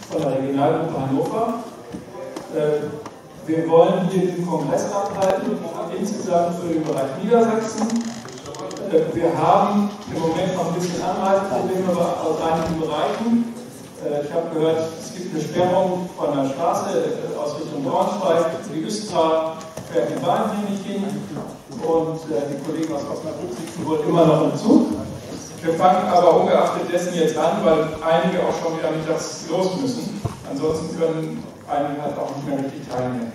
von der Regionalgruppe Hannover. Wir wollen hier den Kongress abhalten, insgesamt für den Bereich Niedersachsen. Wir haben im Moment noch ein bisschen Anreiseprobleme aus einigen Bereichen. Ich habe gehört, es gibt eine Sperrung von der Straße aus Richtung Braunschweig. Die Östra fährt die Bahn hier nicht hin und die Kollegen aus Osnabrück sitzen wohl immer noch im Zug. Wir fangen aber ungeachtet dessen jetzt an, weil einige auch schon wieder mittags los müssen. Ansonsten können einige halt auch nicht mehr richtig teilnehmen.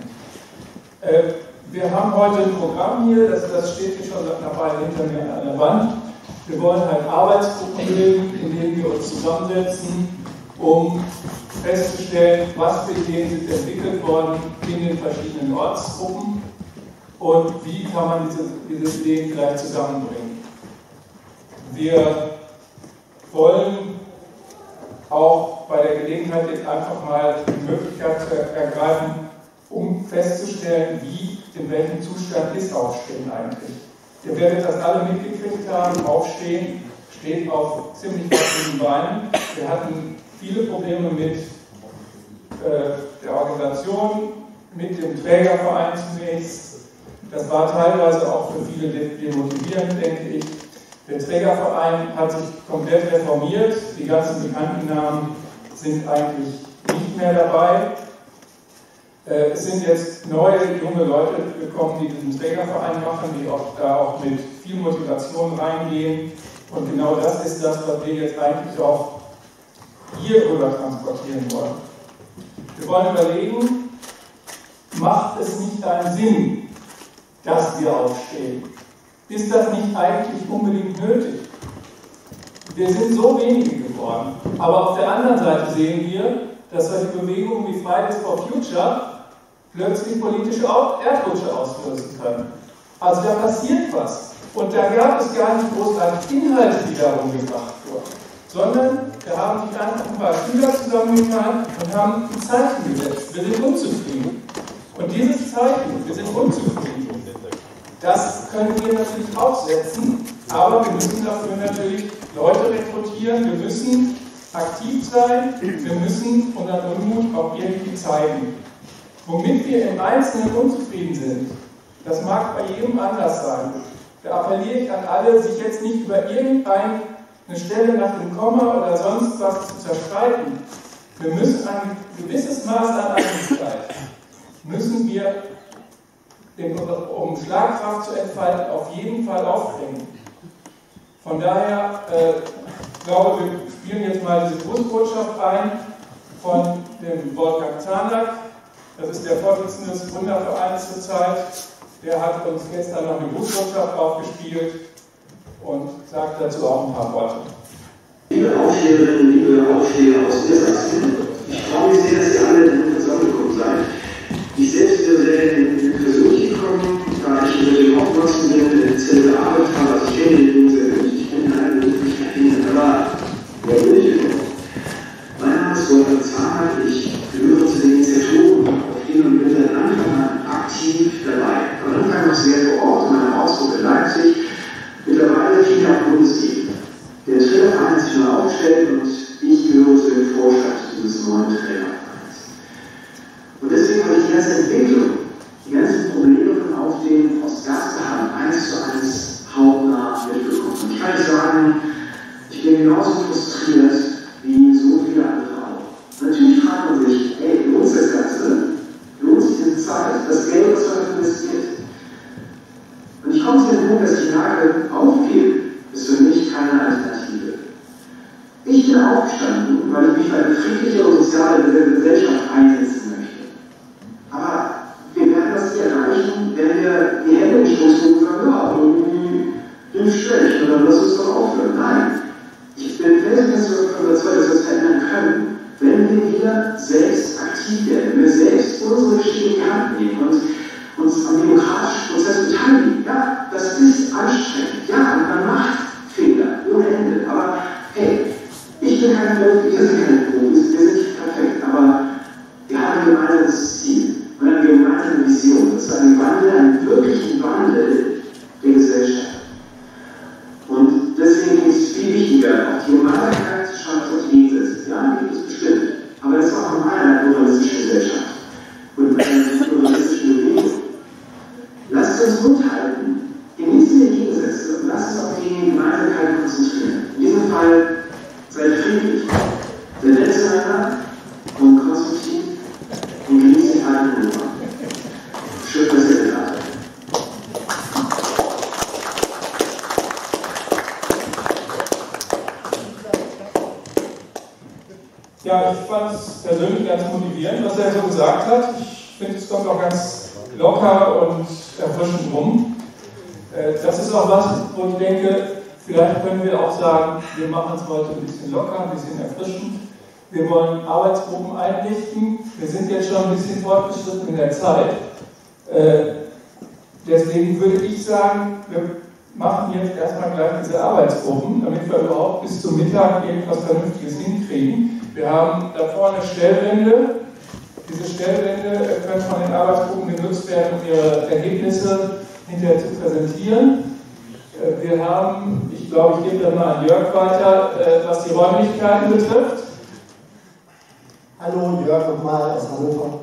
Wir haben heute ein Programm hier, das steht hier schon seit einer Weile hinter mir an der Wand. Wir wollen halt Arbeitsgruppen bilden, in denen wir uns zusammensetzen, um festzustellen, was für Ideen sind entwickelt worden in den verschiedenen Ortsgruppen und wie kann man diese Ideen vielleicht zusammenbringen. Wir wollen auch bei der Gelegenheit jetzt einfach mal die Möglichkeit ergreifen, um festzustellen, in welchem Zustand ist Aufstehen eigentlich. Ihr werdet das alle mitgekriegt haben, Aufstehen steht auf ziemlich wackeligen Beinen. Wir hatten viele Probleme mit der Organisation, mit dem Trägerverein zunächst. Das war teilweise auch für viele demotivierend, denke ich. Der Trägerverein hat sich komplett reformiert. Die ganzen bekannten Namen sind eigentlich nicht mehr dabei. Es sind jetzt neue, junge Leute gekommen, die diesen Trägerverein machen, die da auch mit viel Motivation reingehen. Und genau das ist das, was wir jetzt eigentlich auch hier rüber transportieren wollen. Wir wollen überlegen, macht es nicht einen Sinn, dass wir aufstehen? Ist das nicht eigentlich unbedingt nötig? Wir sind so wenige geworden. Aber auf der anderen Seite sehen wir, dass solche Bewegungen wie Fridays for Future plötzlich politische Erdrutsche auslösen können. Also da passiert was. Und da gab es gar nicht großartig Inhalte, die da rumgebracht wurden, sondern da haben sich einfach ein paar Schüler zusammengetan und haben ein Zeichen gesetzt. Wir sind unzufrieden. Und dieses Zeichen, wir sind unzufrieden, das können wir natürlich auch setzen, aber wir müssen dafür natürlich Leute rekrutieren, wir müssen aktiv sein, wir müssen unseren Unmut auch irgendwie zeigen. Womit wir im Einzelnen unzufrieden sind, das mag bei jedem anders sein. Da appelliere ich an alle, sich jetzt nicht über irgendeine Stelle nach dem Komma oder sonst was zu zerstreiten. Wir müssen ein gewisses Maß an Einigkeit, müssen wir, um Schlagkraft zu entfalten, auf jeden Fall aufbringen. Von daher, ich glaube, wir spielen jetzt mal diese Grußbotschaft ein von dem Wolfgang Zahnack. Das ist der Vorsitzende des Gründervereins zurzeit. Der hat uns gestern noch eine Grußbotschaft aufgespielt und sagt dazu auch ein paar Worte. Liebe Aufsteherinnen, liebe Aufsteher aus Niedersachsen, ich freue mich sehr, dass ihr alle in zusammengekommen seid. Ich selbst bin sehr persönlich gekommen, da ich mit dem Hauptnutzen in Zelle gearbeitet habe. Also ich kenne den Jungen sehr gut, ich kenne alle Möglichkeiten, aber wer will ich denn? Mein Name ist Wolfgang Zahnack, ich gehöre zu den Initiatoren auf jeden und bin seit Anfang an aktiv dabei. Am Anfang noch sehr vor Ort in meinem Ausdruck in Leipzig, mittlerweile viel auf Bundesebene. Der Trägerverein hat sich neu aufgestellt und ich gehöre zu dem Vorstand dieses neuen Trägervereins. Und deswegen habe ich die ganze Entwicklung, die ganzen Probleme von Aufstehen aus erster Hand 1:1 hautnah mitbekommen. Und ich kann nicht sagen, ich bin genauso frustriert wie so viele andere auch. Natürlich fragt man sich, ey, lohnt sich das Ganze? Lohnt sich diese Zeit, das Geld, was man investiert? Und ich komme zu dem Punkt, dass ich sage, aufgeben ist für mich keine Alternative. Ich bin aufgestanden, weil ich mich für eine friedliche und soziale Gesellschaft einsetzen möchte. Aber wir werden das nicht erreichen, wenn wir die Hände im Schoß tun und sagen, ja, irgendwie ist schlecht, oder lass uns doch aufhören. Nein, ich bin felsenfest davon überzeugt, dass wir es verändern können, wenn wir wieder selbst aktiv werden, wenn wir selbst unsere Geschichte in die Hand nehmen und uns am demokratischen Prozess beteiligen. Ja, das ist anstrengend. Ja, man macht Fehler ohne Ende. Aber hey, ich bin kein Profi, wir sind keine Profis, wir sind nicht perfekt, aber wir haben ein gemeinsames Ziel und eine gemeinsame Vision. Das ist ein Wandel, einen wirklichen Wandel der Gesellschaft. Und deswegen ist es viel wichtiger, auch die Gemeinsamkeit zu schauen, als auf die Gegensätze. Ja, die gibt es bestimmt. Aber das ist auch persönlich ganz motivierend, was er so gesagt hat. Ich finde, es kommt auch ganz locker und erfrischend rum. Das ist auch was, wo ich denke, vielleicht können wir auch sagen, wir machen es heute ein bisschen locker, ein bisschen erfrischend. Wir wollen Arbeitsgruppen einrichten. Wir sind jetzt schon ein bisschen fortgeschritten in der Zeit. Deswegen würde ich sagen, wir machen jetzt erstmal gleich diese Arbeitsgruppen, damit wir überhaupt bis zum Mittag irgendwas Vernünftiges hinkriegen. Wir haben da vorne Stellwände. Diese Stellwände können von den Arbeitsgruppen genutzt werden, um ihre Ergebnisse hinterher zu präsentieren. Wir haben, ich glaube, ich gebe das mal an Jörg weiter, was die Räumlichkeiten betrifft. Hallo, Jörg nochmal aus Hannover.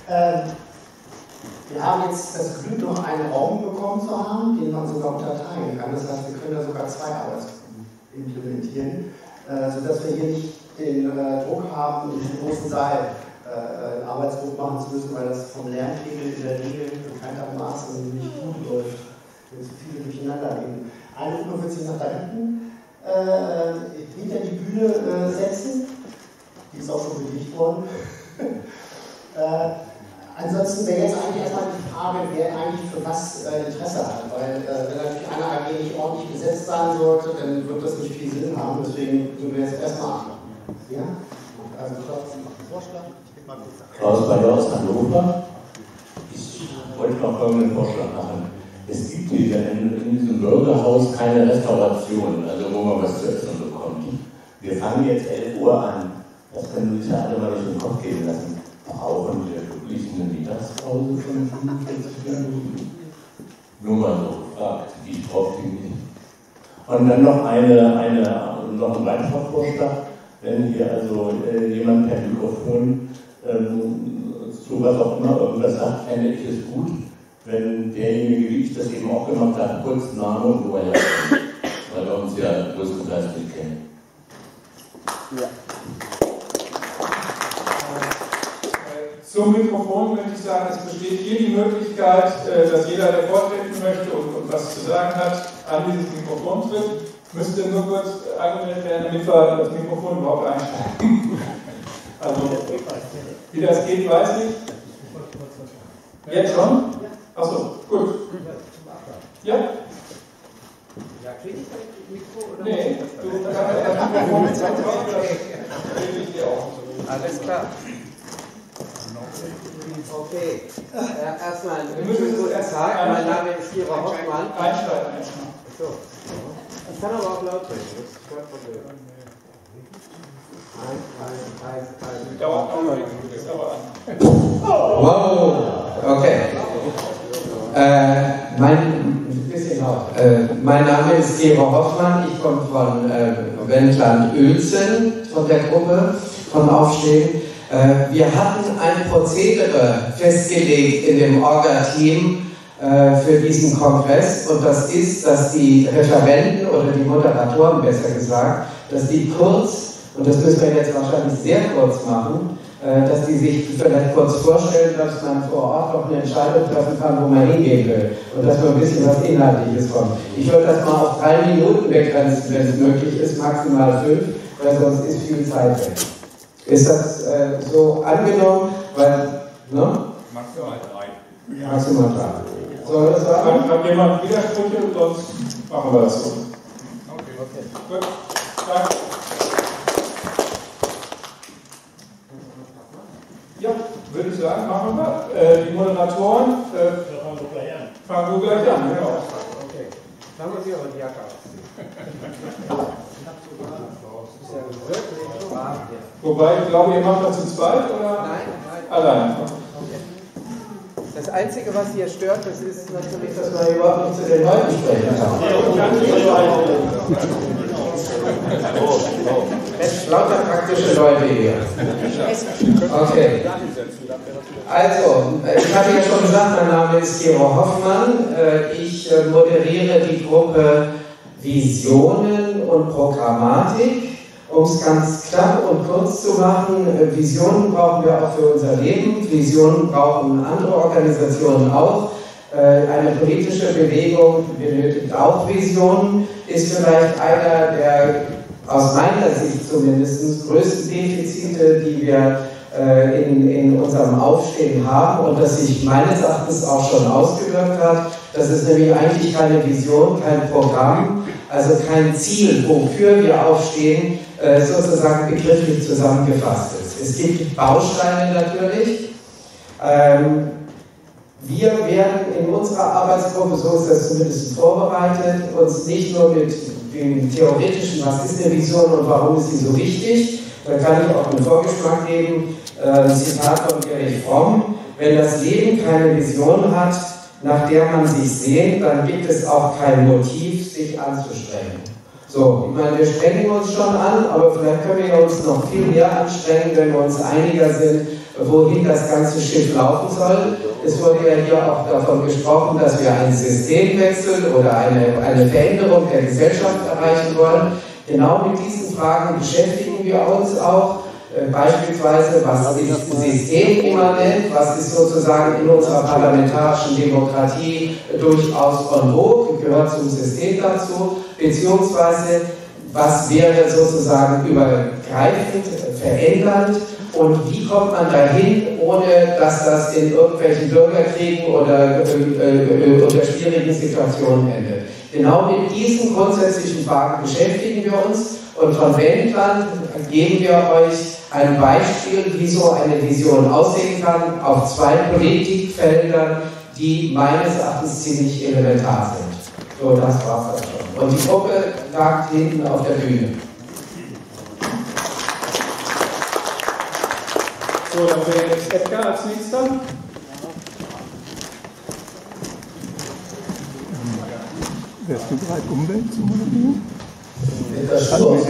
Wir haben jetzt das Glück, noch einen Raum bekommen zu haben, den man sogar unterteilen kann. Das heißt, wir können da sogar 2 Arbeitsgruppen implementieren, sodass wir hier nicht den Druck haben, in diesem großen Saal eine Arbeitsgruppe machen zu müssen, weil das vom Lärmpegel in der Regel bekanntermaßen nicht gut läuft, wenn zu viele durcheinander gehen. Eine Gruppe wird sich nach da hinten hinter die Bühne setzen. Die ist auch schon belegt worden. Ansonsten wäre jetzt eigentlich erstmal die Frage, wer eigentlich für was Interesse hat. Weil wenn natürlich eine AG nicht ordentlich besetzt sein sollte, dann wird das nicht viel Sinn haben. Deswegen würden wir jetzt erstmal abmachen. Ja? Also ich glaube, Sie machen einen Vorschlag. Klaus Bayer aus Hannover. Ich wollte noch folgenden Vorschlag machen. Es gibt hier in diesem Bürgerhaus keine Restauration, also wo man was zu essen bekommt. Wir fangen jetzt 11 Uhr an. Das können Sie sich ja alle mal durch den Kopf gehen lassen. Brauchen wir wirklich eine Mittagspause von 45 Minuten? Nur mal so gefragt, die braucht die nicht. Und dann noch noch ein weiterer Vorschlag, wenn hier also jemand per Mikrofon zu was auch immer irgendwas sagt, fände ich es gut, wenn derjenige, wie ich das eben auch gemacht habe, kurz Name und wo er herkommt, weil wir uns ja größtenteils nicht kennen. Ja. Zum Mikrofon möchte ich sagen, es besteht hier die Möglichkeit, dass jeder, der vortreten möchte und was zu sagen hat, an dieses Mikrofon tritt. Müsste nur kurz angemeldet werden, damit wir das Mikrofon überhaupt einstellen. Also, wie das geht, weiß ich. Jetzt schon? Achso, gut. Ja? Ja, kriege ich das Mikro oder? Nee, du kannst das Mikrofon mit sein. Alles klar. Okay, erstmal Wir müssen es erst sagen, mein Name ist Kira Hoffmann. Einsteigen erstmal. So. Ich kann aber auch laut reden, das ist kein Problem. Dauert auch noch, ist aber an. Wow, okay. Mein Name ist Gero Hoffmann, ich komme von Wendland-Uelzen, von der Gruppe von Aufstehen. Wir hatten ein Prozedere festgelegt in dem Orga-Team für diesen Kongress, und das ist, dass die Referenten oder die Moderatoren besser gesagt, dass die kurz, und das müssen wir jetzt wahrscheinlich sehr kurz machen, dass die sich vielleicht kurz vorstellen, dass man vor Ort auch eine Entscheidung treffen kann, wo man hingehen will, und dass man ein bisschen was Inhaltliches kommt. Ich würde das mal auf 3 Minuten begrenzen, wenn es möglich ist, maximal 5, weil sonst ist viel Zeit weg. Ist das so angenommen? Weil, ne? Maximal 3. Maximal 3. Soll das sagen? Hat jemand Widersprüche? Sonst machen wir das so. Okay. Gut. Danke. Ja, würde ich sagen, machen wir. Die Moderatoren fangen wir gleich an. Genau. Okay. Dann muss ich aber die Jacke ausziehen. Wobei, ich glaube, ihr macht das zu zweit, oder? Nein. Allein. Das Einzige, was hier stört, das ist natürlich, Dass man überhaupt nicht zu den Leuten sprechen kann. Es lauter praktische Leute hier. Okay. Also, ich hatte ja schon gesagt, mein Name ist Gero Hoffmann. Ich moderiere die Gruppe Visionen und Programmatik. Um es ganz knapp und kurz zu machen, Visionen brauchen wir auch für unser Leben. Visionen brauchen andere Organisationen auch. Eine politische Bewegung benötigt auch Visionen. Ist vielleicht einer der aus meiner Sicht zumindest größten Defizite, die wir in unserem Aufstehen haben und das sich meines Erachtens auch schon ausgewirkt hat. Das ist nämlich eigentlich keine Vision, kein Programm, also kein Ziel, wofür wir aufstehen, sozusagen begrifflich zusammengefasst ist. Es gibt Bausteine natürlich. Wir werden in unserer Arbeitsgruppe, so ist das zumindest vorbereitet, uns nicht nur mit dem theoretischen, was ist eine Vision und warum ist sie so wichtig, da kann ich auch einen Vorgeschmack geben, Zitat von Erich Fromm: Wenn das Leben keine Vision hat, nach der man sich sehnt, dann gibt es auch kein Motiv, sich anzustrengen. So, ich meine, wir strengen uns schon an, aber vielleicht können wir uns noch viel mehr anstrengen, wenn wir uns einiger sind, wohin das ganze Schiff laufen soll. Es wurde ja hier auch davon gesprochen, dass wir einen Systemwechsel oder eine Veränderung der Gesellschaft erreichen wollen. Genau mit diesen Fragen beschäftigen wir uns auch. Beispielsweise, was ist systemimmanent, was ist sozusagen in unserer parlamentarischen Demokratie durchaus en vogue, gehört zum System dazu, beziehungsweise was wäre sozusagen übergreifend, verändernd und wie kommt man dahin, ohne dass das in irgendwelchen Bürgerkriegen oder unter schwierigen Situationen endet. Genau mit diesen grundsätzlichen Fragen beschäftigen wir uns und von Wendland geben wir euch ein Beispiel, wie so eine Vision aussehen kann, auf zwei Politikfeldern, die meines Erachtens ziemlich elementar sind. So, das war's dann schon. Und die Gruppe tagt hinten auf der Bühne. So, dann wäre jetzt Edgar als nächster. Wärst du bereit, Umwelt zu moderieren? Das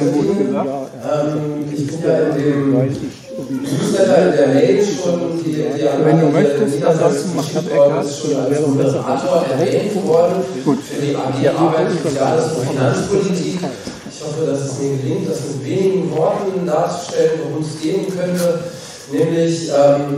ich bin ja in dem Newsletter in der Mail schon wenn du möchtest, ansonsten macht das Eckart, schon als Moderator erwähnt worden für die AG Arbeit, Soziales und Finanzpolitik. Ich hoffe, dass es mir gelingt, das mit wenigen Worten darzustellen, worum es gehen könnte. Nämlich,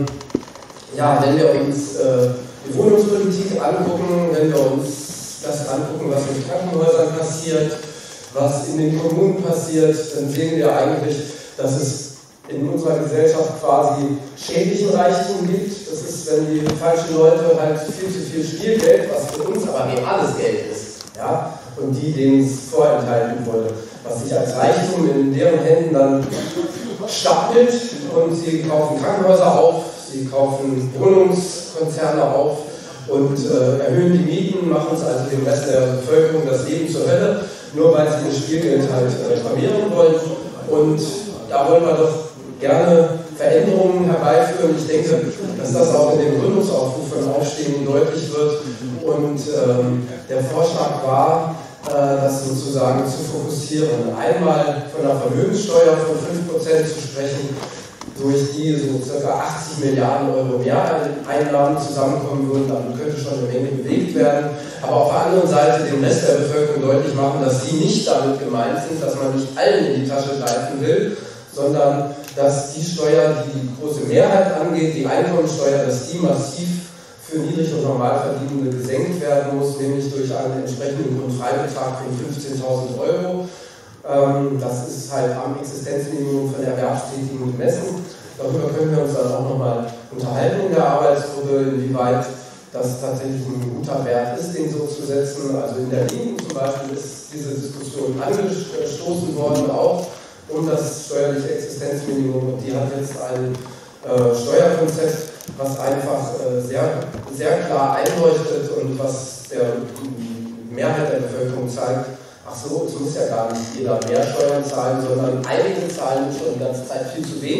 wenn wir uns die Wohnungspolitik angucken, wenn wir uns das angucken, was in Krankenhäusern passiert, was in den Kommunen passiert, dann sehen wir eigentlich, dass es in unserer Gesellschaft quasi schädlichen Reichtum gibt. Das ist, wenn die falschen Leute halt viel zu viel Spielgeld, was für uns aber reales Geld ist, ja, und denen es vorenthalten wurde, was sich als Reichtum in deren Händen dann stapelt und sie kaufen Krankenhäuser auf, sie kaufen Wohnungskonzerne auf und erhöhen die Mieten, machen es also dem Rest der Bevölkerung das Leben zur Hölle, nur weil sie das Spielgeld halt vermehren wollen. Und da wollen wir doch gerne Veränderungen herbeiführen. Ich denke, dass das auch in dem Gründungsaufruf von Aufstehen deutlich wird. Und der Vorschlag war, das sozusagen zu fokussieren. Einmal von einer Vermögenssteuer von 5% zu sprechen, durch die so ca. 80 Milliarden Euro Mehreinnahmen zusammenkommen würden. Damit könnte schon eine Menge bewegt werden. Aber auf der anderen Seite dem Rest der Bevölkerung deutlich machen, dass sie nicht damit gemeint sind, dass man nicht allen in die Tasche greifen will, sondern dass die Steuer, die die große Mehrheit angeht, die Einkommensteuer, dass die massiv für Niedrig- und Normalverdienende gesenkt werden muss, nämlich durch einen entsprechenden Grundfreibetrag von 15.000 Euro. Das ist halt am Existenzminimum von Erwerbstätigen gemessen. Darüber können wir uns dann auch nochmal unterhalten in der Arbeitsgruppe, inwieweit das tatsächlich ein guter Wert ist, den so zu setzen. Also in der Linken zum Beispiel ist diese Diskussion angestoßen worden, auch um das steuerliche Existenzminimum. Und die hat jetzt ein Steuerkonzept, was einfach sehr klar einleuchtet und was der Mehrheit der Bevölkerung zeigt, ach so, es muss ja gar nicht jeder mehr Steuern zahlen, sondern einige zahlen schon die ganze Zeit viel zu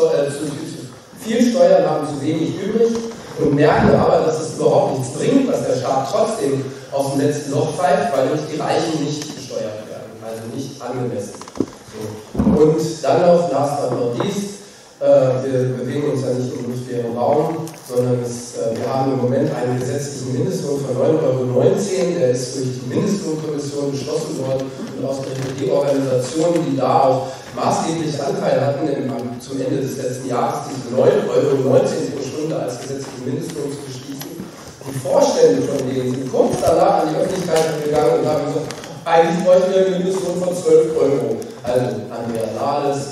viel Steuern, haben zu wenig übrig und merken aber, dass es überhaupt nichts bringt, dass der Staat trotzdem aus dem letzten Loch pfeift, weil nämlich die Reichen nicht besteuert werden, also nicht angemessen. So. Und dann noch, last but not least, wir bewegen uns ja nicht im luftleeren Raum, sondern wir haben im Moment einen gesetzlichen Mindestlohn von 9,19 €, der ist durch die Mindestlohnkommission beschlossen worden und ausgerechnet die Organisationen, die da auch maßgeblich Anteil hatten, zum Ende des letzten Jahres diese 9,19 € pro Stunde als gesetzlichen Mindestlohn zu beschließen. Die Vorstände von denen sind kurz danach an die Öffentlichkeit gegangen und haben gesagt, eigentlich bräuchten wir einen Mindestlohn von 12 €. also Andrea Nahles,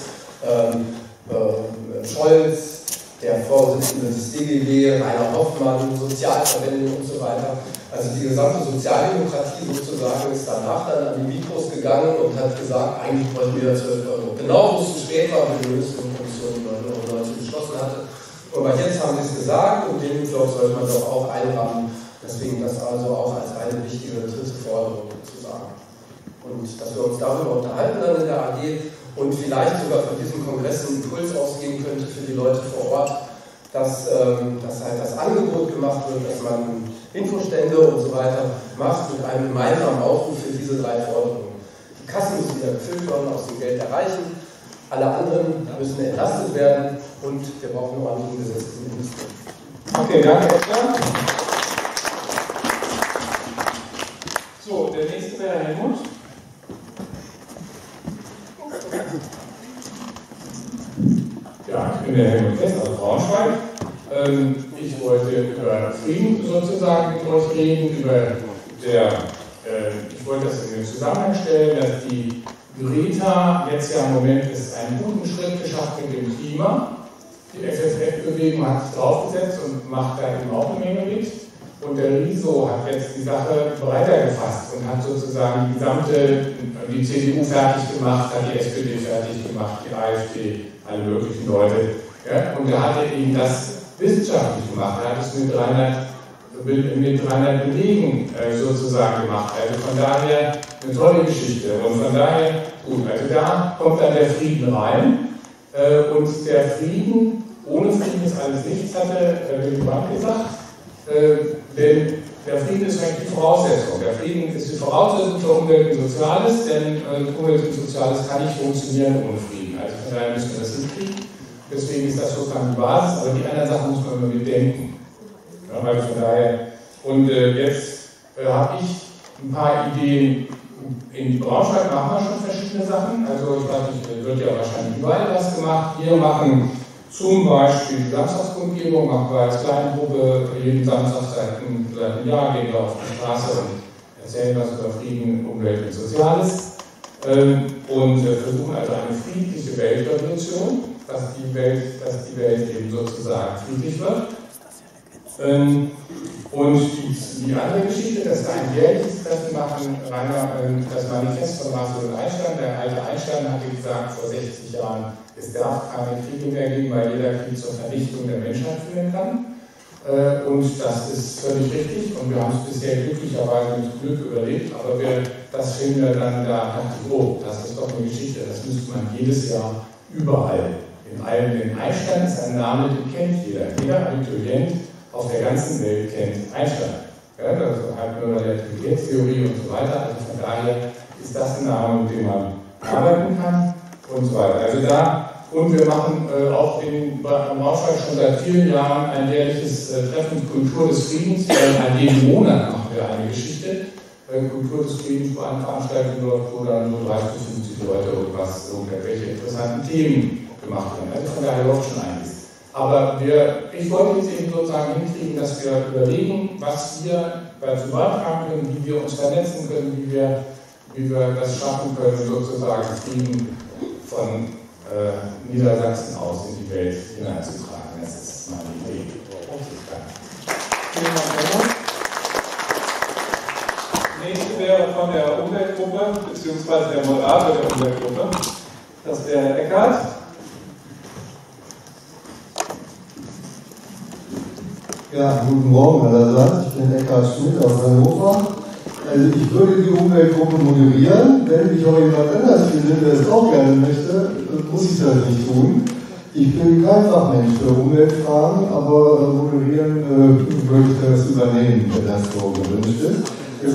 Scholz, der Vorsitzende des DGB, Rainer Hoffmann, Sozialverbände und so weiter. Also die gesamte Sozialdemokratie sozusagen ist danach dann an die Mikros gegangen und hat gesagt, eigentlich wollten wir 12 Euro. Genau, wo es zu spät war, weil die Bundeskommission 1999 beschlossen hatte. Aber jetzt haben sie es gesagt und den Job sollte man doch auch einrahmen. Deswegen das also auch als eine wichtige dritte Forderung zu sagen. Und dass wir uns darüber unterhalten dann in der AG und vielleicht sogar von diesem Kongress ein Impuls ausgehen könnte für die Leute vor Ort, dass halt das Angebot gemacht wird, dass man Infostände und so weiter macht mit einem gemeinsamen Aufruf für diese 3 Forderungen. Die Kassen müssen wieder gefüllt werden, aus dem Geld erreichen, alle anderen müssen entlastet werden und wir brauchen eine ordentliche gesetzliche Industrie. Okay, danke, Edgar. So, der nächste wäre Helmut. Ja, ich bin der Helmut Fest aus Braunschweig. Ich wollte über Frieden sozusagen mit euch reden, ich wollte das in den Zusammenhang stellen, dass die Greta jetzt ja im Moment ist einen guten Schritt geschafft mit dem Klima. Die FFF-Bewegung hat sich draufgesetzt und macht da eben auch eine Menge mit. Und der Riso hat jetzt die Sache breiter gefasst und hat sozusagen die CDU fertig gemacht, hat die SPD fertig gemacht, die AfD, alle möglichen Leute. Ja? Und da hat er eben das wissenschaftlich gemacht. Er hat es mit 300 Belegen sozusagen gemacht. Also von daher eine tolle Geschichte. Und von daher, gut, also da kommt dann der Frieden rein. Und der Frieden, ohne Frieden ist alles nichts, hatte Willy Brandt gesagt. Denn der Frieden ist eigentlich die Voraussetzung. Der Frieden ist die Voraussetzung für Umwelt und Soziales, denn Umwelt und Soziales kann nicht funktionieren ohne Frieden. Also von daher müssen wir das hinkriegen. Deswegen ist das sozusagen die Basis, aber die anderen Sachen muss man immer bedenken. Ja, also von daher, und jetzt habe ich ein paar Ideen. In Braunschweig machen wir schon verschiedene Sachen. Also ich weiß nicht, wird ja wahrscheinlich überall was gemacht. Wir machen zum Beispiel die Samstagskundgebung, machen wir als kleine Gruppe jeden Samstag seit einem Jahr, gehen wir auf die Straße und erzählen was über Frieden, Umwelt und Soziales. Und versuchen also eine friedliche Weltrevolution, dass die Welt eben sozusagen friedlich wird. Und die andere Geschichte, das ist ein jährliches Treffen machen, das Manifest von Marcel und Einstein. Der alte Einstein hatte gesagt vor 60 Jahren, es darf keine Kriege mehr geben, weil jeder Krieg zur Vernichtung der Menschheit führen kann. Und das ist völlig richtig und wir haben es bisher glücklicherweise mit Glück überlebt, aber das finden wir dann da, oh, das ist doch eine Geschichte, das müsste man jedes Jahr überall. In Einstein ist ein Name, den kennt jeder. Jeder Abiturient auf der ganzen Welt kennt Einstein. Ja, das ist halt nur der Relativitätstheorie und so weiter. Also von daher ist das ein Name, mit dem man arbeiten kann und so weiter. Also und wir machen auch in Braunschweig schon seit vielen Jahren ein jährliches Treffen Kultur des Friedens. An jedem Monat machen wir eine Geschichte. Kultur des Friedens, wo eine Veranstaltung läuft, wo dann nur 30 bis 50 Leute irgendwelche interessanten Themen gemacht werden. Also von daher läuft schon einiges. Aber ich wollte jetzt eben sozusagen hinkriegen, dass wir überlegen, was wir dazu beitragen können, wie wir uns vernetzen können, wie wir das schaffen können, sozusagen Frieden von Niedersachsen aus in die Welt hineinzutragen. Das ist meine Idee. Vielen Dank. Nächste wäre von der Umweltgruppe, beziehungsweise der Moderator der Umweltgruppe. Das wäre Eckhard. Ja, guten Morgen allerseits. Ich bin Eckhard Schmidt aus Hannover. Also ich würde die Umweltgruppe moderieren. Wenn mich auch jemand anders findet, der es auch gerne möchte, muss ich das nicht tun. Ich bin kein Fachmensch für Umweltfragen, aber moderieren würde ich das übernehmen, wenn das so gewünscht ist.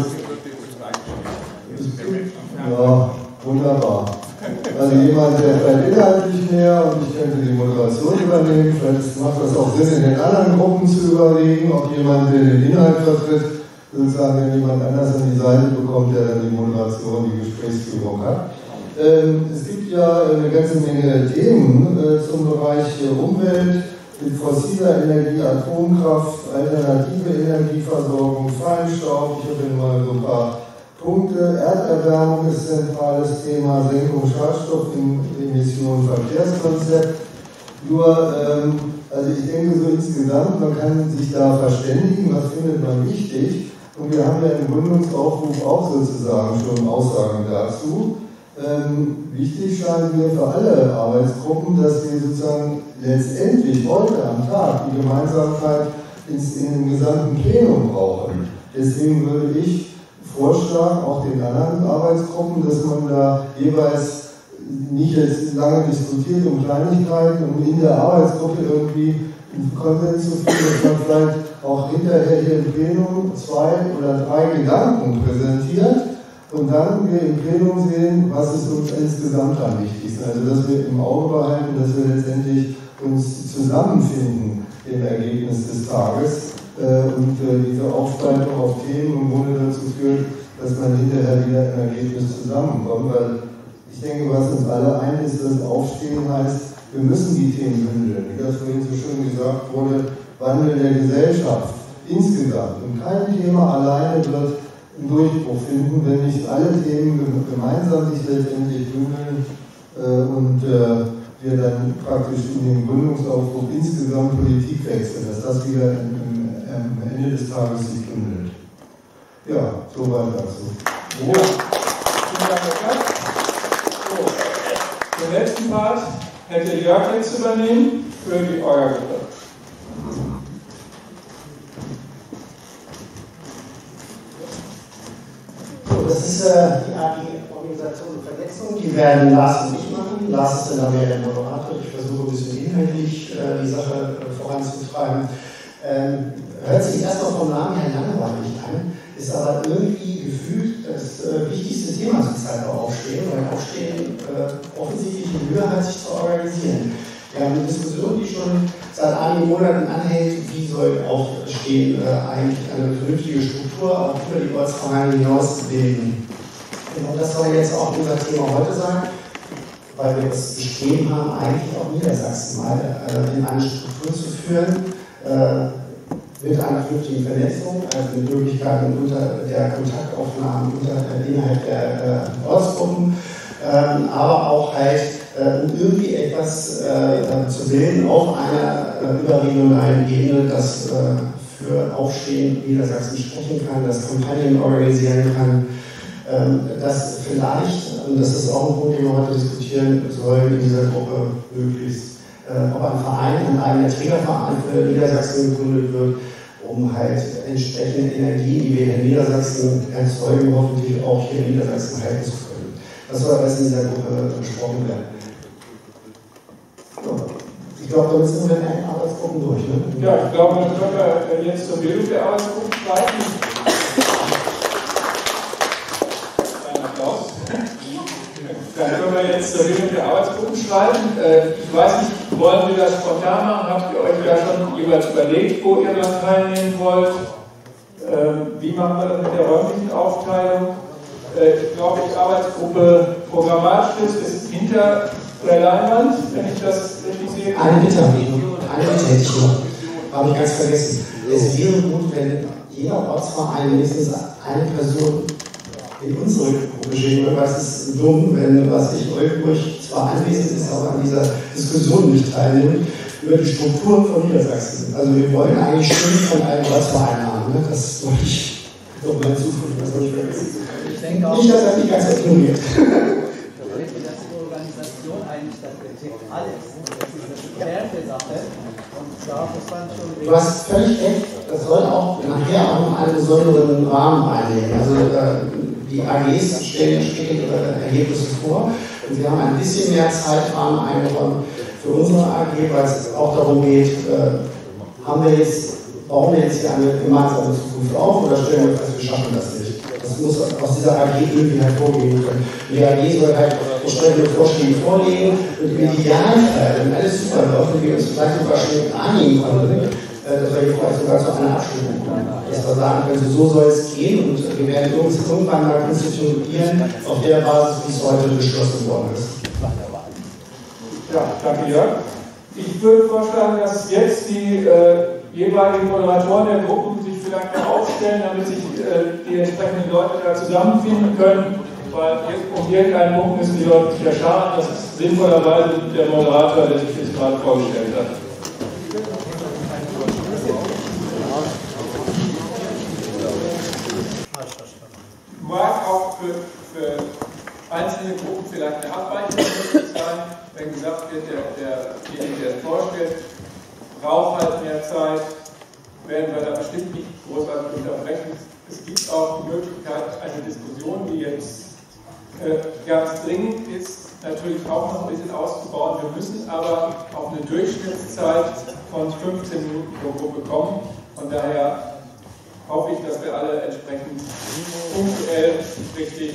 Ja, wunderbar. Also jemand, der vielleicht inhaltlich mehr und ich könnte die Moderation übernehmen, vielleicht macht das auch Sinn, in den anderen Gruppen zu überlegen, ob jemand, der den Inhalt vertritt, sozusagen, wenn jemand anders an die Seite bekommt, der dann die Moderation, die Gesprächsführung hat. Es gibt ja eine ganze Menge Themen zum Bereich Umwelt, mit fossiler Energie, Atomkraft, alternative Energieversorgung, Feinstaub. Ich habe Ihnen mal so ein paar Punkte. Erderwärmung ist zentrales Thema, Senkung Schadstoffemissionen, Verkehrskonzept. Nur, also ich denke so insgesamt, man kann sich da verständigen, was findet man wichtig. Und wir haben ja im Gründungsaufruf auch sozusagen schon Aussagen dazu. Wichtig scheint mir für alle Arbeitsgruppen, dass wir sozusagen letztendlich heute am Tag die Gemeinsamkeit in dem gesamten Plenum brauchen. Deswegen würde ich vorschlagen, auch den anderen Arbeitsgruppen, dass man da jeweils nicht jetzt lange diskutiert um Kleinigkeiten und in der Arbeitsgruppe irgendwie einen Konsens zu finden, dass man vielleicht auch hinterher hier im Plenum 2 oder 3 Gedanken präsentiert und dann wir im Plenum sehen, was ist uns insgesamt am wichtigsten. Also dass wir im Auge behalten, dass wir letztendlich uns zusammenfinden im Ergebnis des Tages und diese Aufspaltung auf Themen im Grunde dazu führt, dass man hinterher wieder im Ergebnis zusammenkommt. Weil ich denke, was uns alle eint, ist, dass Aufstehen heißt, wir müssen die Themen bündeln. Wie das vorhin so schön gesagt wurde, Wandel der Gesellschaft insgesamt. Und kein Thema alleine wird einen Durchbruch finden, wenn nicht alle Themen gemeinsam sich letztendlich bündeln und wir dann praktisch in den Gründungsaufruf insgesamt Politik wechseln, dass das wieder am Ende des Tages sich bündelt. Ja, soweit dazu. Ja, vielen Dank, Herr Klapp. So, den letzten Part hätte Jörg jetzt übernehmen für die Orga-Gruppe. Das ist die AG Organisation und Vernetzung, die werden Lars und ich machen. Lars ist dann der Moderator. Ich versuche ein bisschen inhaltlich die Sache voranzutreiben. Hört sich erstmal vom Namen her langweilig an, ist aber irgendwie gefühlt das wichtigste Thema zur Zeit bei Aufstehen, weil Aufstehen offensichtlich die Mühe hat, sich zu organisieren. Wir haben eine Diskussion, die schon seit einigen Monaten anhält, wie soll Aufstehen eigentlich eine vernünftige Struktur auch über die Ortsvereine hinaus bilden. Genau das soll jetzt auch unser Thema heute sein, weil wir das Bestreben haben, eigentlich auch Niedersachsen mal in eine Struktur zu führen, mit einer vernünftigen Vernetzung, mit Möglichkeiten unter der Kontaktaufnahmen innerhalb der Ortsgruppen, aber auch halt um irgendwie etwas zu bilden auf einer überregionalen Ebene, das für Aufstehen Niedersachsen sprechen kann, das Kampagnen organisieren kann, das vielleicht, und das ist auch ein Punkt, den wir heute diskutieren sollen, in dieser Gruppe möglichst, ob ein Verein, ein eigener Trägerverein für Niedersachsen gegründet wird, um halt entsprechende Energie, die wir in Niedersachsen erzeugen, hoffentlich auch hier in Niedersachsen halten zu können. Das soll alles in dieser Gruppe besprochen werden. Ich glaube, damit sind wir in den Arbeitsgruppen durch. Ne? Ja, ich glaube, dann können wir jetzt zur Bildung der Arbeitsgruppen schreiten. Einen Applaus. Dann können wir jetzt zur Bildung der Arbeitsgruppen schreiten. Ich weiß nicht, wollen wir das spontan machen? Habt ihr euch da schon jeweils überlegt, wo ihr dann teilnehmen wollt? Wie machen wir das mit der räumlichen Aufteilung? Ich glaube, die Arbeitsgruppe programmatisch ist hinter der Leinwand, wenn ich das richtig sehe. Eine Bitte habe ich noch. Habe ich ganz vergessen. Es wäre gut, wenn jeder Ortsverein mindestens eine Person in unsere Gruppe schicken würde, weil es ist dumm, wenn, was ich Oldenburg zwar anwesend ist, aber an dieser Diskussion nicht teilnimmt, über die Strukturen von Niedersachsen. Also wir wollen eigentlich Stimmen von allen Ortsvereinen haben. Ne? Das wollte ich doch mal hinzufügen, das soll ich vergessen. Ich denke auch, nicht, dass er die ganze Zeit ignoriert. Organisation eigentlich, das betrifft alles. Das ist eine Wertesache. Und da muss man schon. Du hast völlig recht, das soll auch nachher auch noch einen besonderen Rahmen einnehmen. Also die AGs stellen ihre Ergebnisse vor und wir haben ein bisschen mehr Zeitrahmen eingeräumt für unsere AG, weil es auch darum geht, bauen wir jetzt hier eine gemeinsame Zukunft auf oder stellen wir fest, wir schaffen das nicht. Das muss aus dieser AG irgendwie hervorgehen können. Die AG soll halt entsprechende Vorschläge vorlegen und im Idealfall, wenn alles super läuft und wir uns vielleicht sogar schon einigen konnten, dass wir hier vielleicht sogar zu einer Abstimmung kommen. Dass wir sagen können, so soll es gehen und wir werden uns irgendwann mal konstituieren auf der Basis, wie es heute beschlossen worden ist. Ja, danke Jörg. Ich würde vorschlagen, dass jetzt die jeweiligen Moderatoren der Gruppen sich vielleicht noch aufstellen, damit sich die entsprechenden Leute da zusammenfinden können, weil um irgendeinen Punkt müssen die Leute sich erschauen. Das ist sinnvollerweise der Moderator, der sich das gerade vorgestellt hat. Mag auch für einzelne Gruppen vielleicht eine Abweichung möglich sein, wenn gesagt wird, derjenige, der es vorstellt, braucht halt mehr Zeit, werden wir da bestimmt nicht großartig unterbrechen. Es gibt auch die Möglichkeit, eine Diskussion, die jetzt ganz dringend ist, natürlich auch noch ein bisschen auszubauen. Wir müssen aber auf eine Durchschnittszeit von 15 Minuten pro Gruppe kommen. Von daher hoffe ich, dass wir alle entsprechend punktuell richtig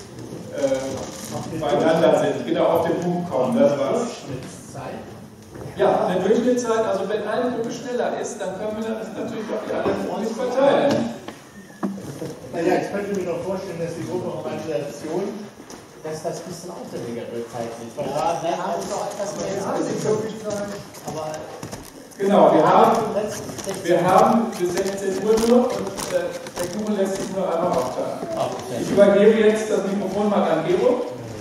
beieinander sind. Genau, auf den Punkt kommen. Das war's. Ja, eine Durchschnittszeit, also wenn eine Gruppe schneller ist, dann können wir das natürlich auch die alle ordentlich verteilen. Naja, ich könnte mir doch vorstellen, dass die Gruppe auf Organisation, dass das ein bisschen aufwendiger wird zeitlich. Weil da ist doch etwas mehr. Aber genau, wir haben bis 16 Uhr nur und der Kuchen lässt sich nur einmal aufteilen. Ich übergebe jetzt das Mikrofon mal an Gero.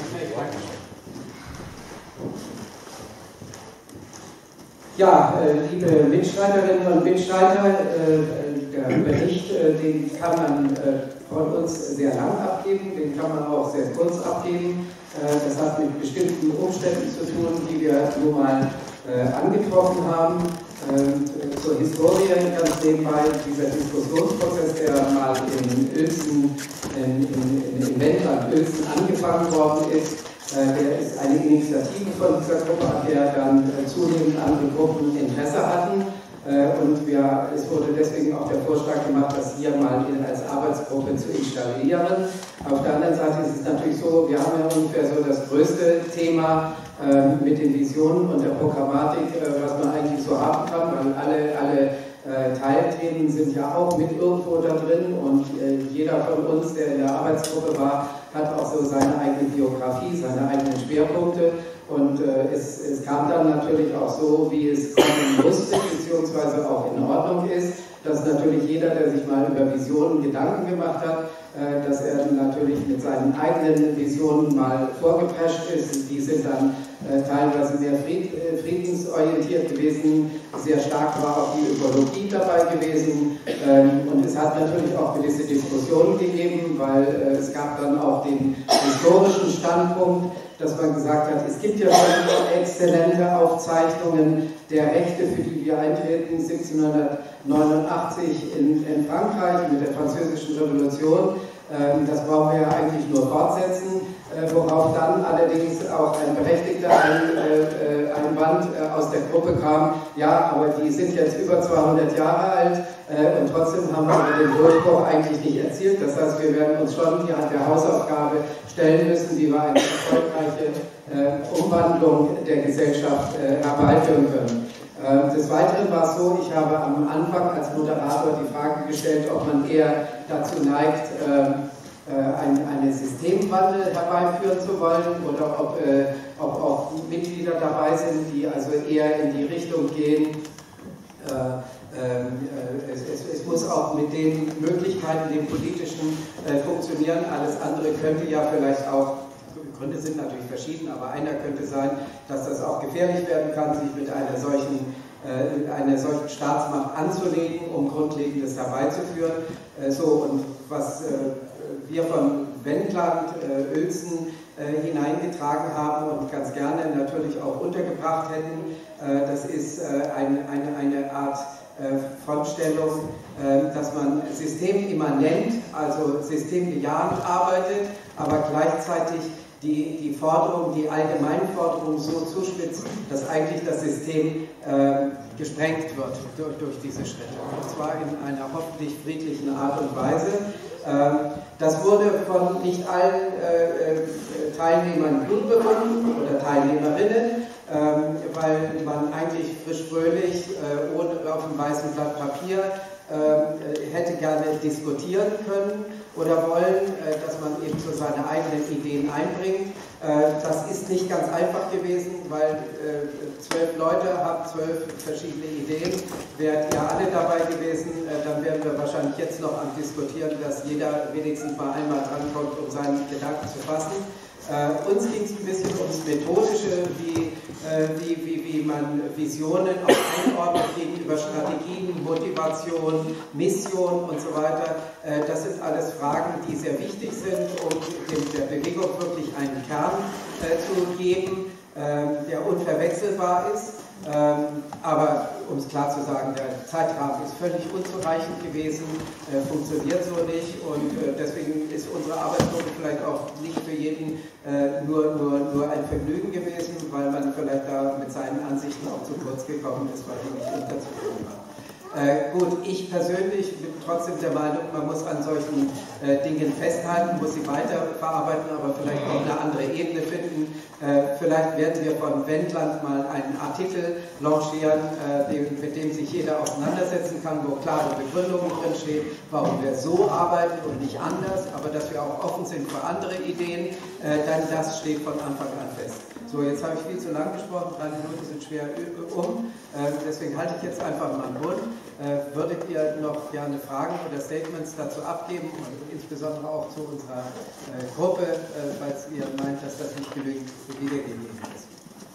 Ja, liebe Mitstreiterinnen und Mitstreiter, der Bericht, den kann man von uns sehr lang abgeben, den kann man auch sehr kurz abgeben. Das hat mit bestimmten Umständen zu tun, die wir nun mal angetroffen haben. Zur Historie ganz nebenbei, dieser Diskussionsprozess, der mal in Uelzen, im Wendland Uelzen angefangen worden ist, der ist eine Initiative von dieser Gruppe, an der dann zunehmend andere Gruppen Interesse hatten. Und es wurde deswegen auch der Vorschlag gemacht, das hier mal als Arbeitsgruppe zu installieren. Auf der anderen Seite ist es natürlich so, wir haben ja ungefähr so das größte Thema mit den Visionen und der Programmatik, was man eigentlich so haben kann, weil alle Teilthemen sind ja auch mit irgendwo da drin und jeder von uns, der in der Arbeitsgruppe war, hat auch so seine eigene Biografie, seine eigenen Schwerpunkte. Und es kam dann natürlich auch so, wie es kommen musste, beziehungsweise auch in Ordnung ist, dass natürlich jeder, der sich mal über Visionen Gedanken gemacht hat, dass er natürlich mit seinen eigenen Visionen mal vorgeprescht ist. Die sind dann teilweise mehr friedensorientiert gewesen, sehr stark war auch die Ökologie dabei gewesen. Und es hat natürlich auch gewisse Diskussionen gegeben, weil es gab dann auch den historischen Standpunkt, dass man gesagt hat, es gibt ja schon exzellente Aufzeichnungen der Rechte, für die wir eintreten, 1789 in Frankreich mit der Französischen Revolution. Das brauchen wir ja eigentlich nur fortsetzen, worauf dann allerdings auch ein berechtigter Einwand aus der Gruppe kam, ja, aber die sind jetzt über 200 Jahre alt und trotzdem haben wir den Durchbruch eigentlich nicht erzielt. Das heißt, wir werden uns schon hier an der Hausaufgabe stellen müssen, wie wir eine erfolgreiche Umwandlung der Gesellschaft herbeiführen können. Des Weiteren war es so, ich habe am Anfang als Moderator die Frage gestellt, ob man eher dazu neigt, einen Systemwandel herbeiführen zu wollen oder ob auch Mitglieder dabei sind, die also eher in die Richtung gehen, es muss auch mit den Möglichkeiten, den politischen, funktionieren. Alles andere könnte ja vielleicht auch, die Gründe sind natürlich verschieden, aber einer könnte sein, dass das auch gefährlich werden kann, sich mit einer solchen Staatsmacht anzulegen, um Grundlegendes herbeizuführen. Und was wir von Wendland, Uelzen hineingetragen haben und ganz gerne natürlich auch untergebracht hätten, das ist eine Art Vorstellung, dass man systemimmanent, also systembejahend arbeitet, aber gleichzeitig die Forderung, die Allgemeinforderung so zuspitzt, dass eigentlich das System gesprengt wird durch diese Schritte. Und zwar in einer hoffentlich friedlichen Art und Weise. Das wurde von nicht allen Teilnehmern gut befunden oder Teilnehmerinnen, weil man eigentlich frisch fröhlich, ohne auf einem weißen Blatt Papier, hätte gerne diskutieren können oder wollen, dass man eben so seine eigenen Ideen einbringt. Das ist nicht ganz einfach gewesen, weil 12 Leute haben 12 verschiedene Ideen. Wärt ihr alle dabei gewesen, dann wären wir wahrscheinlich jetzt noch am Diskutieren, dass jeder wenigstens mal einmal drankommt, um seinen Gedanken zu fassen. Uns ging es ein bisschen ums Methodische, wie man Visionen auch einordnet gegenüber Strategien, Motivation, Mission und so weiter. Das sind alles Fragen, die sehr wichtig sind, um der Bewegung wirklich einen Kern zu geben, der unverwechselbar ist. Aber um es klar zu sagen, der Zeitrahmen ist völlig unzureichend gewesen, funktioniert so nicht und deswegen ist unsere Arbeitsgruppe vielleicht auch nicht für jeden nur ein Vergnügen gewesen, weil man vielleicht da mit seinen Ansichten auch zu kurz gekommen ist, weil die nicht unterzubringen waren. Gut, ich persönlich bin trotzdem der Meinung, man muss an solchen Dingen festhalten, muss sie weiterverarbeiten, aber vielleicht auch eine andere Ebene finden. Vielleicht werden wir von Wendland mal einen Artikel launchieren, mit dem sich jeder auseinandersetzen kann, wo klare Begründungen drinstehen, warum wir so arbeiten und nicht anders, aber dass wir auch offen sind für andere Ideen, dann das steht von Anfang an fest. So, jetzt habe ich viel zu lang gesprochen, 3 Minuten sind schwer deswegen halte ich jetzt einfach mal den Mund. Würdet ihr noch gerne Fragen oder Statements dazu abgeben und insbesondere auch zu unserer Gruppe, falls ihr meint, dass das nicht genügend wiedergegeben ist?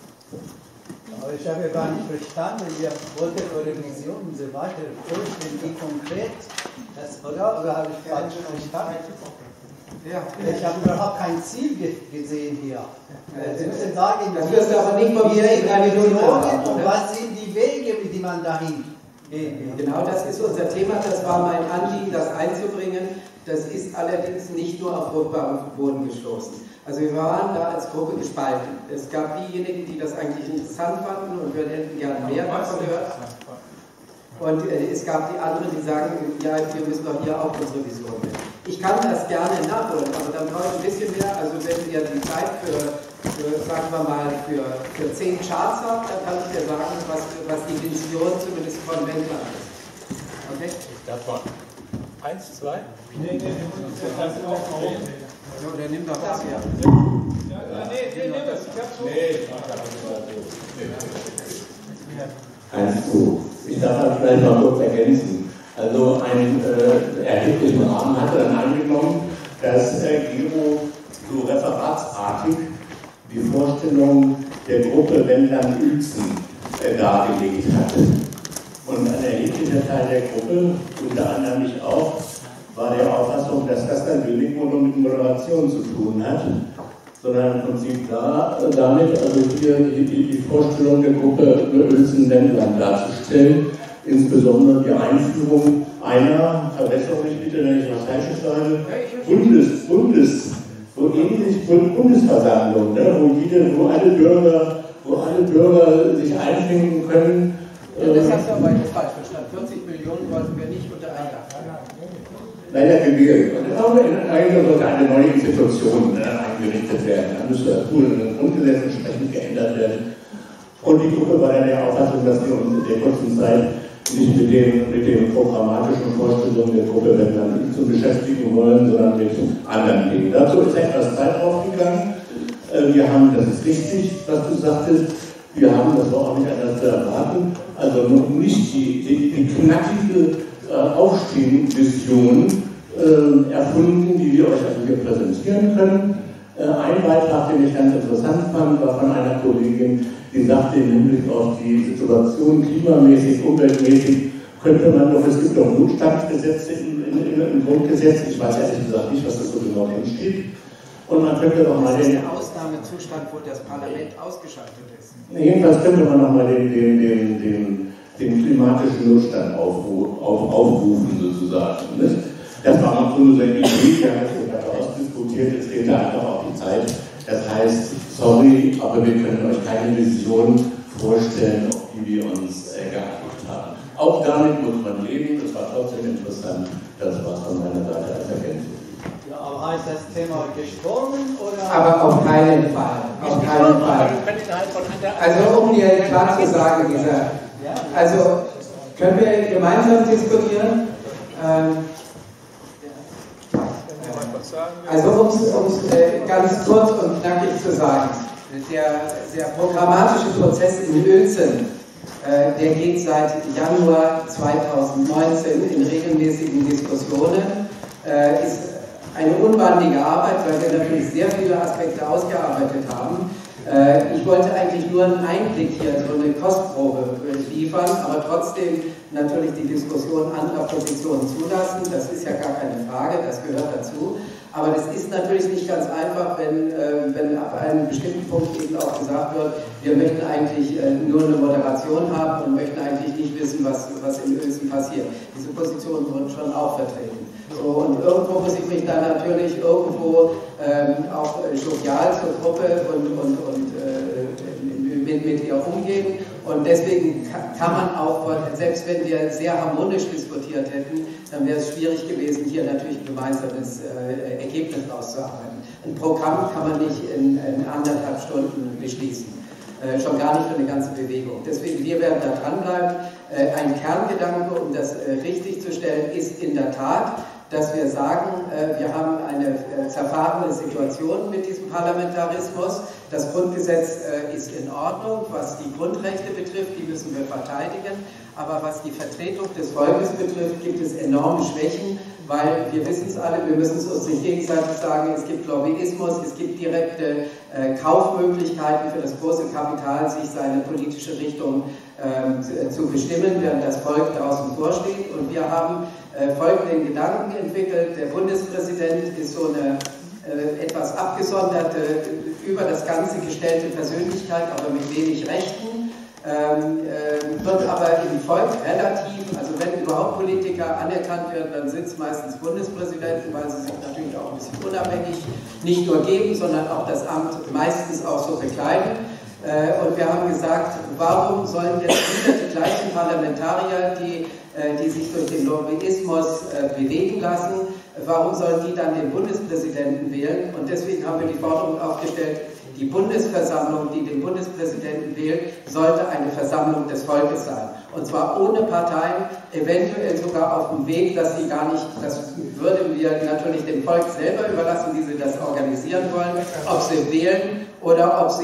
Aber ich habe ja gar nicht verstanden, ihr wolltet eure Vision und so weiter vorstellen, wie konkret das, oder habe ich falsch verstanden? Ja, ich habe überhaupt kein Ziel gesehen hier. Sie müssen sagen, das wirst du aber nicht von mir in 3 Minuten haben, und was sind die Wege, die man dahin geht? Genau, das ist unser Thema. Das war mein Anliegen, das einzubringen. Das ist allerdings nicht nur auf fruchtbaren Boden gestoßen. Also wir waren da als Gruppe gespalten. Es gab diejenigen, die das eigentlich interessant fanden und wir hätten gerne mehr davon gehört. Und es gab die anderen, die sagen, ja, wir müssen doch hier auch unsere Vision nehmen. Ich kann das gerne nachholen, aber dann brauche ich ein bisschen mehr. Also wenn ihr die Zeit für sagen wir mal, für 10 Charts habt, dann kann ich dir sagen, was die Vision zumindest von Wendland ist. Okay? Davon. 1, 2? Nee, das ist auch oben. So, der nimmt doch was her. Nee, das. Ich darf vielleicht mal kurz ergänzen. Also einen erheblichen Rahmen hat er dann angenommen, dass Gero so referatsartig die Vorstellung der Gruppe Wendland-Uelzen dargelegt hat. Und ein erheblicher Teil der Gruppe, unter anderem ich auch, war der Auffassung, dass das dann wenig mit Moderation zu tun hat, sondern im Prinzip damit, also hier die Vorstellung der Gruppe Uelzen-Wendland darzustellen, insbesondere die Einführung einer, verbessere mich bitte, wenn ich was Falsches sage, Bundesversammlung, ne, wo alle Bürger sich einbringen können. Das hast du aber jetzt falsch verstanden. 40 Millionen wollten wir nicht unter ein Dach. Leider gewählt. Und eigentlich sollte eine neue Institution eingerichtet werden. Da müsste das Grundgesetz entsprechend geändert werden. Und die Gruppe war dann der Auffassung, dass wir uns in der kurzen Zeit nicht mit den programmatischen Vorstellungen der Gruppe Wendland zu beschäftigen wollen, sondern mit anderen Dingen. Dazu ist etwas Zeit draufgegangen. Wir haben, das ist richtig, was du sagtest, wir haben, das war auch nicht anders zu erwarten, also noch nicht die knackige Aufstehvision erfunden, die wir euch also hier präsentieren können. Ein Beitrag, den ich ganz interessant fand, war von einer Kollegin, die sagte im Hinblick auf die Situation klimamäßig, umweltmäßig, könnte man doch, es gibt doch Notstandsgesetze im Grundgesetz, ich weiß ehrlich gesagt nicht, was das so genau drinsteht, und man könnte doch mal den... Das ist der Ausnahmezustand, wo das Parlament ausgeschaltet ist. Jedenfalls könnte man noch mal den klimatischen Notstand aufrufen, sozusagen. Nicht? Das war mal so eine Idee, die haben das weiter ausdiskutiert, es fehlt einfach auch die Zeit. Das heißt, sorry, aber wir können euch keine Vision vorstellen, auf die wir uns geeinigt haben. Auch damit muss man leben, das war trotzdem interessant, das war von meiner Seite als Ergänzung. Ja, aber heißt das Thema gestorben oder? Aber auf keinen Fall. Auf keinen Fall. Also um dir klar zu sagen, Können wir gemeinsam diskutieren? Also um es ganz kurz und knackig zu sagen, der programmatische Prozess in Uelzen, der geht seit Januar 2019 in regelmäßigen Diskussionen, ist eine unbandige Arbeit, weil wir natürlich sehr viele Aspekte ausgearbeitet haben. Ich wollte eigentlich nur einen Einblick hier, so eine Kostprobe liefern, aber trotzdem natürlich die Diskussion anderer Positionen zulassen. Das ist ja gar keine Frage, das gehört dazu. Aber das ist natürlich nicht ganz einfach, wenn ab einem bestimmten Punkt eben auch gesagt wird, wir möchten eigentlich nur eine Moderation haben und möchten eigentlich nicht wissen, was in Uelzen passiert. Diese Positionen wurden schon auch vertreten. So, und irgendwo muss ich mich dann natürlich irgendwo auch jovial zur Gruppe und mit ihr umgehen. Und deswegen kann man auch, selbst wenn wir sehr harmonisch diskutiert hätten, dann wäre es schwierig gewesen, hier natürlich ein gemeinsames Ergebnis rauszuarbeiten. Ein Programm kann man nicht in 1,5 Stunden beschließen. Schon gar nicht für eine ganze Bewegung. Deswegen, wir werden da dranbleiben. Ein Kerngedanke, um das richtig zu stellen, ist in der Tat, dass wir sagen, wir haben eine zerfahrene Situation mit diesem Parlamentarismus. Das Grundgesetz ist in Ordnung, was die Grundrechte betrifft, die müssen wir verteidigen. Aber was die Vertretung des Volkes betrifft, gibt es enorme Schwächen, weil wir wissen es alle, wir müssen es uns nicht gegenseitig sagen, es gibt Lobbyismus, es gibt direkte Kaufmöglichkeiten für das große Kapital, sich seine politische Richtung zu bestimmen, während das Volk da außen vor steht. Und wir haben folgenden Gedanken entwickelt. Der Bundespräsident ist so eine etwas abgesonderte, über das Ganze gestellte Persönlichkeit, aber mit wenig Rechten, wird aber im Volk relativ, also wenn überhaupt Politiker anerkannt werden, dann sind es meistens Bundespräsidenten, weil sie sich natürlich auch ein bisschen unabhängig nicht nur geben, sondern auch das Amt meistens auch so bekleiden. Und wir haben gesagt, warum sollen jetzt wieder die gleichen Parlamentarier, die sich durch den Lobbyismus bewegen lassen, warum sollen die dann den Bundespräsidenten wählen? Und deswegen haben wir die Forderung aufgestellt, die Bundesversammlung, die den Bundespräsidenten wählt, sollte eine Versammlung des Volkes sein. Und zwar ohne Parteien, eventuell sogar auf dem Weg, dass sie gar nicht, das würden wir natürlich dem Volk selber überlassen, wie sie das organisieren wollen, ob sie wählen oder ob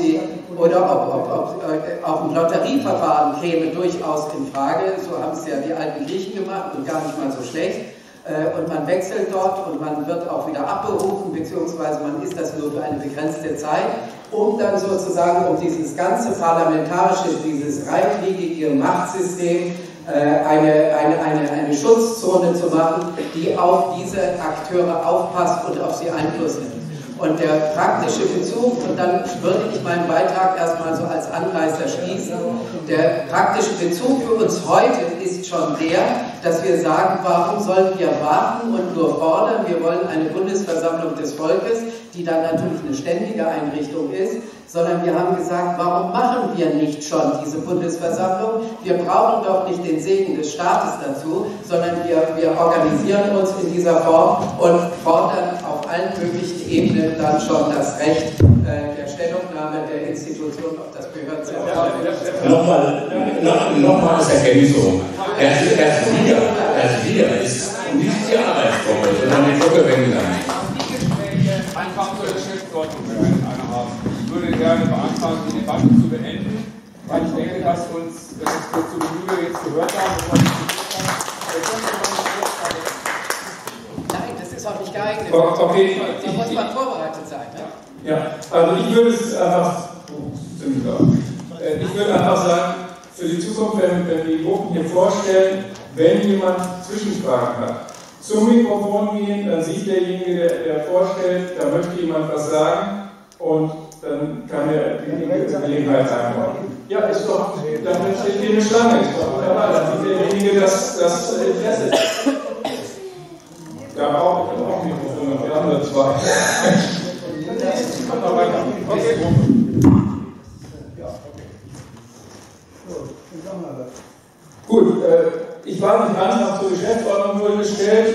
auch ein Lotterieverfahren käme durchaus in Frage. So haben es ja die alten Griechen gemacht und gar nicht mal so schlecht. Und man wechselt dort und man wird auch wieder abberufen, beziehungsweise man ist das nur für eine begrenzte Zeit, um dann sozusagen, um dieses ganze parlamentarische, dieses reitwiegige Machtsystem eine Schutzzone zu machen, die auf diese Akteure aufpasst und auf sie Einfluss nimmt. Und der praktische Bezug, und dann würde ich meinen Beitrag erstmal so als Anreißer schließen, der praktische Bezug für uns heute ist schon der, dass wir sagen, warum sollen wir warten und nur fordern? Wir wollen eine Bundesversammlung des Volkes, die dann natürlich eine ständige Einrichtung ist, sondern wir haben gesagt, warum machen wir nicht schon diese Bundesversammlung? Wir brauchen doch nicht den Segen des Staates dazu, sondern wir organisieren uns in dieser Form und fordern auf allen möglichen Ebenen dann schon das Recht der Stellungnahme der Institution, ob das gehört zu Nochmal als Ergänzung. Das wir ist nicht die Arbeitsgruppe, sondern die Gruppe Wendland. Einfach zur Geschäftsordnung haben. Ich würde gerne beantragen, die Debatte zu beenden, weil ich denke, dass uns das zu Genüge jetzt gehört haben. Nein, das ist auch nicht geeignet. Okay. Da muss man vorbereitet sein. Ne? Ja, also ich würde einfach sagen, für die Zukunft, wenn die Gruppen hier vorstellen, wenn jemand Zwischenfragen hat, zum Mikrofon gehen, dann sieht derjenige, der vorstellt, da möchte jemand was sagen und dann kann er die Gelegenheit einräumen. Ja, ist doch, dann steht hier eine Schlange. Aber dann sieht derjenige das Interesse. Da brauche ich auch Mikrofon, wir haben nur zwei. Okay. Gut, ich war nicht Antrag zur Geschäftsordnung wurde gestellt.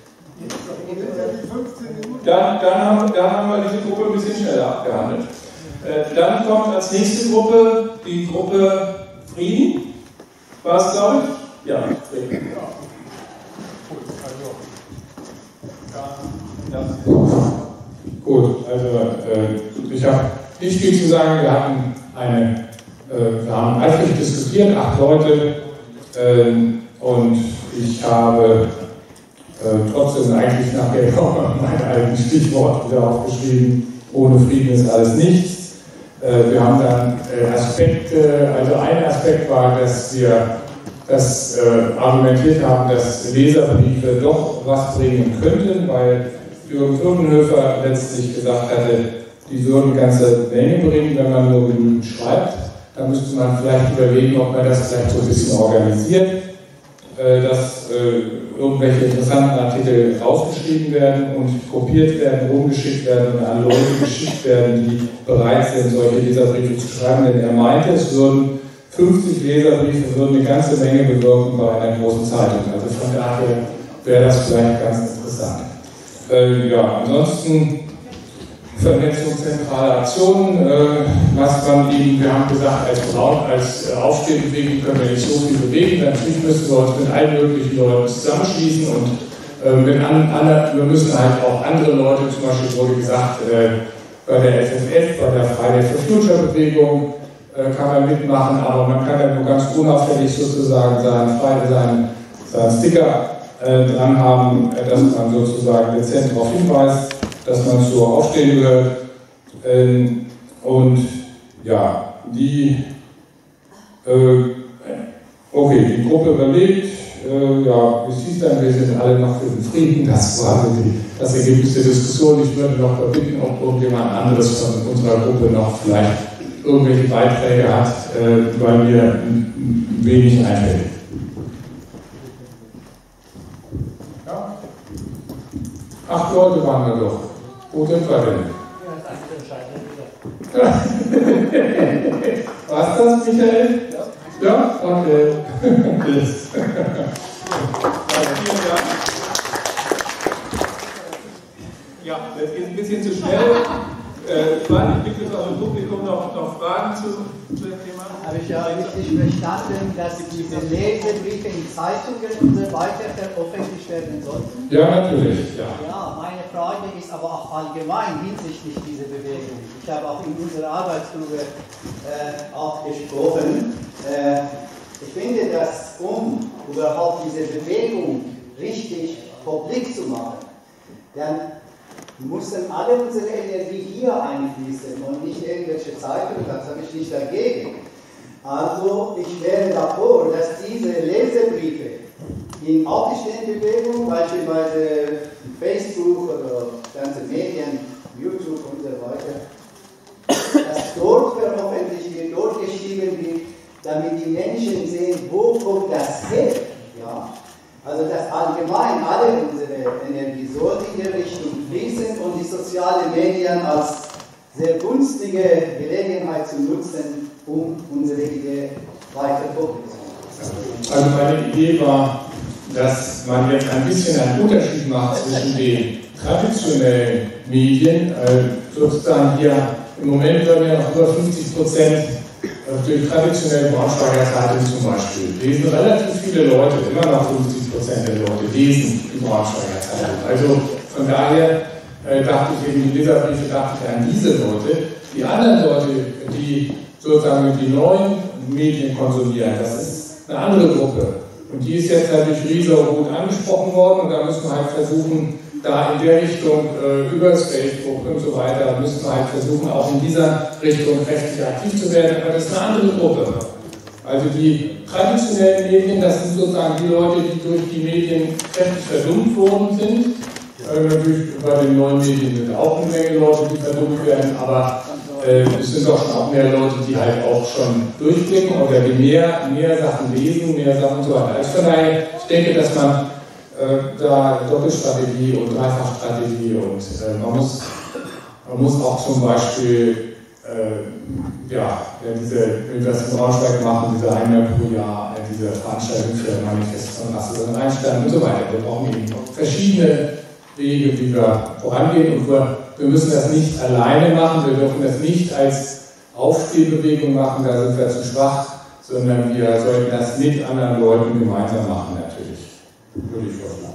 Dann haben wir diese Gruppe ein bisschen schneller abgehandelt. Dann kommt als nächste Gruppe die Gruppe Frieden. War es, glaube ich? Ja, Gut, also ich habe nicht viel zu sagen. Wir haben eifrig diskutiert, 8 Leute, und ich habe trotzdem eigentlich nachher mein eigenes Stichwort wieder aufgeschrieben: Ohne Frieden ist alles nichts. Wir haben dann Aspekte, also ein Aspekt war, dass wir argumentiert haben, dass Leserbriefe doch was bringen könnten, weil Jürgen Fürdenhöfer letztlich gesagt hatte, die würden eine ganze Menge bringen, wenn man nur genügend schreibt. Da müsste man vielleicht überlegen, ob man das vielleicht so ein bisschen organisiert, dass irgendwelche interessanten Artikel rausgeschrieben werden und kopiert werden, rumgeschickt werden und an Leute geschickt werden, die bereit sind, solche Leserbriefe zu schreiben. Denn er meinte, es würden 50 Leserbriefe würden eine ganze Menge bewirken bei einer großen Zeitung. Also von daher wäre das vielleicht ganz interessant. Ja, ansonsten Vernetzung zentraler Aktionen, was man eben, wir haben gesagt, als Aufstehbewegung können wir nicht so viel bewegen, natürlich müssen wir uns mit allen möglichen Leuten zusammenschließen und wir müssen halt auch andere Leute, zum Beispiel wurde gesagt, bei der FFF, bei der Friday for Future Bewegung, kann man mitmachen, aber man kann ja nur ganz unauffällig sozusagen seinen Sticker dran haben, dass man sozusagen dezent darauf hinweist, dass man zur Aufstehen gehört. Und ja, die Gruppe überlegt, ja, es hieß dann, wir sind alle noch für den Frieden, das war das Ergebnis der Diskussion. Ich würde noch bitten, ob irgendjemand anderes von unserer Gruppe noch vielleicht irgendwelche Beiträge hat, weil mir wenig einfällt. Ja? 8 Leute waren wir doch. Wo sind wir denn? War's das, Michael? Ja? Okay. Ja, jetzt geht es ein bisschen zu schnell. Gibt es auch im Publikum noch Fragen zu dem Thema? Habe ich ja richtig verstanden, dass diese Leserbriefe in Zeitungen und so weiter veröffentlicht werden sollten? Ja, natürlich. Ja. Ja, meine Frage ist aber auch allgemein hinsichtlich dieser Bewegung. Ich habe auch in unserer Arbeitsgruppe auch gesprochen. Ich finde, dass überhaupt diese Bewegung richtig publik zu machen, dann mussten alle unsere Energie hier einfließen und nicht irgendwelche Zeitungen, das habe ich nicht dagegen. Also ich wäre davor, dass diese Leserbriefe in Aufstehbewegung, beispielsweise Facebook oder ganze Medien, YouTube und so weiter, dass dort veröffentlicht wird, dort geschrieben wird, damit die Menschen sehen, wo kommt das her. Ja? Also dass allgemein alle unsere Energie so in der Richtung fließen und die sozialen Medien als sehr günstige Gelegenheit zu nutzen, um unsere Idee weiter fortzusetzen. Also meine Idee war, dass man jetzt ein bisschen einen Unterschied macht zwischen den traditionellen Medien, sozusagen hier im Moment werden ja noch über 50% durch traditionelle Braunschweiger Zeitung zum Beispiel. Lesen relativ viele Leute, immer noch 50% der Leute lesen die Braunschweiger Zeitung. Also von daher dachte ich eben, die Leserbriefe dachte ich an diese Leute. Die anderen Leute, die sozusagen die neuen Medien konsumieren, das ist eine andere Gruppe. Und die ist jetzt halt durch Rieser-Roth angesprochen worden und da müssen wir halt versuchen, da in der Richtung, über das Facebook und so weiter, müssen wir halt versuchen, auch in dieser Richtung kräftig aktiv zu werden, aber das ist eine andere Gruppe. Also die traditionellen Medien, das sind sozusagen die Leute, die durch die Medien kräftig verdummt worden sind. Natürlich bei den neuen Medien sind auch eine Menge Leute, die verdummt werden, aber es sind doch schon auch mehr Leute, die halt auch schon durchblicken oder die mehr Sachen lesen, mehr Sachen und so weiter. Also von daher, ich denke, dass man da Doppelstrategie und Dreifachstrategie und man muss auch zum Beispiel, wenn wir das in Braunschweig machen, diese einmal pro Jahr, diese Veranstaltung für Manifest von Rasse und Einstein und so weiter. Wir brauchen eben verschiedene Wege, wie wir vorangehen und wir müssen das nicht alleine machen, wir dürfen das nicht als Aufstehbewegung machen, da sind wir zu schwach, sondern wir sollten das mit anderen Leuten gemeinsam machen, natürlich. Würde ich vorschlagen.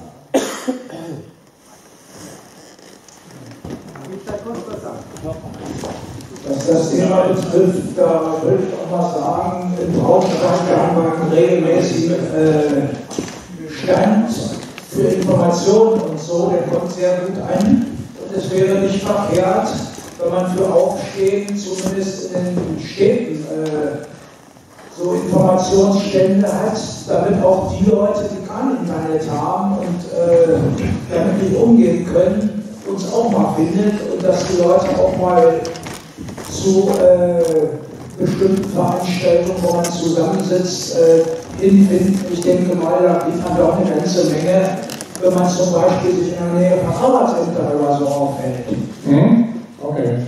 Was das Thema betrifft, da will ich auch mal sagen, in Braunschweig haben wir einen regelmäßigen Stand für Informationen und so, der kommt sehr gut an. Und es wäre nicht verkehrt, wenn man für Aufstehen, zumindest in den Städten, so Informationsstände hat, damit auch die Leute, die kein Internet haben und damit nicht umgehen können, uns auch mal findet und dass die Leute auch mal zu bestimmten Veranstaltungen, wo man zusammensitzt, hinfinden. Ich denke mal, da kriegt man doch eine ganze Menge, wenn man zum Beispiel sich in der Nähe von Arbeitsämtern oder so aufhält. Okay.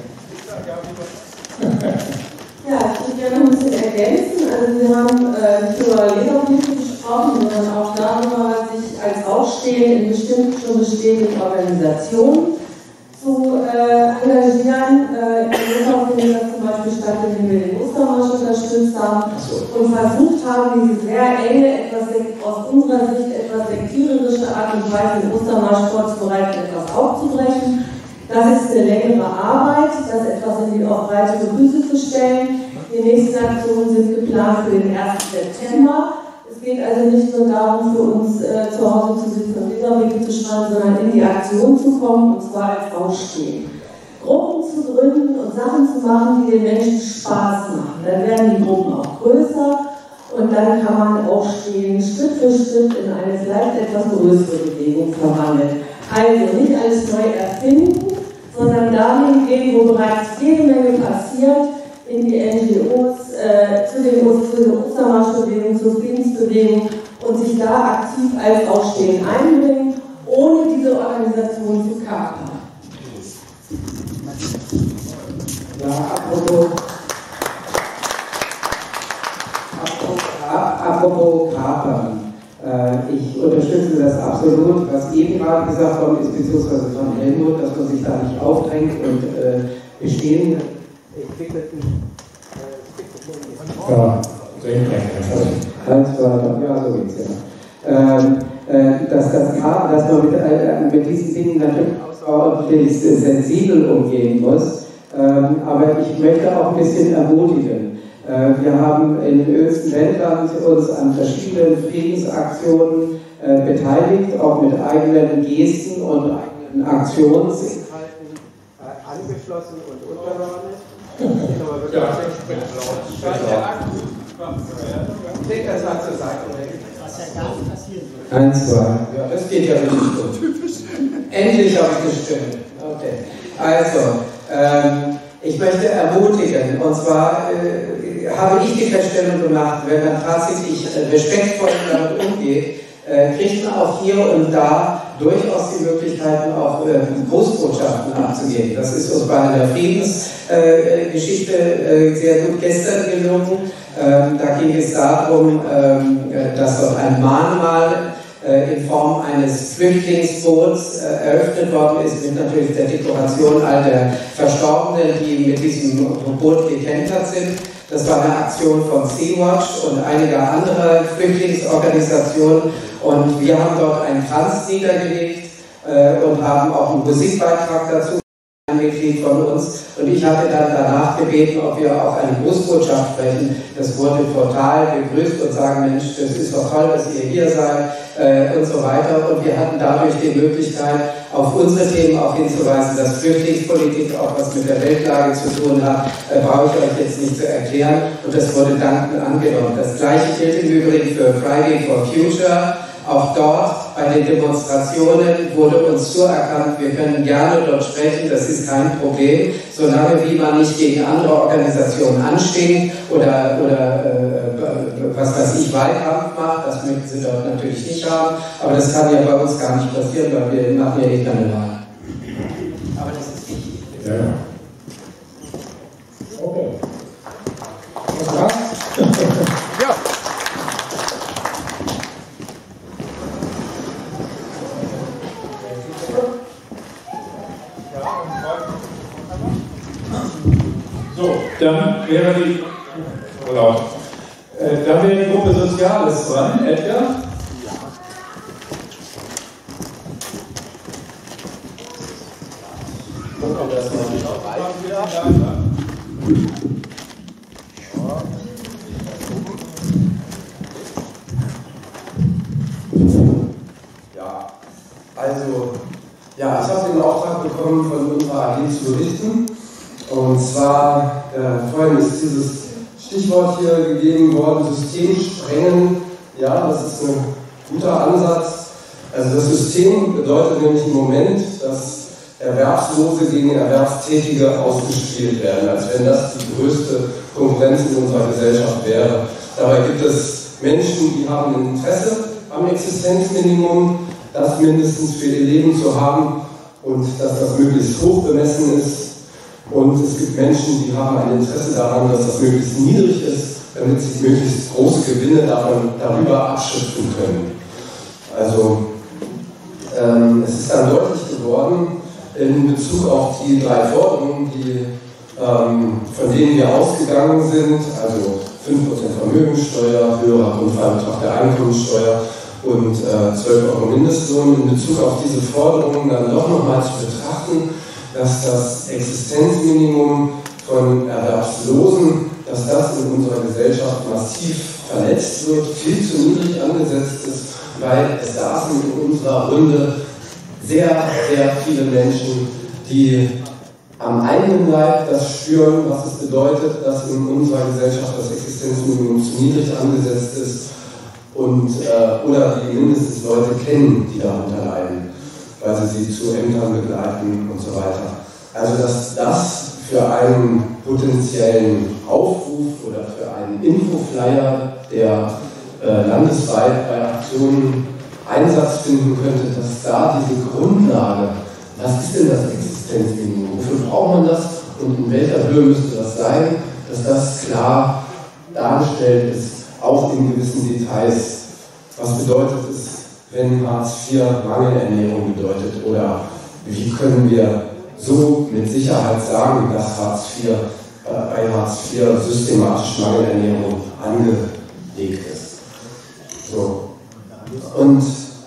Ja, ich würde gerne noch ein bisschen ergänzen. Also wir haben nicht nur über Leserbriefe gesprochen, sondern auch darüber, sich als Aufstehen in bestimmten schon bestehenden Organisationen zu engagieren. In Europa findet das zum Beispiel statt, indem wir den Ostermarsch unterstützt haben und versucht haben, diese sehr enge, aus unserer Sicht etwas sektiererische Art und Weise, den Ostermarsch vorzubereiten, etwas aufzubrechen. Das ist eine längere Arbeit, das etwas in die auf breitere Füße zu stellen. Die nächsten Aktionen sind geplant für den 1. September. Es geht also nicht nur darum, für uns zu Hause zu sitzen und Leserbriefe zu schreiben, sondern in die Aktion zu kommen, und zwar als Aufstehen. Gruppen zu gründen und Sachen zu machen, die den Menschen Spaß machen. Dann werden die Gruppen auch größer und dann kann man Aufstehen Schritt für Schritt in eine vielleicht etwas größere Bewegung verwandeln. Also nicht alles neu erfinden, sondern dahin gehen, wo bereits jede Menge passiert, in die NGOs, zu der Ostermarschbewegung, zur Friedensbewegung und sich da aktiv als Aufstehen einbringen, ohne diese Organisation zu kapern. Ja, apropos kapern. Ich unterstütze das absolut, was eben gerade gesagt worden ist, beziehungsweise von Helmut, dass man sich da nicht aufdrängt und bestehende entwickelten ja, so geht's ja. Dass man mit diesen Dingen natürlich außerordentlich sensibel umgehen muss, aber ich möchte auch ein bisschen ermutigen. Wir haben in Östen-Wendland uns an verschiedenen Friedensaktionen beteiligt, auch mit eigenen Gesten und eigenen Aktionsinhalten angeschlossen und untergeordnet. Leg das mal zur Seite. Was ja gar nicht passieren wird. 1, 2. Ja, das geht ja richtig gut. Endlich habe ich gestimmt. Okay. Also, ich möchte ermutigen, und zwar habe ich die Feststellung gemacht, wenn man tatsächlich respektvoll damit umgeht, kriegt man auch hier und da durchaus die Möglichkeiten, auch Großbotschaften abzugeben. Das ist uns bei der Friedensgeschichte sehr gut gestern gelungen. Da ging es darum, dass dort ein Mahnmal in Form eines Flüchtlingsboots eröffnet worden ist, mit natürlich der Dekoration all der Verstorbenen, die mit diesem Boot gekentert sind. Das war eine Aktion von Sea-Watch und einiger anderer Flüchtlingsorganisationen. Und wir haben dort einen Kranz niedergelegt und haben auch einen Musikbeitrag dazu. Ein Mitglied von uns. Und ich hatte dann danach gebeten, ob wir auch eine Grußbotschaft sprechen. Das wurde total begrüßt und sagen, Mensch, das ist doch toll, dass ihr hier seid und so weiter. Und wir hatten dadurch die Möglichkeit, auf unsere Themen auch hinzuweisen, dass Flüchtlingspolitik auch was mit der Weltlage zu tun hat, brauche ich euch jetzt nicht zu erklären. Und das wurde dankend angenommen. Das Gleiche gilt im Übrigen für Friday for Future. Auch dort bei den Demonstrationen wurde uns zuerkannt, wir können gerne dort sprechen, das ist kein Problem, solange wie man nicht gegen andere Organisationen anstinkt oder was weiß ich, Wahlkampf macht, das möchten sie dort natürlich nicht haben, aber das kann ja bei uns gar nicht passieren, weil wir machen ja eh keine Wahl. Aber das ist wichtig. Ja. Okay. Was war's? Ja. So, dann wäre die, Karl ist dran, Edgar. Ich habe den Auftrag bekommen, von unserer AG zu berichten. Und zwar, vorhin ist dieses Stichwort hier gegeben worden, Systemsprengen. Ja, das ist ein guter Ansatz. Also das System bedeutet nämlich im Moment, dass Erwerbslose gegen Erwerbstätige ausgespielt werden, als wenn das die größte Konkurrenz in unserer Gesellschaft wäre. Dabei gibt es Menschen, die haben ein Interesse am Existenzminimum, das mindestens für ihr Leben zu haben und dass das möglichst hoch bemessen ist. Und es gibt Menschen, die haben ein Interesse daran, dass das möglichst niedrig ist, damit sie möglichst große Gewinne darüber abschöpfen können. Also es ist dann deutlich geworden in Bezug auf die 3 Forderungen, von denen wir ausgegangen sind, also 5% Vermögenssteuer, höherer Grundfallbetrag der Einkommensteuer und 12 Euro Mindestlohn, in Bezug auf diese Forderungen dann doch nochmal zu betrachten, dass das Existenzminimum von Erwerbslosen, dass das in unserer Gesellschaft massiv verletzt wird, viel zu niedrig angesetzt ist, weil es saßen in unserer Runde sehr, sehr viele Menschen, die am eigenen Leib das spüren, was es bedeutet, dass in unserer Gesellschaft das Existenzminimum zu niedrig angesetzt ist und, oder die mindestens Leute kennen, die darunter leiden, weil sie zu Ämtern begleiten und so weiter. Also dass das für einen potenziellen Aufruf oder für einen Infoflyer, der landesweit bei Aktionen Einsatz finden könnte, dass da diese Grundlage, was ist denn das Existenzminimum, wofür braucht man das und in welcher Höhe müsste das sein, dass das klar dargestellt ist, auch in gewissen Details. Was bedeutet es, wenn Hartz IV Mangelernährung bedeutet, oder wie können wir so mit Sicherheit sagen, dass bei Hartz IV systematisch Mangelernährung angelegt ist. So. Und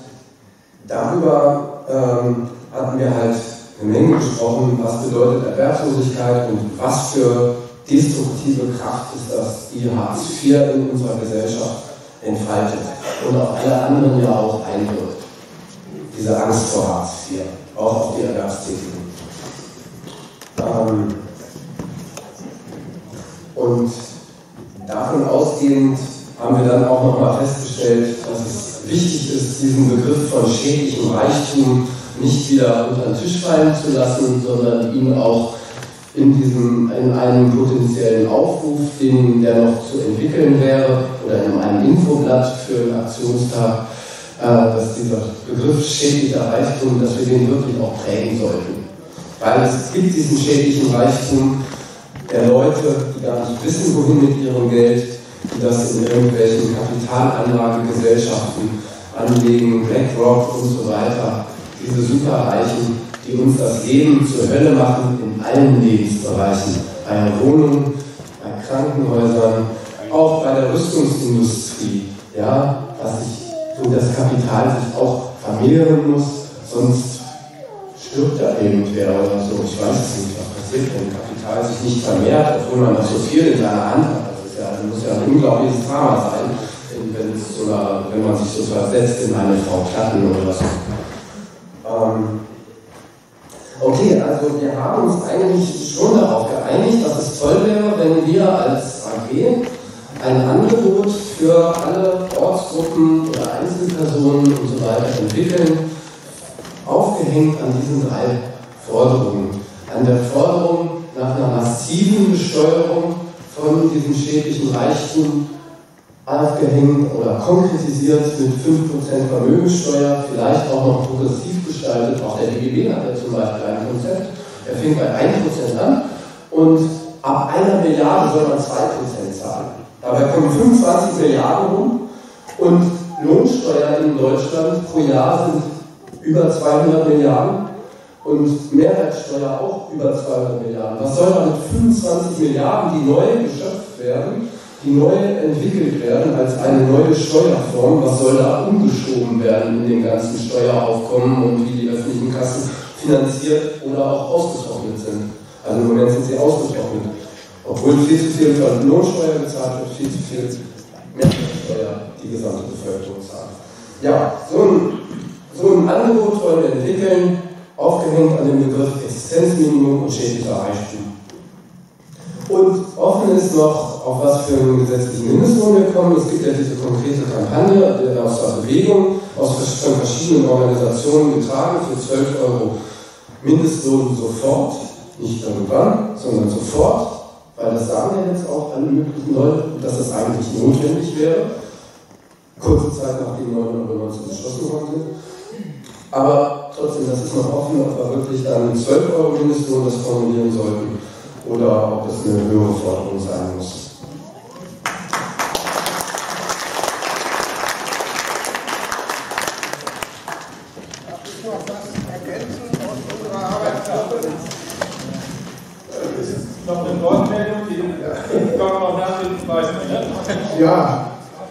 darüber hatten wir halt eine Menge gesprochen, was bedeutet Erwerbslosigkeit und was für destruktive Kraft ist das, die Hartz IV in unserer Gesellschaft entfaltet und auf alle anderen ja auch einwirkt. Diese Angst vor Hartz IV, auch auf die Erwerbstätigen. Und davon ausgehend haben wir dann auch nochmal festgestellt, dass es wichtig ist, diesen Begriff von schädlichem Reichtum nicht wieder unter den Tisch fallen zu lassen, sondern ihn auch in einem potenziellen Aufruf, der noch zu entwickeln wäre, oder in einem Infoblatt für den Aktionstag, dass dieser Begriff schädlicher Reichtum, dass wir den wirklich auch prägen sollten. Weil es gibt diesen schädlichen Reichtum der Leute, die gar nicht wissen, wohin mit ihrem Geld, die das in irgendwelchen Kapitalanlagegesellschaften anlegen, BlackRock und so weiter, diese Superreichen, die uns das Leben zur Hölle machen in allen Lebensbereichen, bei der Wohnung, bei Krankenhäusern, auch bei der Rüstungsindustrie, ja, wo das Kapital sich auch vermehren muss, sonst stirbt da irgendwer oder so. Ich weiß es nicht, was passiert, wenn Kapital sich nicht vermehrt, obwohl man noch so viel in seiner Hand hat. Das muss ja ein unglaubliches Drama sein, wenn man sich so versetzt in eine Frau Platten oder so. Okay, also wir haben uns eigentlich schon darauf geeinigt, dass es toll wäre, wenn wir als AG ein Angebot für alle Ortsgruppen oder Einzelpersonen und so weiter entwickeln, aufgehängt an diesen 3 Forderungen. An der Forderung nach einer massiven Besteuerung von diesem schädlichen Reichtum, aufgehängt oder konkretisiert mit 5% Vermögenssteuer, vielleicht auch noch progressiv gestaltet. Auch der DGB hat ja zum Beispiel ein Konzept, er fängt bei 1% an und ab 1 Milliarde soll man 2% zahlen. Dabei kommen 25 Milliarden rum und Lohnsteuer in Deutschland pro Jahr sind über 200 Milliarden und Mehrwertsteuer auch über 200 Milliarden. Was soll man mit 25 Milliarden, die neu geschöpft werden, die neu entwickelt werden als eine neue Steuerform. Was soll da umgeschoben werden in dem ganzen Steueraufkommen und wie die öffentlichen Kassen finanziert oder auch ausgetrocknet sind. Also im Moment sind sie ausgetrocknet. Obwohl viel zu viel Lohnsteuer bezahlt wird, viel zu viel Mehrwertsteuer die gesamte Bevölkerung zahlt. Ja, so ein Angebot wollen wir entwickeln, aufgehängt an dem Begriff Existenzminimum und schädlicher Reichtum. Und offen ist noch, auf was für einen gesetzlichen Mindestlohn wir kommen. Es gibt ja diese konkrete Kampagne aus der Bewegung, von verschiedenen Organisationen getragen, für 12 Euro Mindestlohn sofort. Nicht irgendwann, sondern sofort, weil das sagen ja jetzt auch alle möglichen Leute, dass das eigentlich notwendig wäre. Kurze Zeit nach den 9,19 Euro beschlossen worden sind. Aber trotzdem, das ist noch offen, ob wir wirklich dann 12 Euro Mindestlohn das formulieren sollten oder ob das eine höhere Forderung sein muss. Noch eine Wortmeldung, die kommt noch nach dem Zweiten. Ja,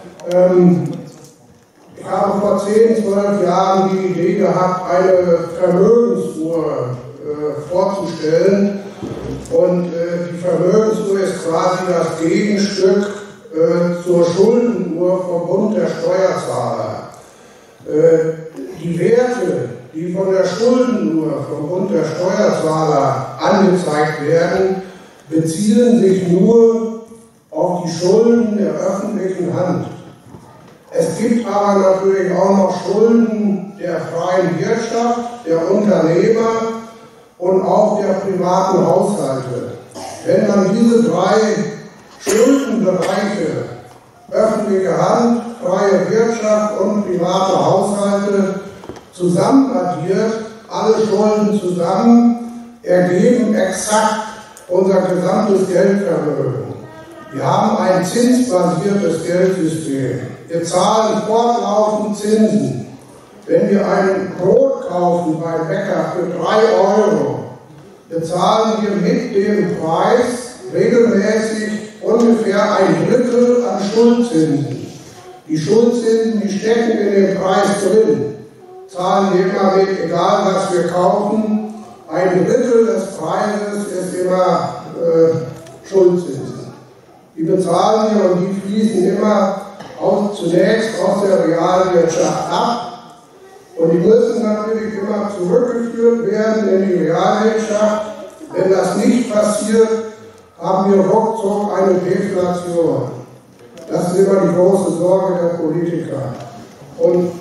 ich habe vor 10, 12 Jahren die Idee gehabt, eine Vermögensuhr vorzustellen. Und die Vermögensuhr ist quasi das Gegenstück zur Schuldenuhr vom Bund der Steuerzahler. Die Werte, die von der Schuldenuhr vom Bund der Steuerzahler angezeigt werden, beziehen sich nur auf die Schulden der öffentlichen Hand. Es gibt aber natürlich auch noch Schulden der freien Wirtschaft, der Unternehmer und auch der privaten Haushalte. Wenn man diese drei Schuldenbereiche, öffentliche Hand, freie Wirtschaft und private Haushalte, zusammen addiert, alle Schulden zusammen, ergeben exakt unser gesamtes Geldvermögen. Wir haben ein zinsbasiertes Geldsystem. Wir zahlen fortlaufend Zinsen. Wenn wir ein Brot kaufen beim Bäcker für 3 Euro, bezahlen wir mit dem Preis regelmäßig ungefähr ein Drittel an Schuldzinsen. Die Schuldzinsen, die stecken in dem Preis drin. Zahlen wir immer mit, egal was wir kaufen, ein Drittel des Preises ist immer Schuldzinsen. Die bezahlen wir und die fließen immer zunächst aus der Realwirtschaft ab. Und die müssen natürlich immer zurückgeführt werden in die Realwirtschaft. Wenn das nicht passiert, haben wir ruckzuck eine Deflation. Das ist immer die große Sorge der Politiker. Und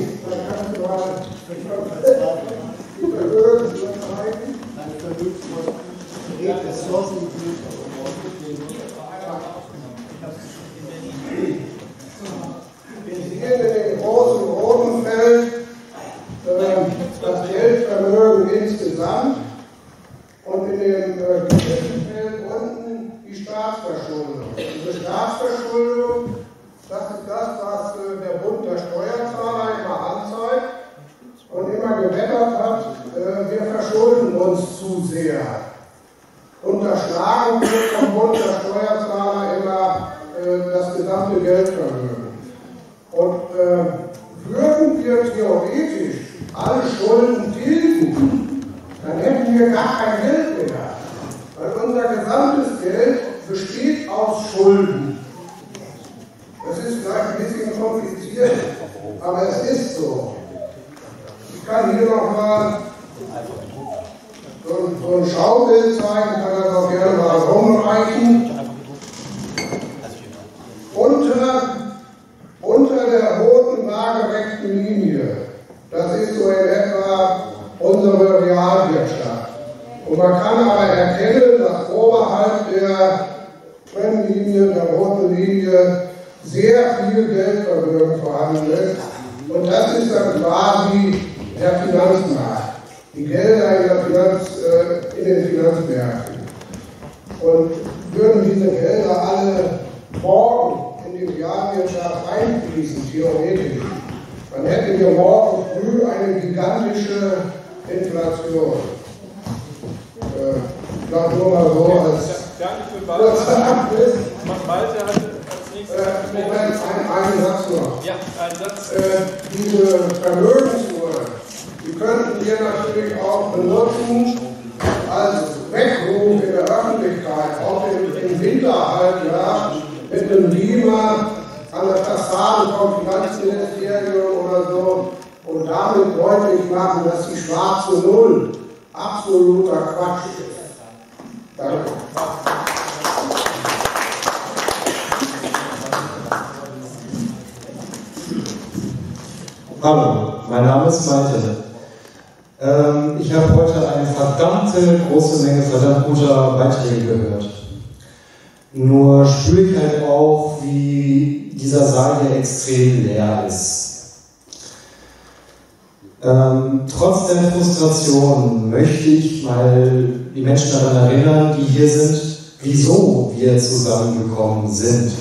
wir sehen in dem großen roten Feld das Geldvermögen insgesamt und in dem gelben Feld unten die Staatsverschuldung. Diese Staatsverschuldung, das ist das, was der Bund der Steuerzahler immer anzeigt und immer gewettert hat, wir verschulden uns zu sehr. Unterschlagen wird vom Bund der Steuerzahler immer das gesamte Geldvermögen. Und würden wir theoretisch alle Schulden tilgen, dann hätten wir gar kein Geld mehr. Weil unser gesamtes Geld besteht aus Schulden. Das ist vielleicht ein bisschen kompliziert, aber es ist so. Ich kann hier nochmal so ein Schaubild zeigen, kann das auch gerne mal rumreichen. Unter der roten waagerechten Linie, das ist so in etwa unsere Realwirtschaft. Und man kann aber erkennen, dass oberhalb der Trennlinie, der roten Linie, sehr viel Geldvermögen vorhanden ist. Und das ist dann quasi der Finanzmarkt. Die Gelder in den Finanzmärkten. Und würden diese Gelder alle morgen in die Realwirtschaft einfließen, theoretisch, dann hätten wir morgen früh eine gigantische Inflation. Ich glaube nur mal so als kurzer Abriss. Malte hat Moment, einen Satz noch. Ja, einen Satz. Diese Vermögensuhr, die könnten wir natürlich auch benutzen als Weckruf in der Öffentlichkeit, auch im Winterhalbjahr mit einem Beamer an der Fassade vom Finanzministerium oder so und damit deutlich machen, dass die schwarze Null absoluter Quatsch ist. Danke. Hallo, mein Name ist Malte. Ich habe heute eine verdammte große Menge verdammt guter Beiträge gehört. Nur spüre ich halt auch, wie dieser Saal hier extrem leer ist. Trotz der Frustration möchte ich mal die Menschen daran erinnern, die hier sind, wieso wir zusammengekommen sind.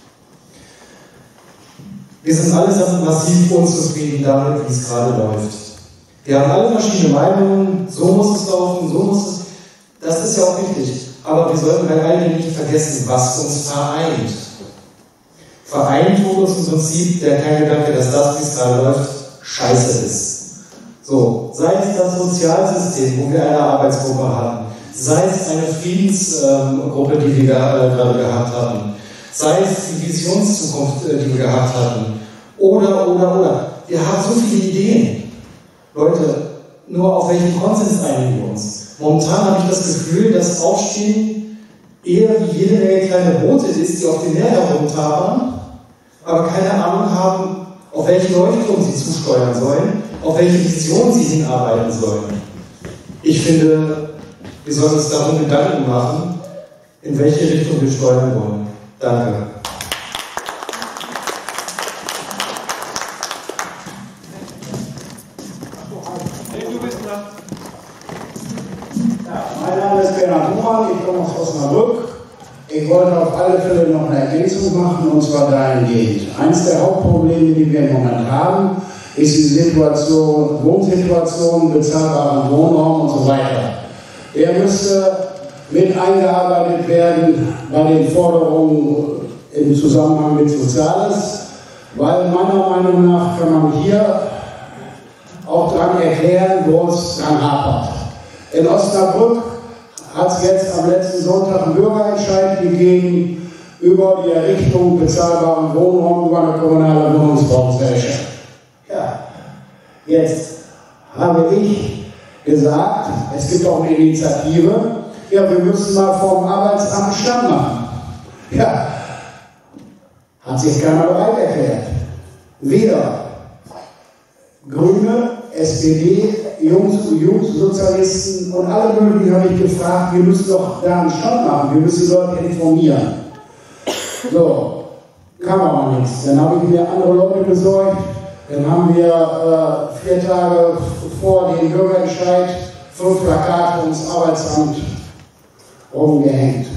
Wir sind allesamt massiv unzufrieden damit, wie es gerade läuft. Wir haben alle verschiedene Meinungen, so muss es laufen, so muss es. Das ist ja auch wichtig. Aber wir sollten bei all dem nicht vergessen, was uns vereint. Vereint tut uns im Prinzip der Kerngedanke, dass das, wie es gerade läuft, scheiße ist. So, sei es das Sozialsystem, wo wir eine Arbeitsgruppe hatten, sei es eine Friedensgruppe, die wir gerade gehabt hatten, sei es die Visionszukunft, die wir gehabt hatten, oder. Wir haben so viele Ideen. Leute, nur auf welchen Konsens einigen wir uns? Momentan habe ich das Gefühl, dass Aufstehen eher wie jede Menge kleine Boote ist, die auf dem Meer herumtabern, aber keine Ahnung haben, auf welchen Leuchtturm sie zusteuern sollen, auf welche Vision sie hinarbeiten sollen. Ich finde, wir sollten uns darum Gedanken machen, in welche Richtung wir steuern wollen. Danke. Mein Name ist Bernhard Humann, ich komme aus Osnabrück. Ich wollte auf alle Fälle noch eine Ergänzung machen, und zwar dahingehend. Eines der Hauptprobleme, die wir im Moment haben, ist die Situation, Wohnsituation, bezahlbaren Wohnraum und so weiter. Der müsste mit eingearbeitet werden bei den Forderungen im Zusammenhang mit Soziales, weil meiner Meinung nach kann man hier auch daran erklären, wo es dran hapert. In Osnabrück hat es jetzt am letzten Sonntag einen Bürgerentscheid gegeben über die Errichtung bezahlbaren Wohnraum über eine kommunale Wohnungsbaugesellschaft. Ja, jetzt habe ich gesagt, es gibt auch eine Initiative, ja, wir müssen mal vom Arbeitsamt Stand machen. Ja, hat sich keiner bereit erklärt. Weder Grüne, SPD, Jungssozialisten und alle möglichen habe ich gefragt, wir müssen doch da einen Stand machen, wir müssen die Leute informieren. So, kam aber nichts. Dann habe ich mir andere Leute besorgt, dann haben wir 4 Tage vor dem Bürgerentscheid 5 Plakate ins Arbeitsamt rumgehängt.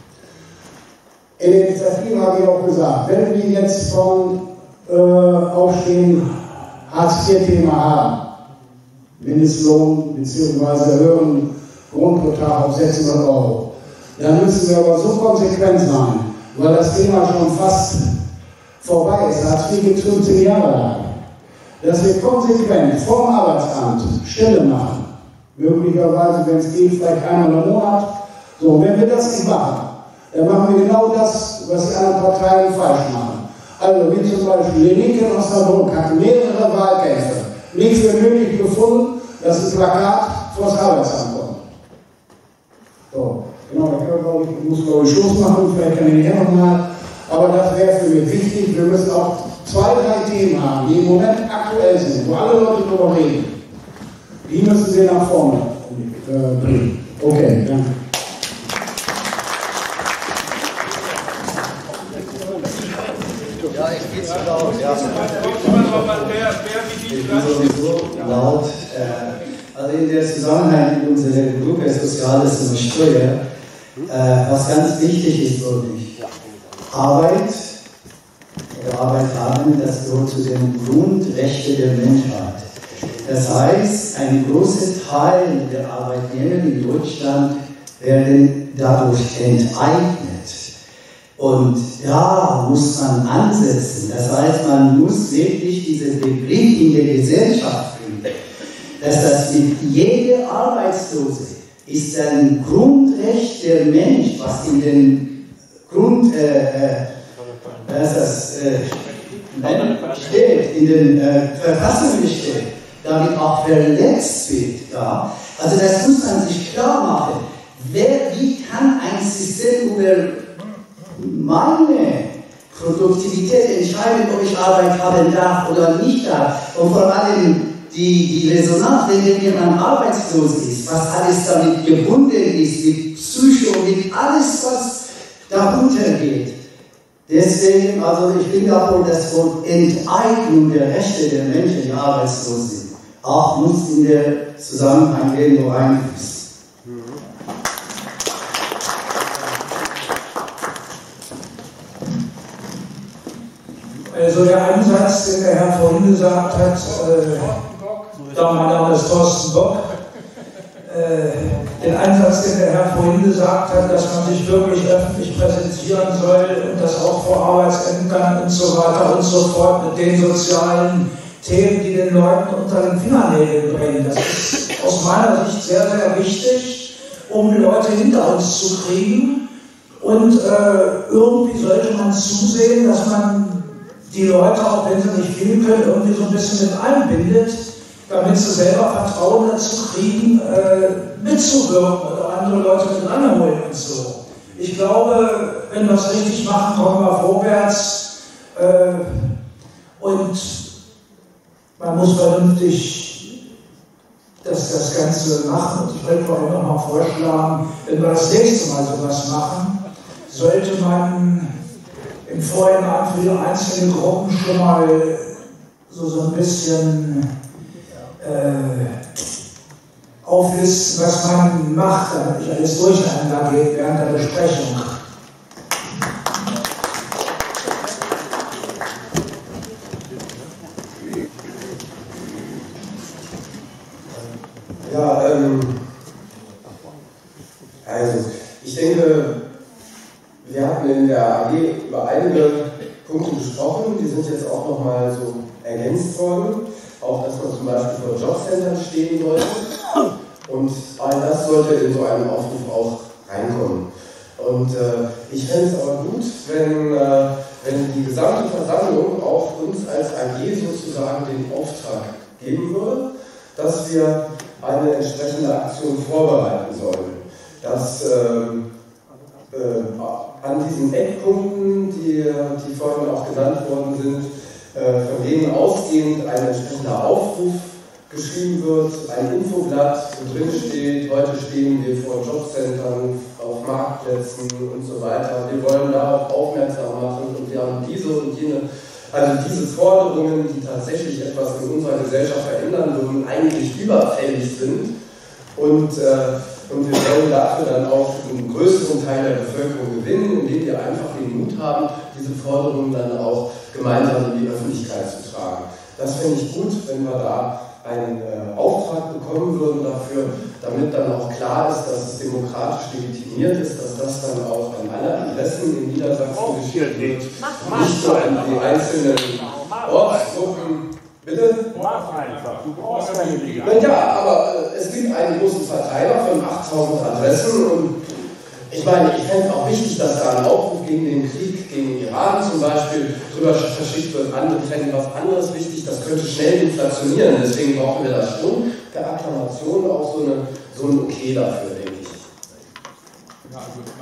In der Initiative habe ich auch gesagt, wenn wir jetzt vom Aufstehen Hartz-IV-Thema haben, Mindestlohn bzw. höheren Grundbetrag auf 600 €, dann müssen wir aber so konsequent sein, weil das Thema schon fast vorbei ist. Hartz IV gibt es 15 Jahre lang. Dass wir konsequent vom Arbeitsamt Stelle machen, möglicherweise, wenn es geht, vielleicht einmal im Monat. So, wenn wir das nicht machen, dann machen wir genau das, was die anderen Parteien falsch machen. Also wie zum Beispiel die Linke in Osnabrück hat mehrere Wahlkämpfe nicht für nötig gefunden, dass ein Plakat vor das Arbeitsamt kommt. So, genau, ich muss glaube ich Schluss machen, vielleicht kann ich hier nochmal, aber das wäre für mich wichtig. Wir müssen auch 2, 3 Themen haben, die im Moment aktuell sind, wo alle Leute darüber reden. Die müssen wir nach vorne bringen. Okay, danke. Ja, ich gehe zu laut. Ja. Laut. Also in der Zusammenhang mit unserer Gruppe Soziales und Steuer, was ganz wichtig ist, wirklich, Arbeit oder Arbeit haben, das gehört zu den Grundrechten der Menschheit. Das heißt, ein großer Teil der Arbeitnehmer in Deutschland werden dadurch enteignet. Und da muss man ansetzen. Das heißt, man muss wirklich diesen Begriff in der Gesellschaft bringen, dass das mit jeder Arbeitslose ist ein Grundrecht der Mensch, was in den steht, in den Verfassungen steht, damit auch verletzt wird. Ja? Also das muss man sich klar machen. Wie kann ein System über meine Produktivität entscheiden, ob ich Arbeit haben darf oder nicht darf? Und vor allem die Resonanz, wenn jemand arbeitslos ist, was alles damit gebunden ist, mit Psycho, mit alles, was darunter geht. Deswegen, also ich bin dafür, dass von Enteignung der Rechte der Menschen, die arbeitslos sind, auch muss in der Zusammenhang irgendwo reinfließen. Also der Ansatz, den der Herr vorhin gesagt hat, mein Name ist Thorsten Bock, den Ansatz, den der Herr vorhin gesagt hat, dass man sich wirklich öffentlich präsentieren soll und das auch vor Arbeitsämtern und so weiter und so fort mit den sozialen Themen, die den Leuten unter den Fingernägeln brennen. Das ist aus meiner Sicht sehr, sehr wichtig, um Leute hinter uns zu kriegen. Und irgendwie sollte man zusehen, dass man die Leute, auch wenn sie nicht viel können, irgendwie so ein bisschen mit einbindet, damit sie selber Vertrauen dazu kriegen, mitzuwirken oder andere Leute mit ranholen und so. Ich glaube, wenn wir es richtig machen, kommen wir vorwärts und man muss vernünftig das Ganze machen. Und ich würde vorhin noch mal vorschlagen, wenn wir das nächste Mal sowas machen, sollte man im Vorhinein für die einzelnen Gruppen schon mal so ein bisschen auflisten, was man macht, damit nicht alles durcheinander geht während der Besprechung. Ja, also ich denke, wir hatten in der AG über einige Punkte gesprochen, die sind jetzt auch nochmal so ergänzt worden, auch dass man zum Beispiel vor Jobcentern stehen sollte und all das sollte in so einem Aufruf auch reinkommen. Und ich fände es aber gut, wenn die gesamte Versammlung auch uns als AG sozusagen den Auftrag geben würde, dass wir eine entsprechende Aktion vorbereiten sollen. Dass an diesen Eckpunkten, die vorhin auch genannt worden sind, von denen ausgehend ein entsprechender Aufruf geschrieben wird, ein Infoblatt, wo drin steht, heute stehen wir vor Jobcentern, auf Marktplätzen und so weiter. Wir wollen darauf aufmerksam machen und wir haben diese und jene, also diese Forderungen, die tatsächlich etwas in unserer Gesellschaft verändern würden, eigentlich überfällig sind und wir wollen dafür dann auch einen größeren Teil der Bevölkerung gewinnen, indem wir einfach den Mut haben, diese Forderungen dann auch gemeinsam in die Öffentlichkeit zu tragen. Das fände ich gut, wenn wir da einen Auftrag bekommen würden dafür, damit dann auch klar ist, dass es demokratisch legitimiert ist, dass das dann auch an alle Adressen in Niedersachsen geschieht wird, nicht nur an die einzelnen Ortsgruppen. Bitte? Du brauchst keine Liga. Ja, aber es gibt einen großen Verteiler von 8000 Adressen und ich meine, ich fände auch wichtig, dass da ein Aufruf gegen den Krieg gegen Iran zum Beispiel drüber verschickt wird. Andere fänden was anderes wichtig, das könnte schnell inflationieren. Deswegen brauchen wir da schon der Akklamation auch so ein Okay dafür, denke ich. Ja,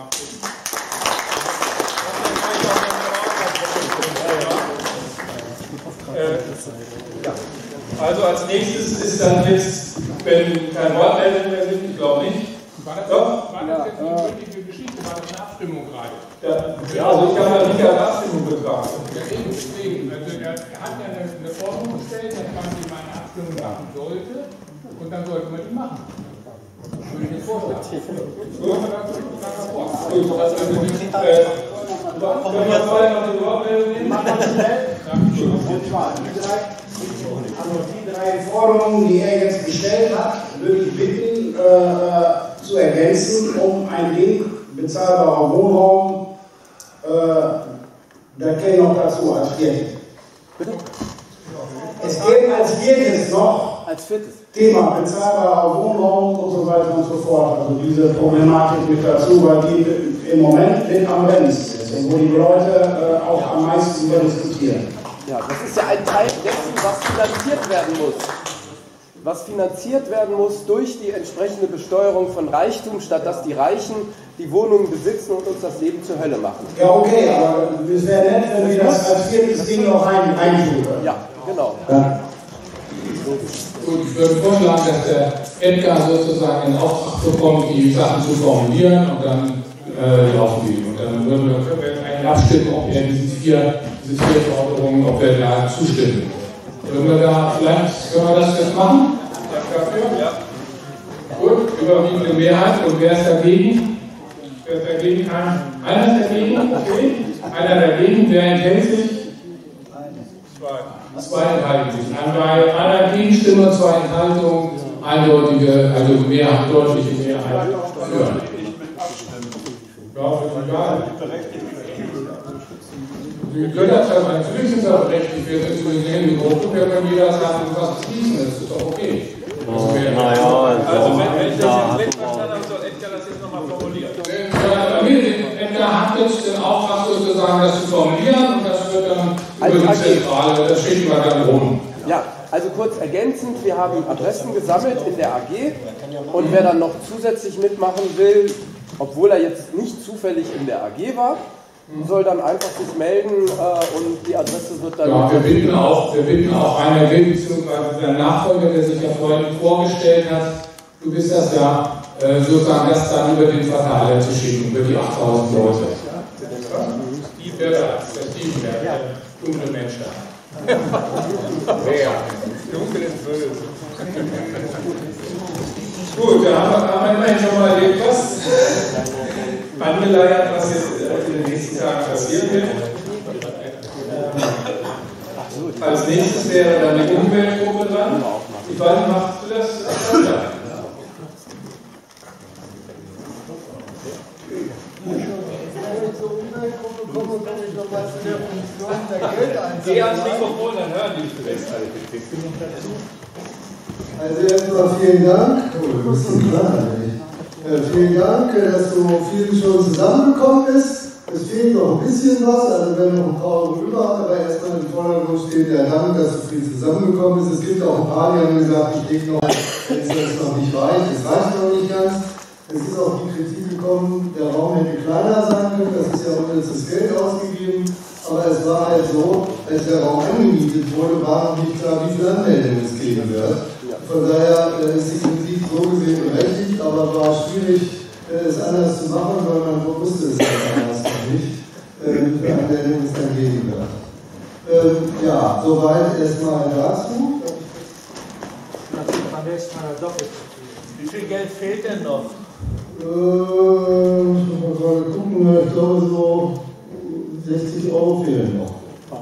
also als nächstes ist dann jetzt, wenn kein Wortmeldungen mehr sind, ich glaube nicht. War das jetzt eine wirkliche Geschichte? War das eine Abstimmung gerade? Ja, also ich habe ja nicht als Abstimmung betrachtet. Ja, eben, deswegen. Also er hat ja eine Forderung gestellt, dass man die mal eine Abstimmung machen sollte und dann sollte man die machen. Würde ich jetzt vorschlagen. Gut, also die drei Forderungen, die er jetzt gestellt hat, würde ich bitten, zu ergänzen, um ein Link bezahlbarer Wohnraum Das käme noch dazu als viertes. Es käme als viertes noch Thema bezahlbarer Wohnraum und so weiter und so fort. Also diese Problematik mit dazu, weil die im Moment mit am brennendsten ist und wo die Leute auch am meisten über diskutieren. Ja, das ist ja ein Teil dessen, was finanziert werden muss. Was finanziert werden muss durch die entsprechende Besteuerung von Reichtum, statt dass die Reichen die Wohnungen besitzen und uns das Leben zur Hölle machen. Ja, okay, aber es wäre nett, wenn wir das als viertes Ding noch eintun können. Ja, genau. Ja. Gut, ich würde vorschlagen, dass der Edgar sozusagen den Auftrag bekommt, die Sachen zu formulieren und dann laufen die. Und dann können wir eigentlich abstimmen, ob er diese vier Forderungen, ob wir da zustimmen. Können wir das jetzt machen? Dafür? Ja. Gut, überwiegende Mehrheit. Und wer ist dagegen? Wer ist dagegen? Einer ist dagegen? Okay. Einer dagegen. Wer enthält sich? Zwei enthalten sich. Bei einer Gegenstimme, 2 Enthaltungen, eindeutige, also deutliche Mehrheit für. Ja, ist egal. Wir können das ja natürlich sind wir berechtigt, wir sind zu denselben Gruppen, wir können jeder sagen, was beschließen ist, ist doch okay. Also wenn ich das jetzt recht verstanden habe, soll Edgar das jetzt nochmal formulieren. Edgar hat jetzt den Auftrag sozusagen, das zu formulieren und das wird dann über die Zentrale, das schicken wir dann rum. Ja, also kurz ergänzend, wir haben Adressen gesammelt in der AG und wer dann noch zusätzlich mitmachen will, obwohl er jetzt nicht zufällig in der AG war, soll dann einfach sich melden und die Adresse wird dann... Ja, wir bitten auch Rainer Will, beziehungsweise der Nachfolger, der sich ja vorhin vorgestellt hat, du bist das ja, sozusagen das dann über den Verteiler zu schicken, über die 8000 Leute. Steve wäre der dunkle Mensch da. Wer? Dunkel ist böse. Gut, da haben wir immerhin schon mal erlebt, was angeleiert, was jetzt in den nächsten Tagen passieren wird. Als nächstes wäre dann die Umweltgruppe dran. Ich weiß nicht, machst du das? Ja. Geh ans Mikrofon, dann hören die dich besser. Also erstmal vielen Dank. Vielen Dank, dass so viel schon zusammengekommen ist. Es fehlt noch ein bisschen was, also wenn noch ein paar über hat, aber erstmal im Vordergrund steht der Dank, dass so viel zusammengekommen ist. Es gibt auch ein paar, die haben gesagt, ich denke noch, wenn es noch nicht reicht, es reicht noch nicht ganz. Es ist auch die Kritik gekommen, der Raum hätte kleiner sein können, das ist ja unnützes Geld ausgegeben, aber es war halt so, als der Raum angemietet wurde, war noch nicht klar, wie viel Anmeldungen es geben wird. Von daher ist die Kritik so gesehen berechtigt, aber war schwierig, es anders zu machen, weil man wusste es ja damals noch nicht, wie viel Anmeldungen es dann geben wird. Ja, soweit erstmal dazu. Wie viel Geld fehlt denn noch? Ich muss mal gerade gucken, ich glaube so 60 € fehlen noch.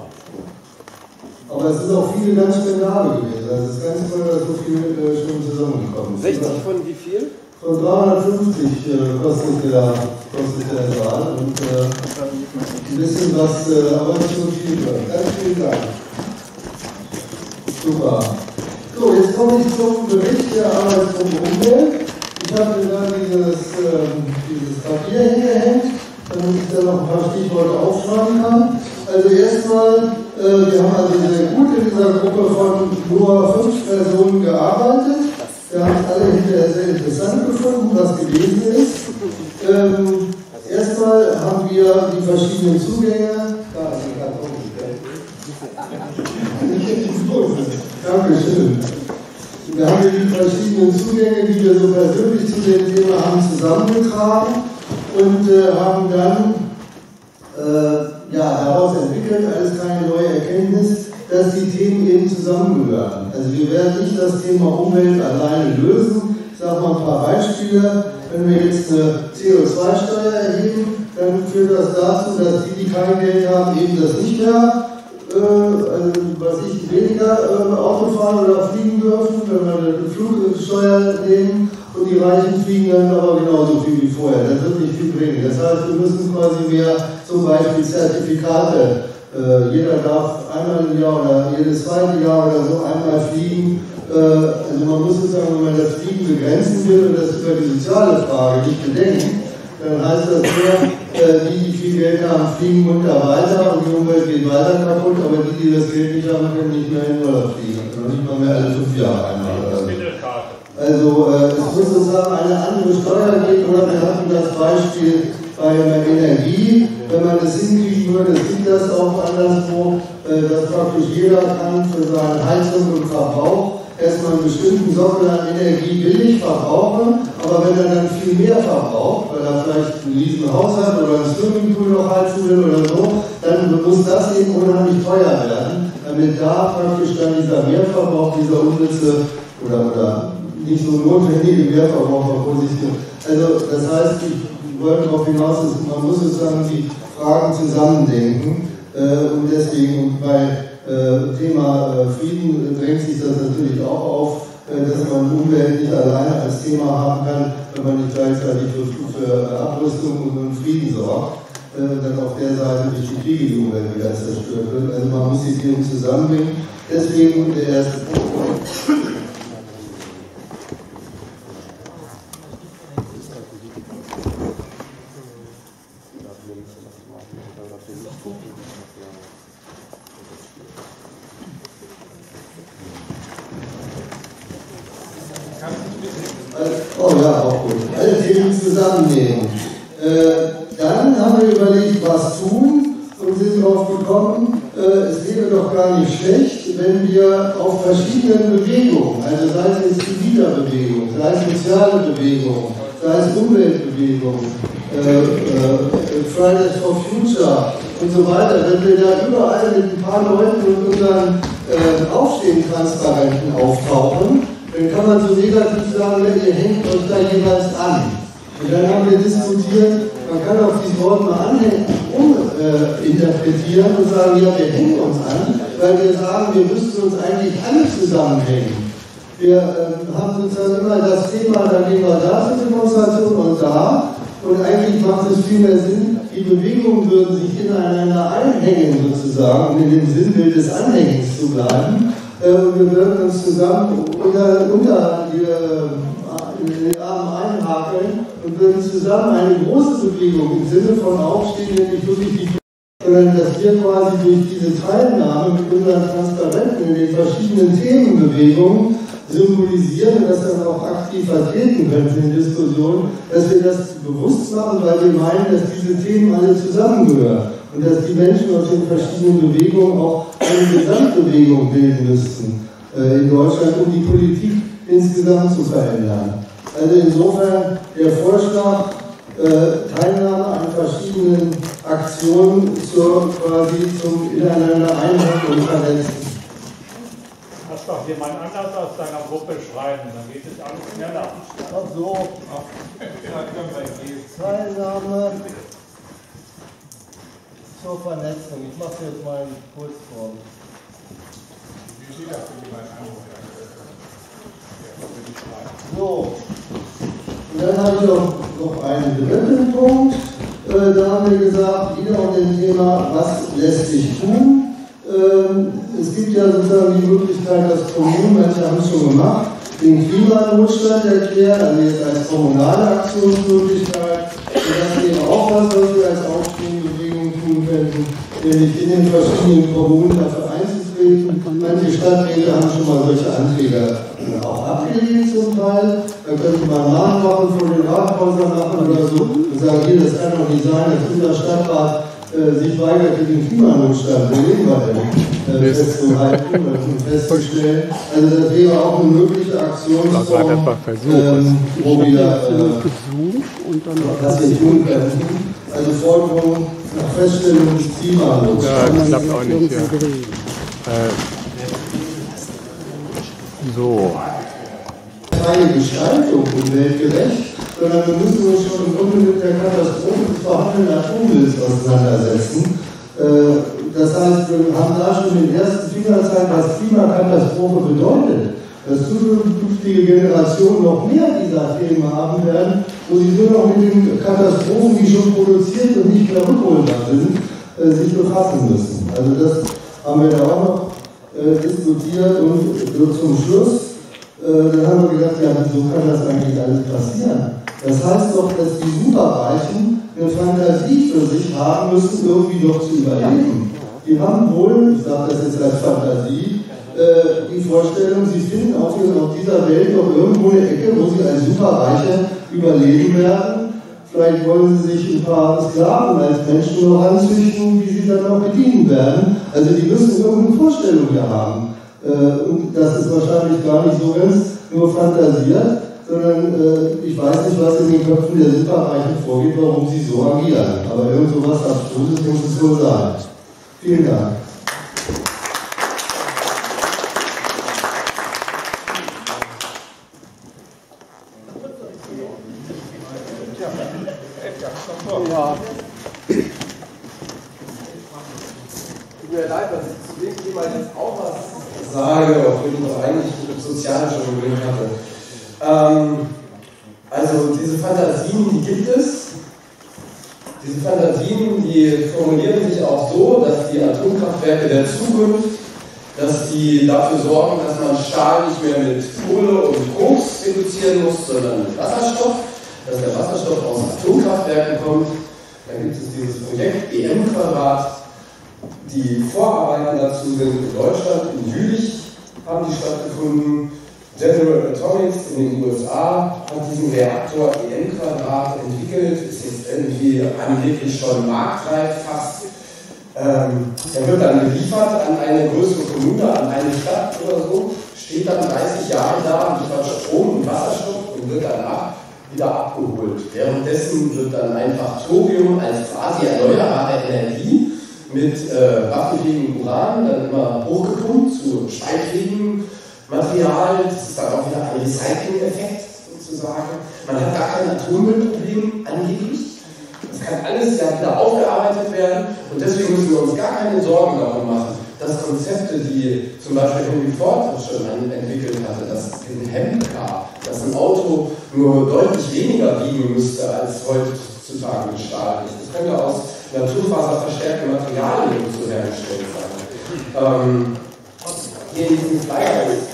Aber es sind auch viele ganz spendabel gewesen. Also es ist ganz toll, dass so viel schon zusammengekommen ist. 60 von wie viel? Von 350 kostet der Saal und ein bisschen was, aber nicht so viel. Ganz vielen Dank. Super. So, jetzt komme ich zum Bericht der Arbeitsgruppe Umwelt. Ich habe mir da dieses Papier hingehängt, damit ich da noch ein paar Stichworte aufschreiben kann. Also erstmal, wir haben also sehr gut in dieser Gruppe von nur 5 Personen gearbeitet. Wir haben es alle hinterher sehr interessant gefunden, was gewesen ist. Erstmal haben wir die verschiedenen Zugänge. Da ist die Karton gestellt. Dankeschön. Wir haben hier die verschiedenen Zugänge, die wir so persönlich zu dem Thema haben, zusammengetragen und haben dann daraus entwickelt, alles keine neue Erkenntnis, dass die Themen eben zusammengehören. Also wir werden nicht das Thema Umwelt alleine lösen. Ich sage mal ein paar Beispiele. Wenn wir jetzt eine CO2-Steuer erheben, dann führt das dazu, dass die kein Geld haben, eben das nicht mehr weniger Auto fahren oder fliegen dürfen, wenn wir eine Flugsteuer nehmen. Und und die Reichen fliegen dann aber genauso viel wie vorher. Das wird nicht viel bringen. Das heißt, wir müssen quasi mehr zum Beispiel Zertifikate. Jeder darf einmal im Jahr oder jedes zweite Jahr oder so einmal fliegen. Also man muss sozusagen, wenn man das Fliegen begrenzen will und das über die soziale Frage nicht bedenken, dann heißt das nur, die viel Geld haben, fliegen munter weiter und die Umwelt geht weiter kaputt, aber die das Geld nicht haben, können nicht mehr in Urlaub fliegen. Und nicht mal mehr alle 5 Jahre einmal. Also es muss sozusagen eine andere Steuer geben, oder wir hatten das Beispiel bei der Energie, wenn man es hinkriegen würde, sieht das auch anderswo, dass praktisch jeder kann für seine Heizung und Verbrauch erstmal einen bestimmten Sockel an Energie billig verbrauchen, aber wenn er dann viel mehr verbraucht, weil er vielleicht einen riesen Haus hat oder einen Swimmingpool noch heizen will oder so, dann muss das eben unheimlich teuer werden, damit da praktisch dann dieser Mehrverbrauch, dieser unnütze oder nicht so notwendige Mehrverbrauch vorsichtig. Also das heißt, ich wollte darauf hinaus, man muss sozusagen die Fragen zusammendenken und deswegen bei Thema Frieden drängt sich das natürlich auch auf, dass man Umwelt nicht alleine als Thema haben kann, wenn man nicht gleichzeitig für Abrüstung und Frieden sorgt. Dann auf der Seite durch die Kriege die Umwelt wieder zerstört wird. Also man muss die Themen zusammenbringen. Deswegen der erste Punkt. Oh ja, auch gut. Alle Themen zusammennehmen. Dann haben wir überlegt, was tun und sind darauf gekommen, es wäre doch gar nicht schlecht, wenn wir auf verschiedenen Bewegungen, also sei es jetzt Pegida-Bewegung, sei es soziale Bewegung, sei es Umweltbewegung, Fridays for Future und so weiter, wenn wir da überall mit ein paar Leuten und unseren Aufstehen-Transparenten auftauchen, dann kann man so negativ sagen, ihr hängt euch da jeweils an. Und dann haben wir diskutiert, man kann auch dieses Wort mal interpretieren und sagen, ja, wir hängen uns an, weil wir sagen, wir müssten uns eigentlich alle zusammenhängen. Wir haben sozusagen immer das Thema, da gehen wir da zur Demonstration und da. Und eigentlich macht es viel mehr Sinn, die Bewegungen würden sich ineinander einhängen sozusagen, um in dem Sinnbild des Anhängens zu bleiben. Wir würden uns zusammen unter den Armen einhakeln und würden zusammen eine große Bewegung im Sinne von Aufstehen, nämlich wirklich die, sondern dass wir quasi durch diese Teilnahme mit unseren Transparenten in den verschiedenen Themenbewegungen symbolisieren und das dann auch aktiv vertreten können in Diskussionen, dass wir das bewusst machen, weil wir meinen, dass diese Themen alle zusammengehören und dass die Menschen aus den verschiedenen Bewegungen auch eine Gesamtbewegung bilden müssten in Deutschland, um die Politik insgesamt zu verändern. Also insofern der Vorschlag, Teilnahme an verschiedenen Aktionen quasi zum Ineinander einhalten und vernetzen. Lass doch jemand anders aus deiner Gruppe schreiben, dann geht es alles schneller. Ach so. Teilnahme zur Vernetzung. Ich mache jetzt mal in Kurzform. So. Und dann habe ich noch einen dritten Punkt. Da haben wir gesagt, wieder um das Thema, was lässt sich tun. Es gibt ja sozusagen die Möglichkeit, dass Kommunen, manche haben es schon gemacht, den Klimanotstand erklären, also jetzt als kommunale Aktionsmöglichkeit. Und das wäre auch was wir als Aufstehbewegung tun könnten, nämlich in den verschiedenen Kommunen dafür einzutreten. Manche Stadträte haben schon mal solche Anträge auch abgelehnt zum Teil. Da könnte man nachmachen, vor den Rathäusern machen oder so und sagen, hier, das kann doch nicht sein, dass unser Stadtrat sich weigerte, den Klimanotstand, wo leben wir denn, festzuhalten oder festzustellen. Also das wäre auch eine mögliche Aktionsform, wo wir das wir tun könnten. Also Forderung nach Feststellung des Klimanotstands. Ja, das klappt auch nicht, ja. So. Keine Gestaltung umweltgerecht, sondern wir müssen uns schon im Grunde mit der Katastrophe des vorhandenen Atommülls auseinandersetzen. Das heißt, wir haben da schon den ersten Fingerzeig, was Klimakatastrophe bedeutet. dass zukünftige Generationen noch mehr dieser Themen haben werden, wo sie nur noch mit den Katastrophen, die schon produziert und nicht mehr rückholbar sind, sich befassen müssen. Also das haben wir da auch noch diskutiert und so zum Schluss, dann haben wir gedacht, ja, wieso kann das eigentlich alles passieren? Das heißt doch, dass die Superreichen eine Fantasie für sich haben müssen, irgendwie noch zu überleben. Die haben wohl, ich sage das jetzt als Fantasie, die Vorstellung, sie finden auf dieser Welt noch irgendwo eine Ecke, wo sie als Superreiche überleben werden. Vielleicht wollen sie sich ein paar Sklaven als Menschen noch anzüchten, die sie dann auch bedienen werden. Also die müssen irgendeine Vorstellung hier haben. Und das ist wahrscheinlich gar nicht so ganz nur fantasiert, sondern ich weiß nicht, was in den Köpfen der Superreichen vorgeht, warum sie so agieren. Aber irgend so was Abstruses muss es wohl sein. Vielen Dank. Ja. Tut mir leid, dass ich zu dem Thema jetzt auch was sage, obwohl ich das eigentlich sozial schon übrigens hatte. Also diese Fantasien, die gibt es. Diese Fantasien, die formulieren sich auch so, dass die Atomkraftwerke der Zukunft, dass die dafür sorgen, dass man Stahl nicht mehr mit Kohle und Koks reduzieren muss, sondern mit Wasserstoff, dass der Wasserstoff aus Atomkraftwerken kommt. Dann gibt es dieses Projekt EM-Quadrat. Die Vorarbeiten dazu sind in Deutschland, in Jülich haben die stattgefunden. General Atomics in den USA hat diesen Reaktor EM-Quadrat entwickelt, ist jetzt irgendwie angeblich schon marktreif fast. Er wird dann geliefert an eine größere Kommune, an eine Stadt oder so, steht dann 30 Jahre da, liefert Strom und Wasserstoff und wird danach wieder abgeholt. Währenddessen wird dann einfach Thorium als quasi erneuerbare Energie mit waffenfähigem Uran dann immer hochgepumpt zu speicherfähigem Material. Das ist dann auch wieder ein Recycling-Effekt sozusagen. Man hat gar kein Atommüllproblem angeblich. Das kann alles ja wieder aufgearbeitet werden und deswegen müssen wir uns gar keine Sorgen darum machen, dass Konzepte, die zum Beispiel Henry Ford schon entwickelt hatte, dass ein Hemp-Car, dass ein Auto nur deutlich weniger wiegen müsste als heutzutage ein Stahl ist. Das könnte aus naturfaserverstärkten Materialien so hergestellt sein. Hier in diesem Flyer ist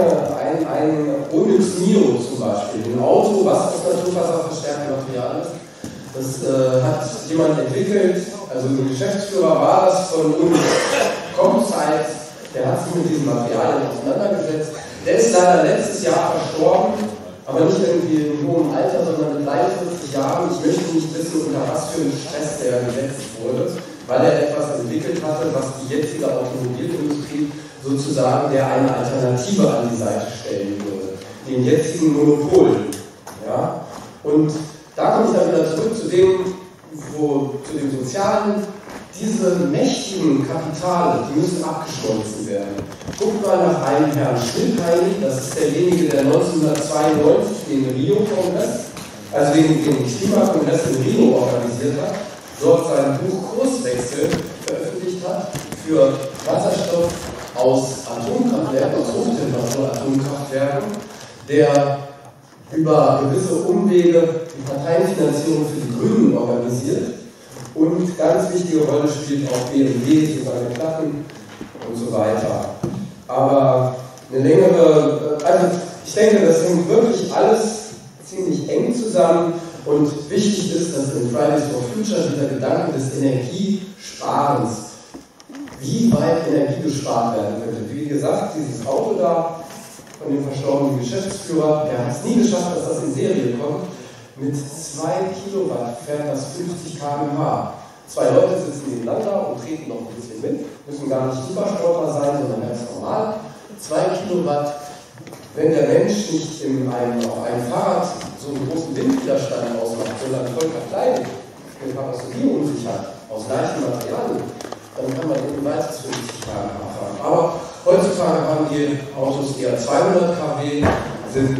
ein Onyx Niro zum Beispiel, ein Auto, was aus naturfaserverstärktem Material ist. Das hat jemand entwickelt, also ein Geschäftsführer war das von Onyx Composites, der hat sich mit diesen Materialien auseinandergesetzt. Der ist leider letztes Jahr verstorben, aber nicht irgendwie in hohem Alter, sondern mit 43 Jahren. Ich möchte nicht wissen, unter was für einem Stress der gesetzt wurde, weil er etwas entwickelt hatte, was die jetzige Automobilindustrie sozusagen der eine Alternative an die Seite stellen würde, den jetzigen Monopolen. Ja? Und da komme ich dann wieder zurück zu dem Sozialen. Diese mächtigen Kapitale, die müssen abgeschmolzen werden. Guckt mal nach einem Herrn Schmidheiny, das ist derjenige, der 1992 den Rio-Kongress, also den Klimakongress in Rio organisiert hat, dort sein Buch Kurswechsel veröffentlicht hat für Wasserstoff aus Atomkraftwerken, aus Hochtemperatur-Atomkraftwerken, der über gewisse Umwege die Parteienfinanzierung für die Grünen organisiert und ganz wichtige Rolle spielt auch BMW, so seine Platten und so weiter. Aber eine längere, also ich denke, das hängt wirklich alles ziemlich eng zusammen und wichtig ist, dass in Fridays for Future dieser Gedanke des Energiesparens, wie weit Energie gespart werden könnte. Wie gesagt, dieses Auto da von dem verstorbenen Geschäftsführer, der hat es nie geschafft, dass das in Serie kommt. Mit 2 Kilowatt fährt das 50 km/h. 2 Leute sitzen nebeneinander und treten noch ein bisschen mit, müssen gar nicht Supersportler sein, sondern ganz normal. 2 Kilowatt, wenn der Mensch nicht auf einem Fahrrad so einen großen Windwiderstand ausmacht, sondern voll verkleidet, eine Karosserie um sich hat, aus leichten Materialien, dann kann man eben weiter 50 km/h fahren. Aber heutzutage haben die Autos eher 200 kW, sind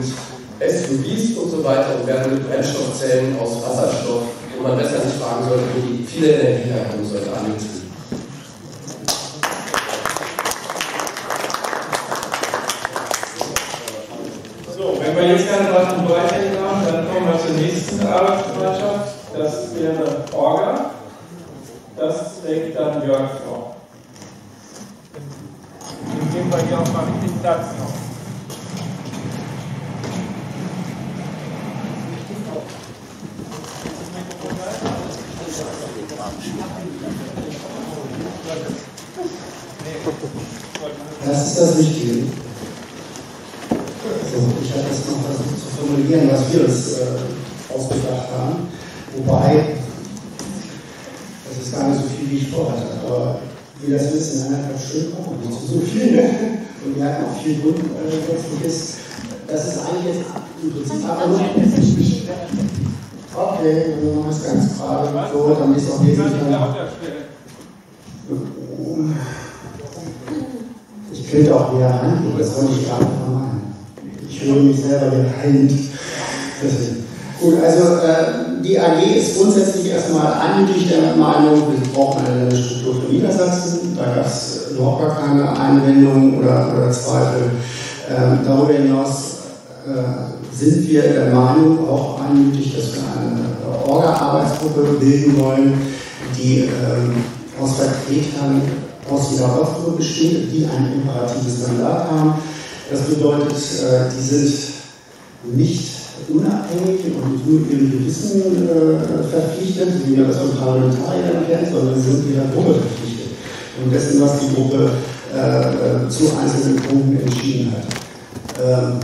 SUVs und so weiter und werden mit Brennstoffzellen aus Wasserstoff, wo man besser nicht fragen sollte, wo die viele Energie herkommen sollte, angetrieben. wir jetzt keine weiteren Beiträge haben, dann kommen wir zur nächsten Arbeitsgemeinschaft. Das wäre Orga. Das trägt dann Jörg vor. Dann geben wir hier auch mal mit dem Platz noch. Das ist das Wichtige. So, ich habe das noch versucht zu formulieren, was wir uns ausgedacht haben. Wobei, das ist gar nicht so viel, wie ich vorhatte. Aber wie das ist, in 1,5 Stunden brauchen wir nicht so viel. Und wir hatten auch viel Grundsätzliches. Das ist eigentlich jetzt im Prinzip einfach nur. Okay, dann machen wir es ganz gerade so, damit es auch wesentlich Ich könnte auch wieder rein, das wollte ich gerade vermeiden. Ich höre mich selber wieder rein. Gut, also die AG ist grundsätzlich erstmal einmütig der Meinung, wir brauchen eine Struktur für Niedersachsen. Da gab es überhaupt gar keine Einwendungen oder Zweifel. Darüber hinaus sind wir der Meinung, auch einmütig, dass wir eine Orga-Arbeitsgruppe bilden wollen, die aus Vertretern aus jeder Ortsgruppe besteht, die ein imperatives Mandat haben. Das bedeutet, die sind nicht unabhängig und nur ihrem Gewissen verpflichtet, wie man das von Parlamentariern kennt, sondern sind ihrer Gruppe verpflichtet. Und dessen, was die Gruppe zu einzelnen Punkten entschieden hat.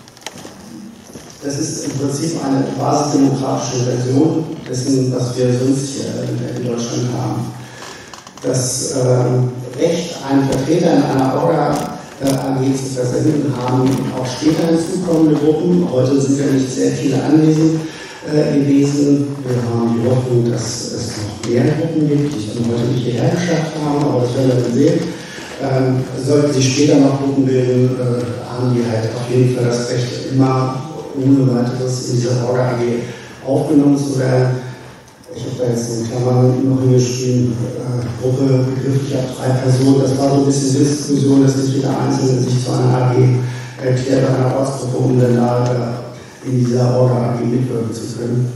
Das ist im Prinzip eine basisdemokratische Version dessen, was wir sonst hier in Deutschland haben. Das Recht, einen Vertreter in einer Orga AG zu versenden, haben auch später hinzukommende Gruppen. Heute sind ja nicht sehr viele anwesend gewesen. Wir haben die Hoffnung, dass es noch mehr Gruppen gibt, die es heute nicht hierher geschafft haben, aber das werden wir dann sehen. Sollten sich später noch Gruppen bilden, haben die halt auf jeden Fall das Recht, immer ohne weiteres in dieser Orga AG aufgenommen zu werden. Ich habe da jetzt in Klammern noch hingeschrieben, Gruppe begrifflich ab 3 Personen. Das war so ein bisschen Diskussion, dass nicht jeder Einzelne sich zu einer AG erklärt, einer Ortsgruppe, um dann da in dieser Orga AG mitwirken zu können.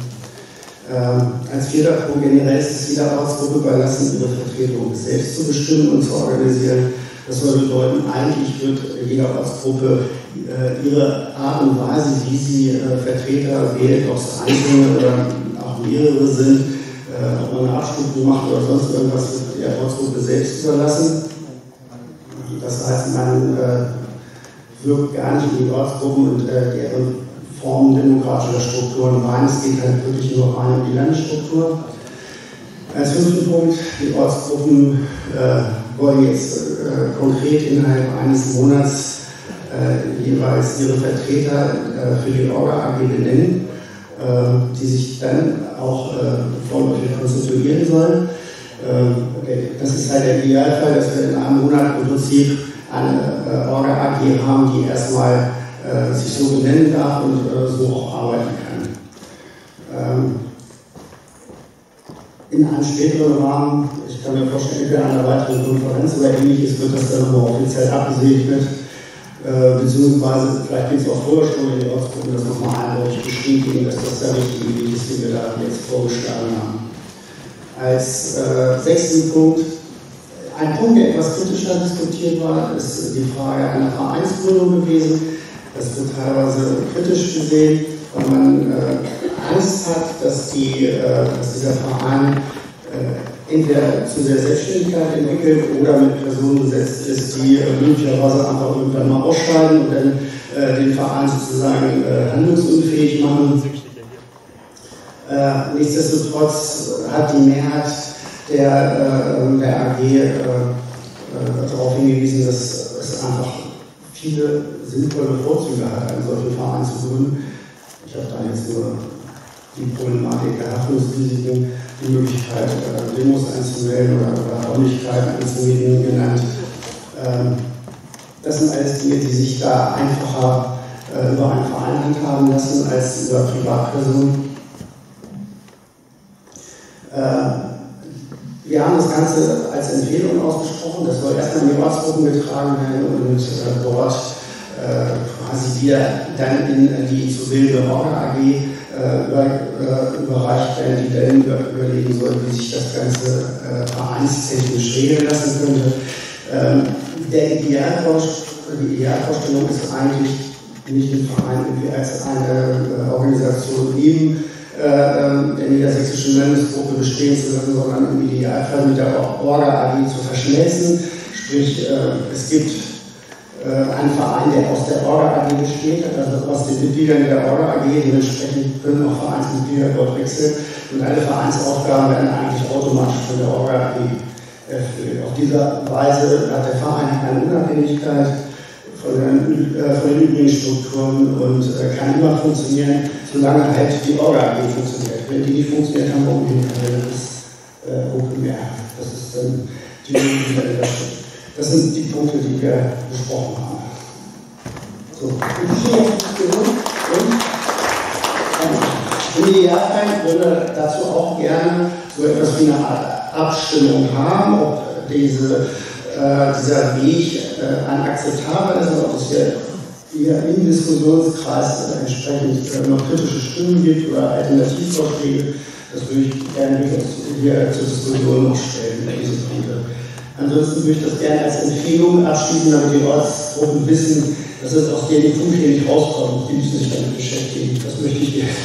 Als vierter Punkt generell ist es jeder Ortsgruppe überlassen, ihre Vertretung selbst zu bestimmen und zu organisieren. Das soll bedeuten, eigentlich wird jede Ortsgruppe ihre Art und Weise, wie sie Vertreter wählt, ob es Einzelne oder auch mehrere sind, ob man eine Abstufung macht oder sonst irgendwas, wird der Ortsgruppe selbst überlassen. Das heißt, man wirkt gar nicht in die Ortsgruppen und deren Formen demokratischer Strukturen rein. Es geht halt wirklich nur rein um die Landesstruktur. Als 5. Punkt, die Ortsgruppen wollen jetzt konkret innerhalb eines Monats jeweils ihre Vertreter für die Orga AG benennen, die sich dann auch vorläufig konstituieren sollen. Das ist halt der Idealfall, dass wir in einem Monat im Prinzip eine Orga AG haben, die erstmal sich so benennen darf und so auch arbeiten kann. In einem späteren Rahmen, ich kann mir vorstellen, entweder einer weiteren Konferenz oder ähnliches, wird das dann nochmal offiziell abgesegnet, beziehungsweise vielleicht geht es auch vorher schon in die Ortsgruppen, das nochmal eindeutig bestätigen, dass das der richtige Weg ist, den wir da jetzt vorgeschlagen haben. Als 6. Punkt, ein Punkt, der etwas kritischer diskutiert war, ist die Frage einer Vereinsgründung gewesen. Das wird teilweise kritisch gesehen, weil man Angst hat, dass dieser Verein entweder zu sehr Selbstständigkeit entwickelt oder mit Personen besetzt ist, die möglicherweise einfach irgendwann mal ausscheiden und dann den Verein sozusagen handlungsunfähig machen. Nichtsdestotrotz hat die Mehrheit der AG darauf hingewiesen, dass es einfach viele sinnvolle Vorzüge hat, einen solchen Verein zu gründen. Ich habe da jetzt nur die Problematik der Haftungsrisiken, die Möglichkeit, Demos einzumelden oder Räumlichkeiten einzumelden genannt. Das sind alles Dinge, die sich da einfacher über einen Verein handhaben lassen als über Privatpersonen. Wir haben das Ganze als Empfehlung ausgesprochen. Das soll erstmal in die Ortsgruppen getragen werden und dort quasi wieder dann in die zu bildende Orga AG überreicht werden, die dann überlegen soll, wie sich das Ganze vereinstechnisch regeln lassen könnte. Die Idealvorstellung ist eigentlich nicht ein Verein irgendwie als eine Organisation neben der niedersächsischen Landesgruppe bestehen zu lassen, sondern im Idealfall mit der Orga AG zu verschmelzen. Sprich, es gibt einen Verein, der aus der Orga AG besteht, also aus den Mitgliedern der Orga AG, dementsprechend können auch Vereinsmitglieder dort wechseln und alle Vereinsaufgaben werden eigentlich automatisch von der Orga AG erfüllt. Auf dieser Weise hat der Verein eine Unabhängigkeit von den übrigen Strukturen und kann immer funktionieren, solange halt die Orga AG funktioniert. Wenn die nicht funktioniert, haben wir umgehen können, das ist Open Air. Das ist dann die Möglichkeit. Das sind die Punkte, die wir besprochen haben. So. Im Idealfall würden wir dazu auch gerne so etwas wie eine Art Abstimmung haben, ob dieser Weg ein akzeptabel ist, ob es hier im Diskussionskreis entsprechend noch kritische Stimmen gibt oder Alternativvorschläge. Das würde ich gerne hier zur Diskussion noch stellen, diese Punkte. Ansonsten würde ich das gerne als Empfehlung abschließen, damit die Ortsgruppen wissen, dass es aus der Punkte hier nicht rauskommt. Die müssen sich damit beschäftigen. Das möchte ich gerne.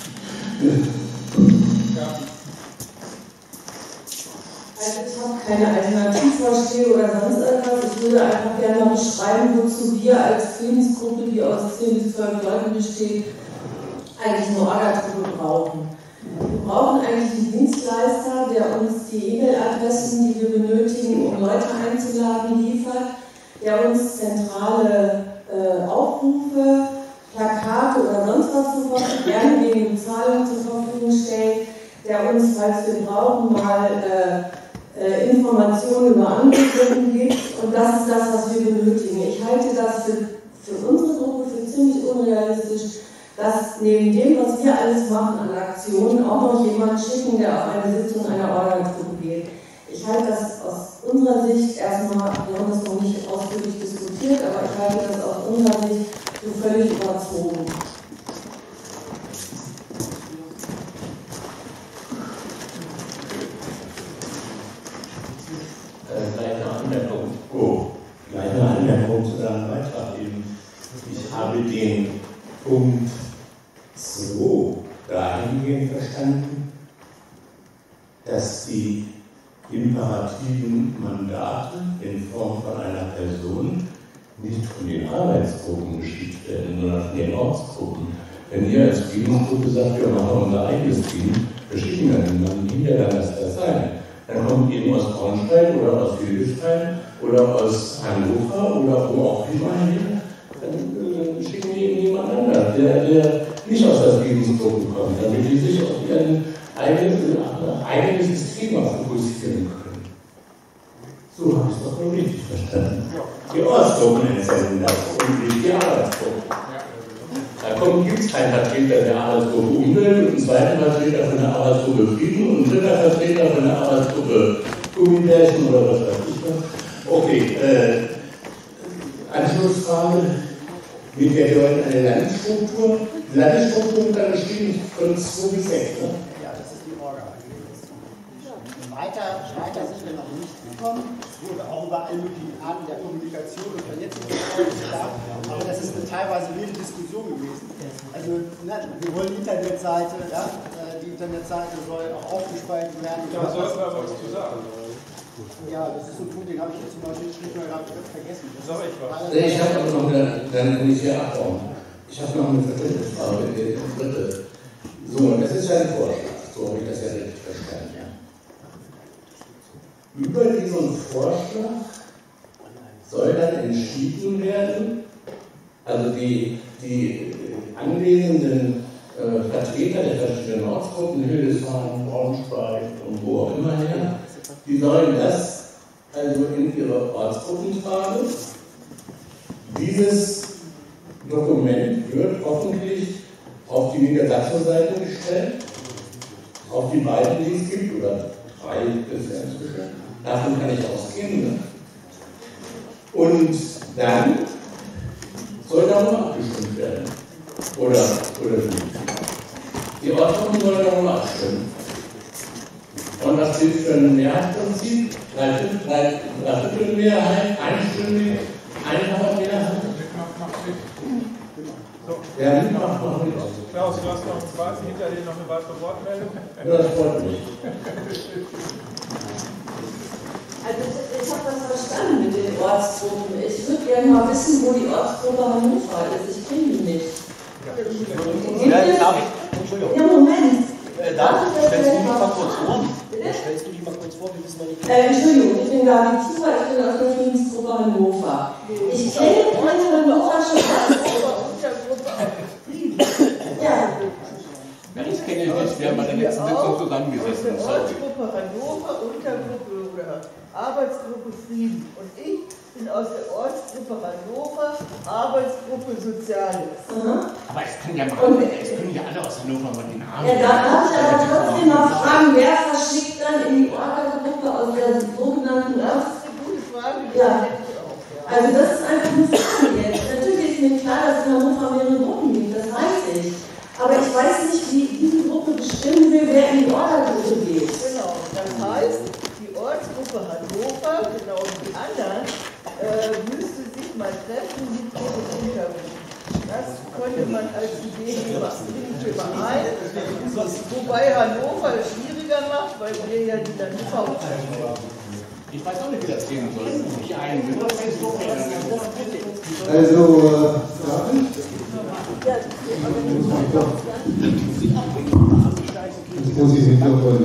Also ich habe keine Alternativvorschläge oder sonst etwas. Ich würde einfach gerne mal beschreiben, wozu wir als Friedensgruppe, die aus 10 bis 12 Leuten besteht, eigentlich eine Orga-Truppe brauchen. Wir brauchen eigentlich einen Dienstleister, der uns die E-Mail-Adressen, die wir benötigen, um Leute einzuladen, liefert, der uns zentrale Aufrufe, Plakate oder sonst was zur Verfügung, gerne gegen Bezahlung zur Verfügung stellt, der uns, falls wir brauchen, mal Informationen über andere Gruppen gibt. Und das ist das, was wir benötigen. Ich halte das für unsere Gruppe für ziemlich unrealistisch, dass neben dem, was wir alles machen an Aktionen, auch noch jemand schicken, der auf eine Sitzung einer Orga-Gruppe geht. Ich halte das aus unserer Sicht erstmal, wir haben das noch nicht ausführlich diskutiert, aber ich halte das aus unserer Sicht für völlig überzogen. Kleine Anmerkung zu deinem Beitrag eben. Ich habe den Punkt 2 dahingehend verstanden, dass die imperativen Mandate in Form von einer Person nicht von den Arbeitsgruppen geschickt werden, sondern von den Ortsgruppen. Wenn ihr als Friedensgruppe sagt, wir machen unser eigenes Team, wir schicken dann niemanden hin, der dann das sein. Dann kommt eben aus Braunschweig oder aus Hildesheim oder aus Hannover oder wo auch immer hin, dann schicken die eben jemand anderen, der nicht aus der Friedensgruppe kommt, damit die sich auf ihr eigenes Thema fokussieren können. So habe ich es doch nur richtig verstanden. Die Ortsgruppen erzählen das und nicht die Arbeitsgruppen. Da gibt es keinen Vertreter der Arbeitsgruppe Umwelt und einen zweiten Vertreter von der Arbeitsgruppe Frieden und einen dritten Vertreter von der Arbeitsgruppe Gummibärchen oder was weiß ich was. Okay, Anschlussfrage. Mit der Leute eine Landesstruktur. Die Landesstruktur wird dann bestimmt von 2 bis 6. Ne? Ja, das ist die Orga. Weiter sind wir noch nicht gekommen. Es wurde auch über alle möglichen Arten der Kommunikation und Vernetzung gesagt, aber das ist eine teilweise wilde Diskussion gewesen. Also, wir wollen die Internetseite, ja, die Internetseite soll auch aufgespalten werden. Da sollten wir was zu sagen. Ja, das ist ein Punkt, den habe ich jetzt zum Beispiel schlicht mal gerade vergessen. Ich habe aber noch dann nicht hier abbauen. Ich habe noch eine dritte Frage, eine dritte. So, und das ist ja ein Vorschlag, so habe ich das ja richtig verstanden. Ja. Über diesen Vorschlag soll dann entschieden werden, also die anwesenden Vertreter der verschiedenen Ortsgruppen, Hildesheim, Braunschweig und wo auch immer her, die sollen das also in ihre Ortsgruppen tragen. Dieses Dokument wird hoffentlich auf die Niedersachsen-Seite gestellt, auf die beiden, die es gibt, oder 3 bisher inzwischen. Davon kann ich ausgehen. Ne? Und dann soll darüber abgestimmt werden. Oder wie? Die Ortsgruppen sollen darüber abstimmen. Und was gilt für ein Mehrheitsprinzip? Dreiviertelmehrheit, einstimmig, einfache Mehrheit. Ja, nicht macht noch nichts. Klaus, du hast noch hinter dir noch eine weitere Wortmeldung. Ja, das freut mich. Also ich habe das verstanden mit den Ortsgruppen. Ich würde gerne mal wissen, wo die Ortsgruppe Hannover ist. Ich kenne die nicht. Ja, Moment. Stellst du die mal kurz vor? Stellst du die mal kurz vor? Wir wissen noch nicht. Entschuldigung, ich bin Gabi Zuber, ich bin aus der Friedensgruppe Hannover. Ich kenne eure Hannover schon als Untergruppe. Ja. Das kenne ich nicht, wir haben bei der letzten Sitzung zusammengesessen. Ortsgruppe Hannover, Untergruppe oder Arbeitsgruppe Frieden. Und ich bin aus der Ortsgruppe Hannover, Arbeitsgruppe Soziales. Aber es können ja alle aus Hannover mal den Namen. Ja, da darf ich aber trotzdem mal fragen, wer verschickt dann in die Orga-Gruppe aus der sogenannten Das ist eine gute Frage, die ja. hätte ich auch. Ja. Also das ist einfach eine Frage jetzt. Natürlich ist mir klar, dass es in Hannover mehrere Gruppen gibt, das weiß ich. Aber ich weiß nicht, wie diese Gruppe bestimmen will, wer in die Orga-Gruppe geht. Genau, das heißt, die Ortsgruppe Hannover, genau wie die anderen, müsste sich mal treffen mit ihren Untergruppen. Das könnte man als Idee überein, wobei Hannover es schwieriger macht, weil wir ja die Landeshauptstadt sind. Ich weiß auch nicht, wie das gehen soll. Die einen sind das Facebook. Also, jetzt muss ich mich doch mal.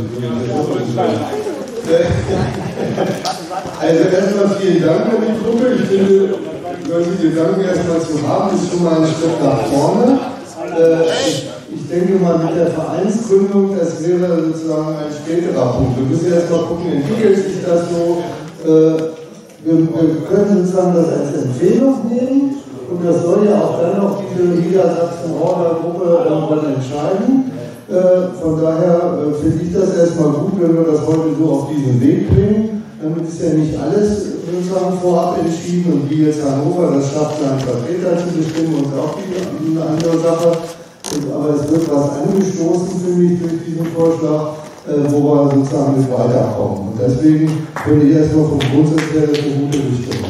Also erstmal vielen Dank an die Gruppe. Ich finde, solche Gedanken erstmal zu haben, ist schon mal ein Schritt nach vorne. Ich denke mal, mit der Vereinsgründung, das wäre sozusagen ein späterer Punkt. Wir müssen erstmal gucken, entwickelt sich das so. Wir können sozusagen das als Empfehlung nehmen und das soll ja auch dann noch diese Niedersachsen-Orga-Gruppe dann entscheiden. Von daher finde ich das erstmal gut, wenn wir das heute so auf diesen Weg bringen. Damit ist ja nicht alles sozusagen vorab entschieden und wie jetzt Hannover das schafft, seinen Vertreter zu bestimmen, ist auch eine andere Sache. Aber es wird was angestoßen, finde ich, durch diesen Vorschlag, wo wir sozusagen mit weiterkommen. Und deswegen finde ich erstmal vom Grundsatz her das eine gute Richtung.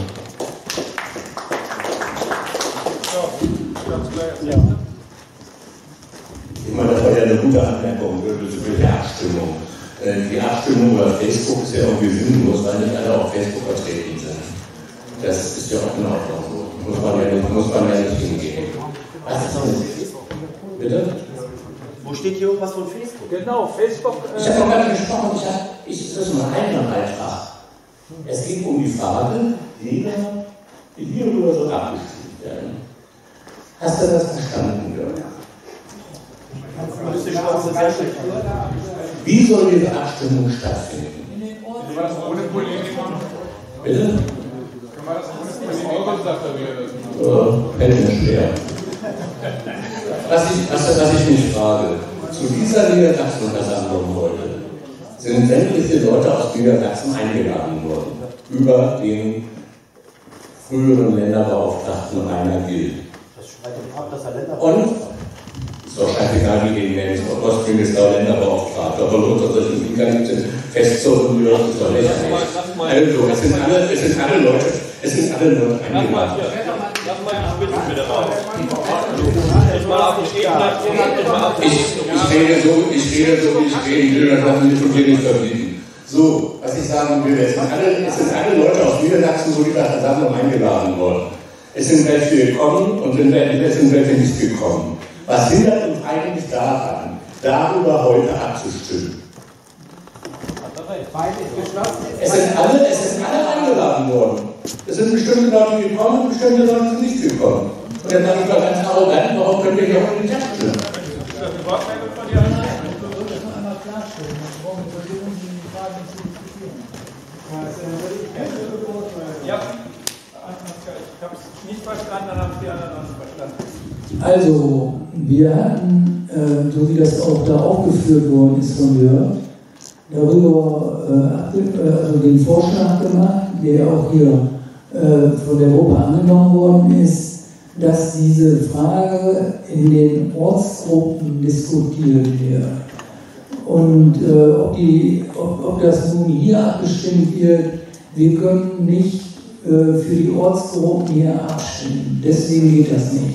Ich meine, das war ja eine gute Anmerkung für die Abstimmung. Die Abstimmung über Facebook ist ja irgendwie sinnlos, weil nicht alle auf Facebook vertreten sind. Das ist ja auch in Ordnung so. Muss man ja nicht hingehen. Was ist das? Bitte? Wo steht hier irgendwas von Facebook? Genau, Facebook. Ich habe noch gar nicht gesprochen, das ist nur ein Beitrag. Es geht um die Frage, hierüber soll abgestimmt werden. Hast du das verstanden, Jörg? Wie soll diese Abstimmung stattfinden? Können wir das ohne Polemik machen? Bitte? Können wir das ohne Polemik machen? Fällt mir schwer. Was ich mich frage, zu dieser Niedersachsen-Versammlung heute sind sämtliche Leute aus Niedersachsen eingeladen worden, über den früheren Länderbeauftragten Rainer Gill. Und ist doch scheißegal, wie den nennt, Ostminister, Länderbeauftragter, aber unter solchen Inkanten festzurren, ist doch lächerlich. Also, es sind alle Leute eingeladen. Lass mal die Spitze bitte raus. Ich rede so, wie ich reden will, dann lassen Sie von mir nicht verbieten. So, was ich sagen will, es sind alle Leute aus Niedersachsen zu dieser Versammlung eingeladen worden. Es sind welche gekommen und es sind welche nicht gekommen. Was hindert uns eigentlich daran, darüber heute abzustimmen? Es sind alle eingeladen worden. Es sind bestimmte Leute gekommen und bestimmte Leute sind nicht gekommen. Und dann sage ich mal ganz arrogant, warum können wir hier auch nicht abstimmen? Ja, ich habe es nicht verstanden, dann haben die anderen verstanden. Also, wir hatten, so wie das auch da aufgeführt worden ist von Jörg, darüber den Vorschlag gemacht, der auch hier von der Gruppe angenommen worden ist, dass diese Frage in den Ortsgruppen diskutiert wird. Und ob das nun hier abgestimmt wird, wir können nicht für die Ortsgruppen hier abstimmen. Deswegen geht das nicht.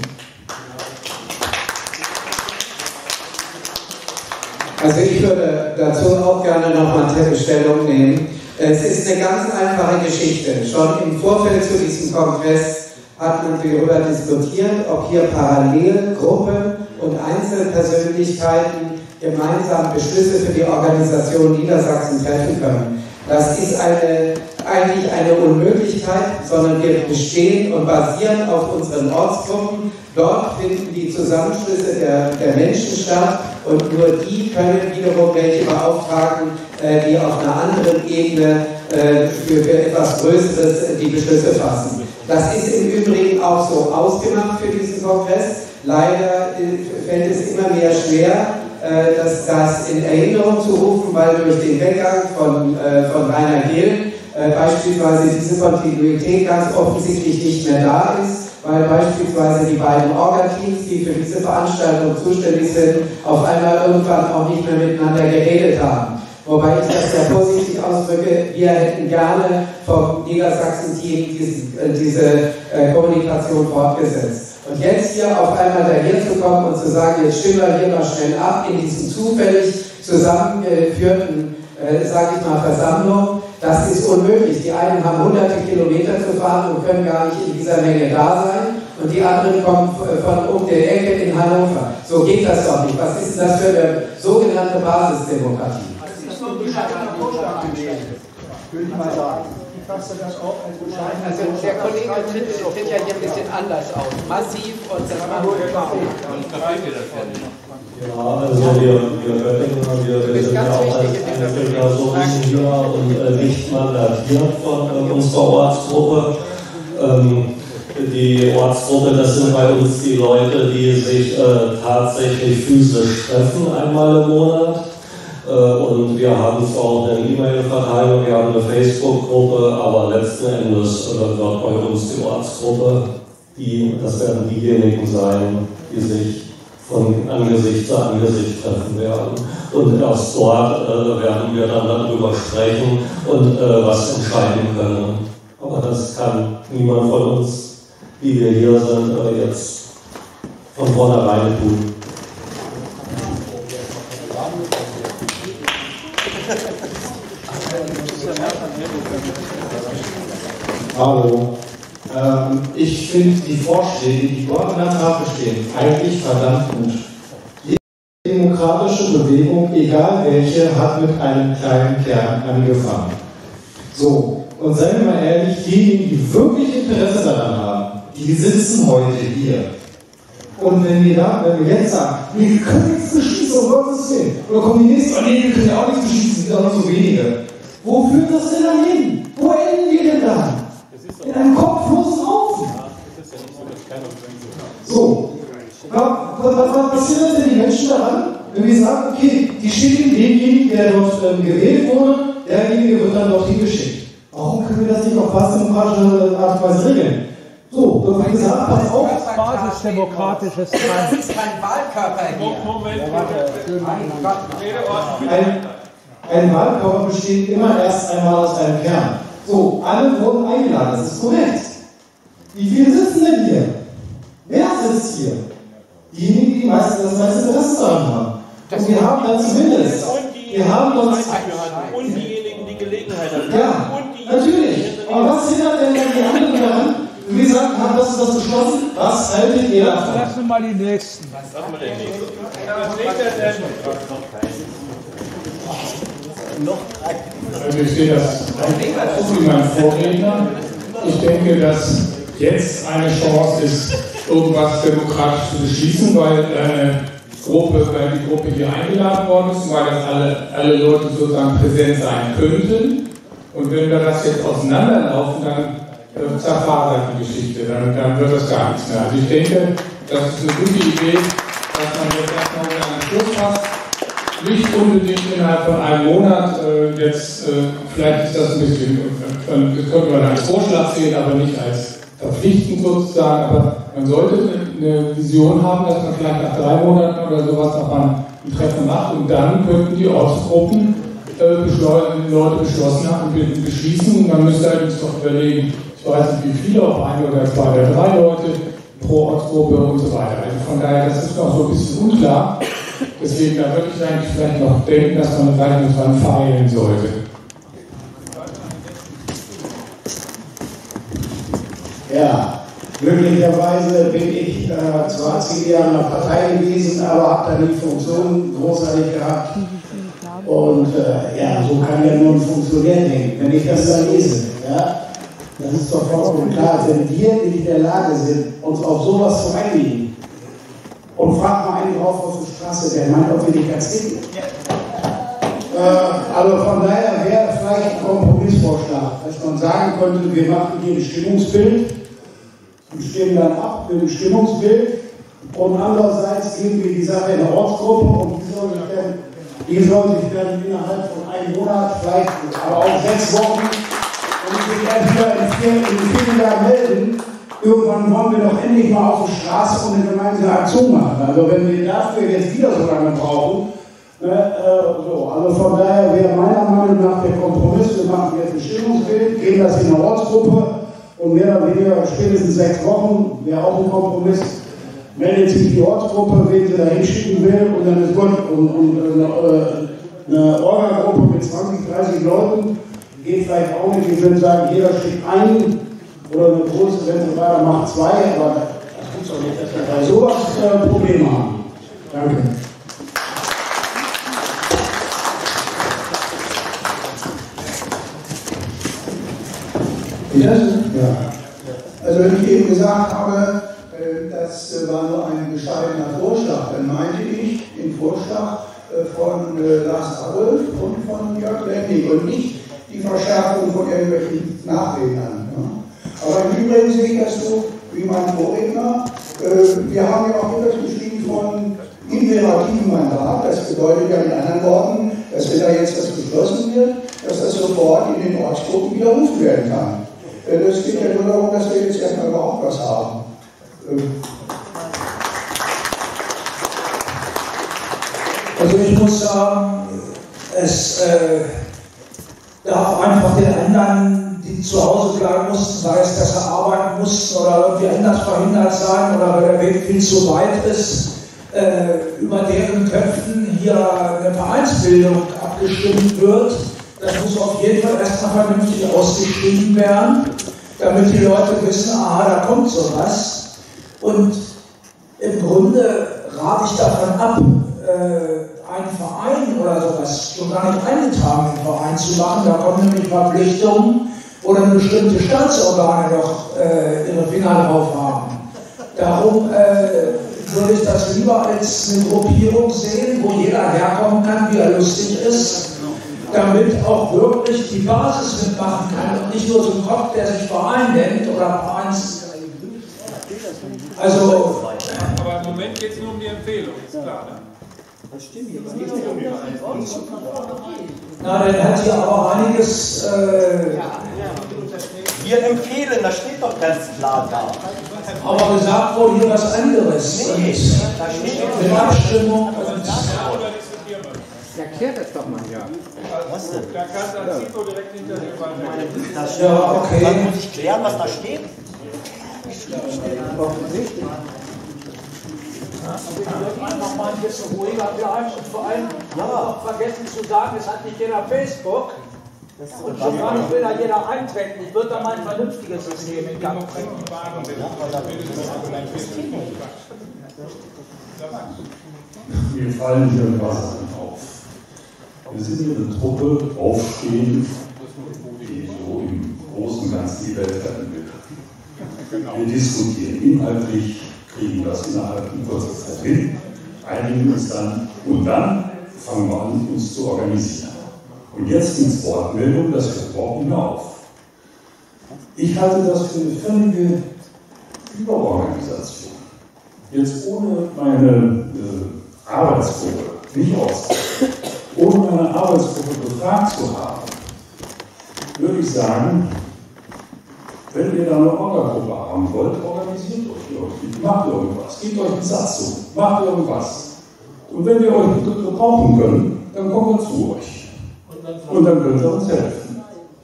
Also ich würde dazu auch gerne nochmal Stellung nehmen. Es ist eine ganz einfache Geschichte. Schon im Vorfeld zu diesem Kongress hat man darüber diskutiert, ob hier parallel Gruppen und Einzelpersönlichkeiten gemeinsam Beschlüsse für die Organisation Niedersachsen treffen können. Das ist eigentlich eine Unmöglichkeit, sondern wir bestehen und basieren auf unseren Ortsgruppen. Dort finden die Zusammenschlüsse der Menschen statt und nur die können wiederum welche beauftragen, die auf einer anderen Ebene für etwas Größeres die Beschlüsse fassen. Das ist im Übrigen auch so ausgemacht für diesen Kongress. Leider fällt es immer mehr schwer, das in Erinnerung zu rufen, weil durch den Weggang von Rainer Gehl beispielsweise diese Kontinuität ganz offensichtlich nicht mehr da ist, weil beispielsweise die beiden Orga-Teams, die für diese Veranstaltung zuständig sind, auf einmal irgendwann auch nicht mehr miteinander geredet haben. Wobei ich das sehr positiv ausdrücke, wir hätten gerne vom Niedersachsen-Team diese Kommunikation fortgesetzt. Und jetzt hier auf einmal daher zu kommen und zu sagen, jetzt stimmen wir hier mal schnell ab in diesen zufällig zusammengeführten, sage ich mal, Versammlungen, das ist unmöglich. Die einen haben hunderte Kilometer zu fahren und können gar nicht in dieser Menge da sein und die anderen kommen von um die Ecke in Hannover. So geht das doch nicht. Was ist denn das für eine sogenannte Basisdemokratie? Das ist doch ein Vorschlag gewesen, würde ich mal sagen. Also der Kollege tritt ja hier ein bisschen anders aus. Massiv und das war wohl ja, also wir sind ja auch als Einzelpersonen hier und nicht mandatiert von unserer Ortsgruppe. Die Ortsgruppe, das sind bei uns die Leute, die sich tatsächlich physisch treffen, einmal im Monat. Und wir haben zwar auch eine E-Mail-Verteilung, wir haben eine Facebook-Gruppe, aber letzten Endes wird bei uns die Ortsgruppe, das werden diejenigen sein, die sich von Angesicht zu Angesicht treffen werden. Und erst dort werden wir dann darüber sprechen und was entscheiden können. Aber das kann niemand von uns, die wir hier sind, jetzt von vornherein tun. Hallo. Ich finde die Vorschläge, die dort in der Tafel stehen, eigentlich verdammt gut. Jede demokratische Bewegung, egal welche, hat mit einem kleinen Kern angefangen. So, und seien wir mal ehrlich, diejenigen, die wirklich Interesse daran haben, die sitzen heute hier. Und wenn wir jetzt sagen, wir können nichts beschließen, um Gottes Willen, oder kommen die nächsten, nee, wir können ja auch nichts beschließen, sind auch noch so wenige. Wo führt das denn dann hin? Wo enden wir denn dann? In einem kopflosen Haufen. So, was passiert denn die Menschen daran, wenn wir sagen, okay, die schicken denjenigen, der dort gewählt wurde, derjenige wird dann dorthin geschickt. Warum können wir das nicht auf fast demokratische Art und Weise regeln? So, dann wird gesagt, pass auf. Basisdemokratisches Das ist kein Wahlkörper hier. Ein Wahlkörper besteht immer erst einmal aus einem Kern. So, alle wurden eingeladen, das ist korrekt. Wie viele sitzen denn hier? Wer sitzt hier? Diejenigen, die das meiste Interesse daran haben. Und wir haben dann zumindest, und diejenigen, die Gelegenheit haben. Ja, natürlich. Aber was hindert denn die anderen daran? Wie gesagt, haben das beschlossen, was haltet ihr davon? Lassen wir mal die Nächsten. Also ich sehe das auch wie mein Vorredner. Ich denke, dass jetzt eine Chance ist, irgendwas demokratisch zu beschließen, weil die Gruppe hier eingeladen worden ist, weil das alle Leute sozusagen präsent sein könnten. Und wenn wir das jetzt auseinanderlaufen, dann zerfasert die Geschichte, dann wird das gar nichts mehr. Also ich denke, das ist eine gute Idee, dass man jetzt erstmal einen Schluss fasst. Nicht unbedingt innerhalb von einem Monat, vielleicht ist das ein bisschen, das könnte man als Vorschlag sehen, aber nicht als verpflichtend sozusagen, aber man sollte eine Vision haben, dass man vielleicht nach 3 Monaten oder sowas nochmal ein Treffen macht und dann könnten die Ortsgruppen Leute beschlossen haben und beschließen. Man müsste allerdings doch überlegen, ich weiß nicht wie viele, ob 1 oder 2 oder 3 Leute pro Ortsgruppe und so weiter. Also von daher, das ist noch so ein bisschen unklar. Deswegen, da würde ich eigentlich vielleicht noch denken, dass man vielleicht noch dran feilen sollte. Ja, glücklicherweise bin ich zwar 10 Jahre in der Partei gewesen, aber habe da die Funktion großartig gehabt. Und ja, so kann ja nur ein Funktionär denken, wenn ich das da lese. Ja? Das ist doch vollkommen klar, wenn wir nicht in der Lage sind, uns auf sowas zu einigen. Und fragt mal einen drauf auf der Straße, der meint, ob wir nicht ganz hin. Also von daher wäre vielleicht ein Kompromissvorschlag, dass man sagen könnte, wir machen hier ein Stimmungsbild und stimmen dann ab mit dem Stimmungsbild und andererseits geben wir die Sache in der Ortsgruppe und die soll sich dann innerhalb von 1 Monat, vielleicht aber auch 6 Wochen und sich erst wieder in 4 Jahren melden. Irgendwann wollen wir doch endlich mal auf die Straße und eine gemeinsame Aktion machen. Also wenn wir dafür jetzt wieder so lange brauchen, also von daher wäre meiner Meinung nach der Kompromiss, wir machen jetzt ein Stimmungsbild, geben das in eine Ortsgruppe und mehr oder weniger spätestens 6 Wochen wäre auch ein Kompromiss. Meldet sich die Ortsgruppe, wen sie da hinschicken will und dann ist gut. Und eine Orga-Gruppe mit 20, 30 Leuten geht vielleicht auch nicht. Ich würde sagen, jeder schickt einen oder eine große, wenn sie weiter macht 2, aber das gibt es doch nicht, dass wir bei sowas Probleme haben. Danke. Ja. Also wenn ich eben gesagt habe, das war nur ein bescheidener Vorschlag, dann meinte ich den Vorschlag von Lars Aue und von Jörg Lennig und nicht die Verschärfung von irgendwelchen Nachrednern. Ja. Aber im Übrigen sehe ich das so wie mein Vorredner. Wir haben ja auch etwas geschrieben von imperativen Mandat. Das bedeutet ja in anderen Worten, dass wenn da jetzt was beschlossen wird, dass das sofort in den Ortsgruppen widerrufen werden kann. Es geht ja nur darum, dass wir jetzt erstmal überhaupt was haben. Also ich muss sagen, es darf einfach den anderen, die zu Hause bleiben mussten, sei es, dass sie arbeiten mussten oder irgendwie anders verhindert sein oder weil der Weg viel zu weit ist, über deren Köpfen hier eine Vereinsbildung abgestimmt wird. Das muss auf jeden Fall erstmal vernünftig ausgeschrieben werden, damit die Leute wissen, aha, da kommt sowas. Und im Grunde rate ich davon ab, einen Verein oder sowas schon gar nicht eingetragen im Verein zu machen. Da kommen nämlich Verpflichtungen, wo dann bestimmte Staatsorgane noch ihre Finger drauf haben. Darum würde ich das lieber als eine Gruppierung sehen, wo jeder herkommen kann, wie er lustig ist, damit auch wirklich die Basis mitmachen kann und nicht nur so ein Kopf, der sich Verein nennt oder Vereins. Also. Aber im Moment geht es nur um die Empfehlung, ist klar, ne? Das stimmt, na, dann hat hier aber einiges. Wir empfehlen, das steht doch ganz klar da. Aber gesagt wurde hier was anderes. Nee, da steht mit Abstimmung und. Erklärt das doch mal. Ja. Was denn? Da kann das Zito direkt hinter dir weiter. Ja, okay. Dann muss ich klären, was da steht. Also ich würde einfach mal ein bisschen ruhiger bleiben und vor allem auch vergessen zu sagen, es hat nicht jeder Facebook und schon gar nicht will da jeder eintreten. Ich würde da mal ein vernünftiges System in Gang bringen. Mir fallen hier ein paar Sachen auf. Wir sind hier eine Truppe, aufstehen, die so im Großen und Ganzen die Welt retten will. Wir diskutieren inhaltlich, kriegen das innerhalb von kurzer Zeit hin, einigen uns dann und dann fangen wir an, uns zu organisieren. Und jetzt ins Wortmeldung, das hört überhaupt nicht mehr auf. Ich halte das für eine völlige Überorganisation. Jetzt ohne meine Arbeitsgruppe, nicht ausreichend, ohne meine Arbeitsgruppe befragt zu haben, würde ich sagen, Wenn ihr da eine Orga-Gruppe haben wollt, organisiert euch irgendwie, macht irgendwas, gebt euch Besatzung, macht irgendwas. Und wenn wir euch gebrauchen können, dann kommen wir zu euch. Und dann könnt ihr uns helfen.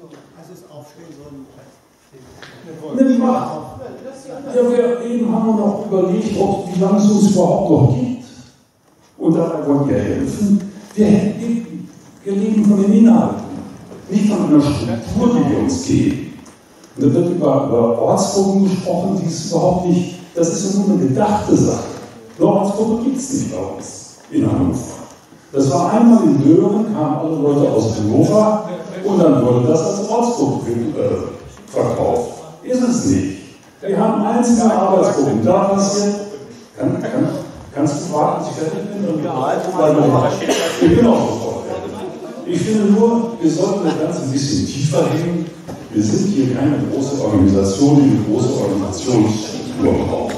Ja, eben haben wir noch überlegt, wie lange es uns überhaupt noch gibt. Und dabei wollen wir helfen. Wir leben von den Inhalten, nicht von einer Struktur, die wir uns geben. Und da wird über Ortsgruppen gesprochen, die ist überhaupt nicht, das ist ja nur eine gedachte Sache. Eine Ortsgruppe gibt es nicht bei uns in Hannover. Das war einmal in Löhren, kamen alle Leute aus Hannover und dann wurde das als Ortsgruppe verkauft. Ist es nicht. Wir haben einzelne Arbeitsgruppen. Da passiert. Kannst du warten, bis ich fertig bin? Ja, genau. Ich finde nur, wir sollten das Ganze ein bisschen tiefer gehen. Wir sind hier keine große Organisation, die eine große Organisationsstruktur braucht.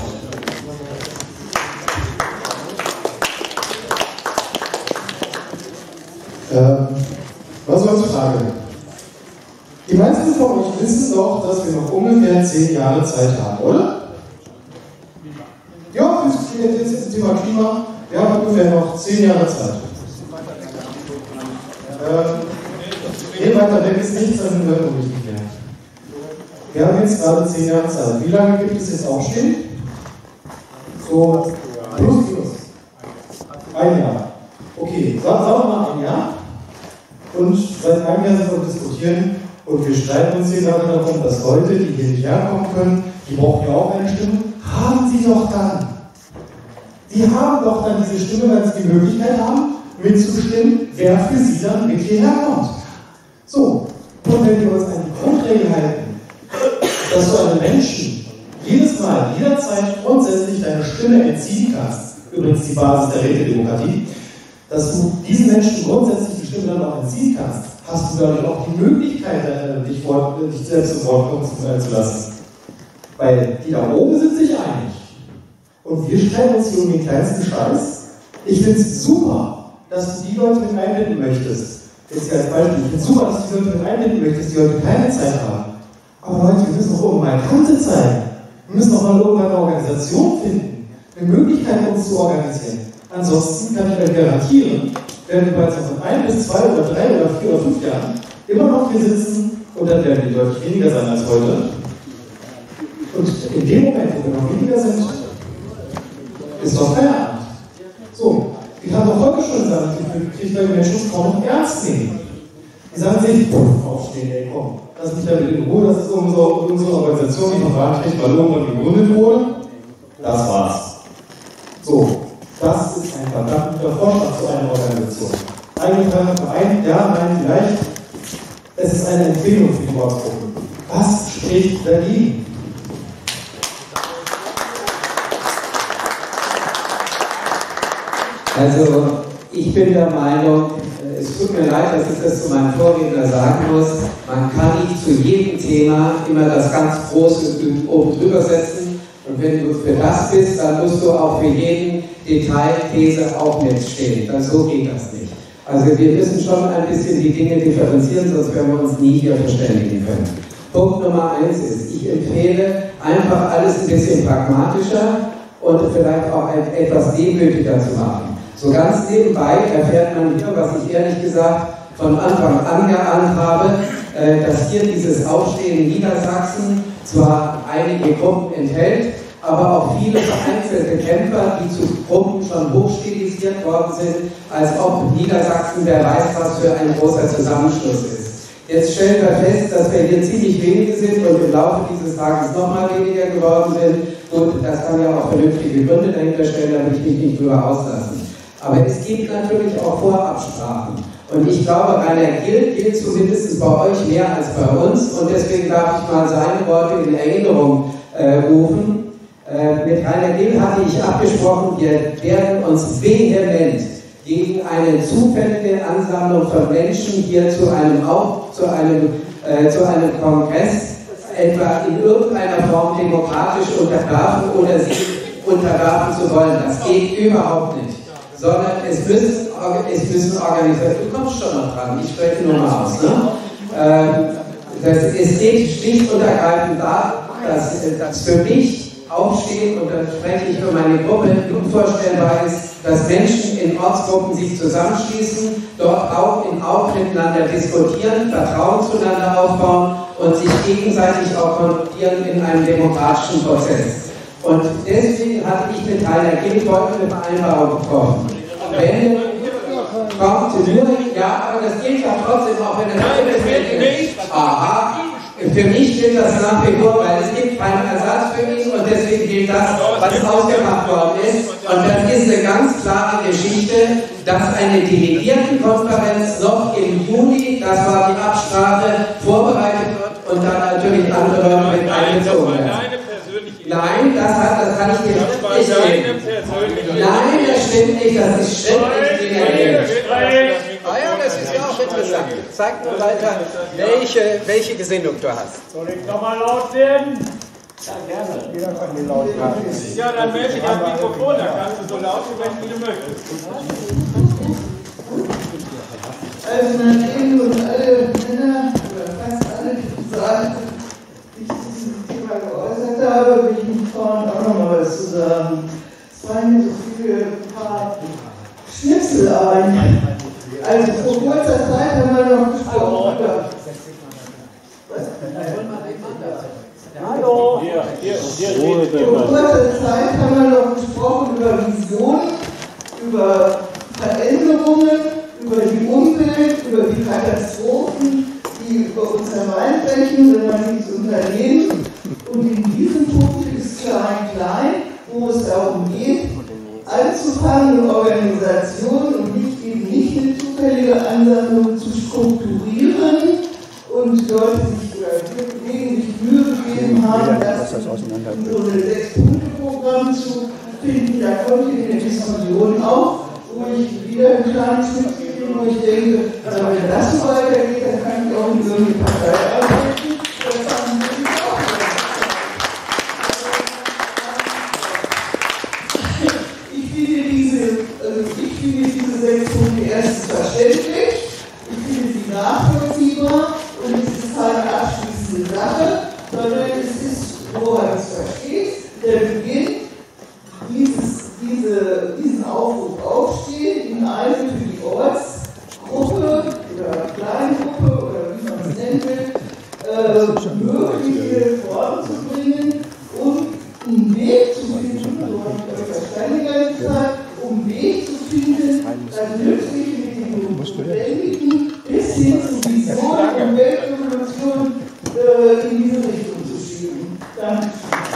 Was soll ich fragen? Die meisten von euch wissen doch, dass wir noch ungefähr 10 Jahre Zeit haben, oder? Ja, jetzt ist das Thema Klima. Wir haben ungefähr noch 10 Jahre Zeit. Je weiter weg ist nichts, dann hört man mich nicht mehr. Wir haben jetzt gerade 10 Jahre Zeit. Wie lange gibt es jetzt Aufstehen? So, plus. Ein Jahr. Okay, sagen wir mal ein Jahr. Und seit einem Jahr sind wir diskutieren und wir streiten uns hier gerade darum, dass Leute, die hier nicht herkommen können, die brauchen ja auch eine Stimme, haben sie doch dann. Die haben doch dann diese Stimme, weil sie die Möglichkeit haben, mitzubestimmen, wer für sie dann mit hierher kommt. So, und wenn wir uns an die Grundregel halten, dass du einem Menschen jedes Mal, jederzeit grundsätzlich deine Stimme entziehen kannst, übrigens die Basis der Rätedemokratie, dass du diesen Menschen grundsätzlich die Stimme dann auch entziehen kannst, hast du dadurch auch die Möglichkeit, dich selbst zu Wort kommen zu lassen. Weil die da oben sind sich einig. Und wir streiten uns hier um den kleinsten Scheiß. Ich finde es super, dass du die Leute mit einbinden möchtest. Jetzt hier als Beispiel. Ich finde es super, dass du die Leute mit einbinden möchtest, die heute keine Zeit haben. Aber Leute, wir müssen doch irgendwann mal Kante zeigen. Wir müssen doch mal irgendwann eine Organisation finden. Eine Möglichkeit, uns zu organisieren. Ansonsten kann ich euch garantieren, werden wir bereits noch in 1 bis 2 oder 3 oder 4 oder 5 Jahren immer noch hier sitzen und dann werden wir deutlich weniger sein als heute. Und in dem Moment, wo wir noch weniger sind, ist doch Feierabend. So, ich habe doch heute schon gesagt, ich kriege bei den Menschen kaum noch ernst nehmen. Die sagen sich, aufstehen, ey, komm, lass mich damit in Ruhe, das ist unsere Organisation, die von Wahlrecht mal irgendwann gegründet wurde. Das war's. So. Das ist ein verdammter Vorschlag zu einer Organisation. Eingetragener Verein, ja, nein, vielleicht. Es ist eine Empfehlung für die Ortsgruppen. Was spricht dagegen? Also, ich bin der Meinung, es tut mir leid, dass ich das zu meinem Vorredner sagen muss, man kann nicht zu jedem Thema immer das ganz Große oben drüber setzen. Und wenn du für das bist, dann musst du auch für jeden Detailthese auch mitstehen. Dann so geht das nicht. Also wir müssen schon ein bisschen die Dinge differenzieren, sonst werden wir uns nie hier verständigen können. Punkt Nummer 1 ist, ich empfehle einfach alles ein bisschen pragmatischer und vielleicht auch etwas demütiger zu machen. So ganz nebenbei erfährt man hier, was ich ehrlich gesagt von Anfang an geahnt habe, dass hier dieses Aufstehen in Niedersachsen zwar einige Gruppen enthält, aber auch viele vereinzelte Kämpfer, die zu Gruppen schon hochstilisiert worden sind, als ob Niedersachsen, wer weiß, was für ein großer Zusammenschluss ist. Jetzt stellen wir fest, dass wir hier ziemlich wenige sind und im Laufe dieses Tages nochmal weniger geworden sind. Gut, das kann ja auch vernünftige Gründe dahinter stellen, da will ich mich nicht drüber auslassen. Aber es gibt natürlich auch Vorabsprachen. Und ich glaube, Rainer Gill gilt zumindest bei euch mehr als bei uns. Und deswegen darf ich mal seine Worte in Erinnerung rufen. Mit Rainer Gill hatte ich abgesprochen, wir werden uns vehement gegen eine zufällige Ansammlung von Menschen hier zu einem Kongress etwa in irgendeiner Form demokratisch unterwerfen oder sie unterwerfen zu wollen. Das geht überhaupt nicht. Sondern es müssen Organisationen, du kommst schon noch dran, ich spreche nur mal aus, ne? Es geht schlicht und ergreifend darum, dass für mich Aufstehen, und dann spreche ich für meine Gruppe, unvorstellbar ist, dass Menschen in Ortsgruppen sich zusammenschließen, dort auch miteinander diskutieren, Vertrauen zueinander aufbauen und sich gegenseitig auch kontrollieren in einem demokratischen Prozess. Und deswegen hatte ich mit Heiner Gilford eine Vereinbarung getroffen. Wenn kommt nur, ja, aber das gilt ja trotzdem auch, wenn das nicht. Aha. Für mich gilt das nach wie vor, weil es gibt keinen Ersatz für ihn und deswegen gilt das, was ausgemacht worden ist. Und das ist eine ganz klare Geschichte, dass eine Delegiertenkonferenz noch im Juni, das war die Absprache, vorbereitet wird und dann natürlich andere Leute mit einbezogen werden. Nein, das kann ich dir nicht sehen. Nein, das stimmt nicht, das ist schriftlich. Ah ja, das ist ja auch interessant. Zeig nur weiter, welche Gesinnung du hast. Soll ich nochmal laut werden? Ja, gerne. Jeder kann hier laut werden. Ja, dann melde dich am Mikrofon, dann kannst du so laut werden, wie du möchtest. Also nachdem nun alle Männer, oder fast alle, die sagen, ich dieses Thema geäußert habe, will ich mich vorhin auch nochmal was zu sagen. Es fallen mir so viele paar Schnipsel ein. Also vor kurzer Zeit haben wir noch gesprochen über... Hallo! Vor kurzer Zeit haben wir noch gesprochen über Visionen, über Veränderungen, über die Umwelt, über die Katastrophen, die über uns hereinbrechen, wenn wir nichts unternehmen. Und in diesem Punkt ist klein, wo es darum geht, anzufangen, Organisationen und nicht eine zufällige Ansammlung zu strukturieren und Leute sich oder gelegentlich Mühe gegeben haben, das in so ein 6-Punkte-Programm zu finden. Da kommt in der Diskussion auch, wo ich wieder einen kleinen Schritt gebe, wo ich denke, also wenn das so weitergeht, dann kann ich auch in so eine Partei arbeiten. Das haben wir nicht auch. Ich finde diese 6 Punkte erstens verständlich, ich finde sie nachvollziehbar und es ist keine abschließende Sache, sondern es ist, wo man es versteht, der Beginn, diesen Aufruf aufstehen, in eine für die Ortsgruppe oder Kleingruppe oder wie man es nennen will, mögliche voranzubringen und einen Weg zu finden, so habe ich das verstanden die ganze Zeit, um einen Weg zu finden, das Nützliche mit dem Notwendigen bis hin zu Vision und Weltrevolution in diese Richtung zu schieben. Danke.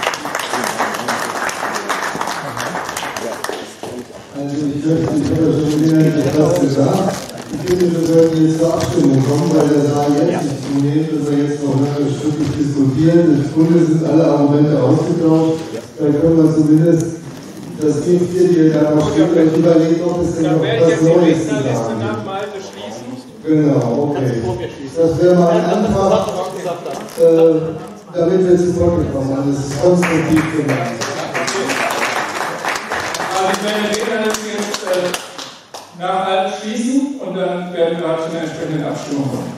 Also ich habe ja schon wieder etwas gesagt. Ich finde, wir sollten jetzt zur Abstimmung kommen, weil der Saal jetzt nicht zunehmend, dass wir jetzt noch lange stücklich diskutieren. Im Grunde sind alle Argumente ausgetauscht. Dann können wir zumindest das Kind hier, die da noch steht, euch überlegt, ob es denn noch was Neues zu sagen gibt. Genau, okay. Das wäre mal ein Antrag, damit wir zu Potte kommen. Also es ist konstruktiv gemacht. Ich werde den Redner jetzt nachhaltig schließen und dann werden wir zu einer entsprechenden Abstimmung kommen.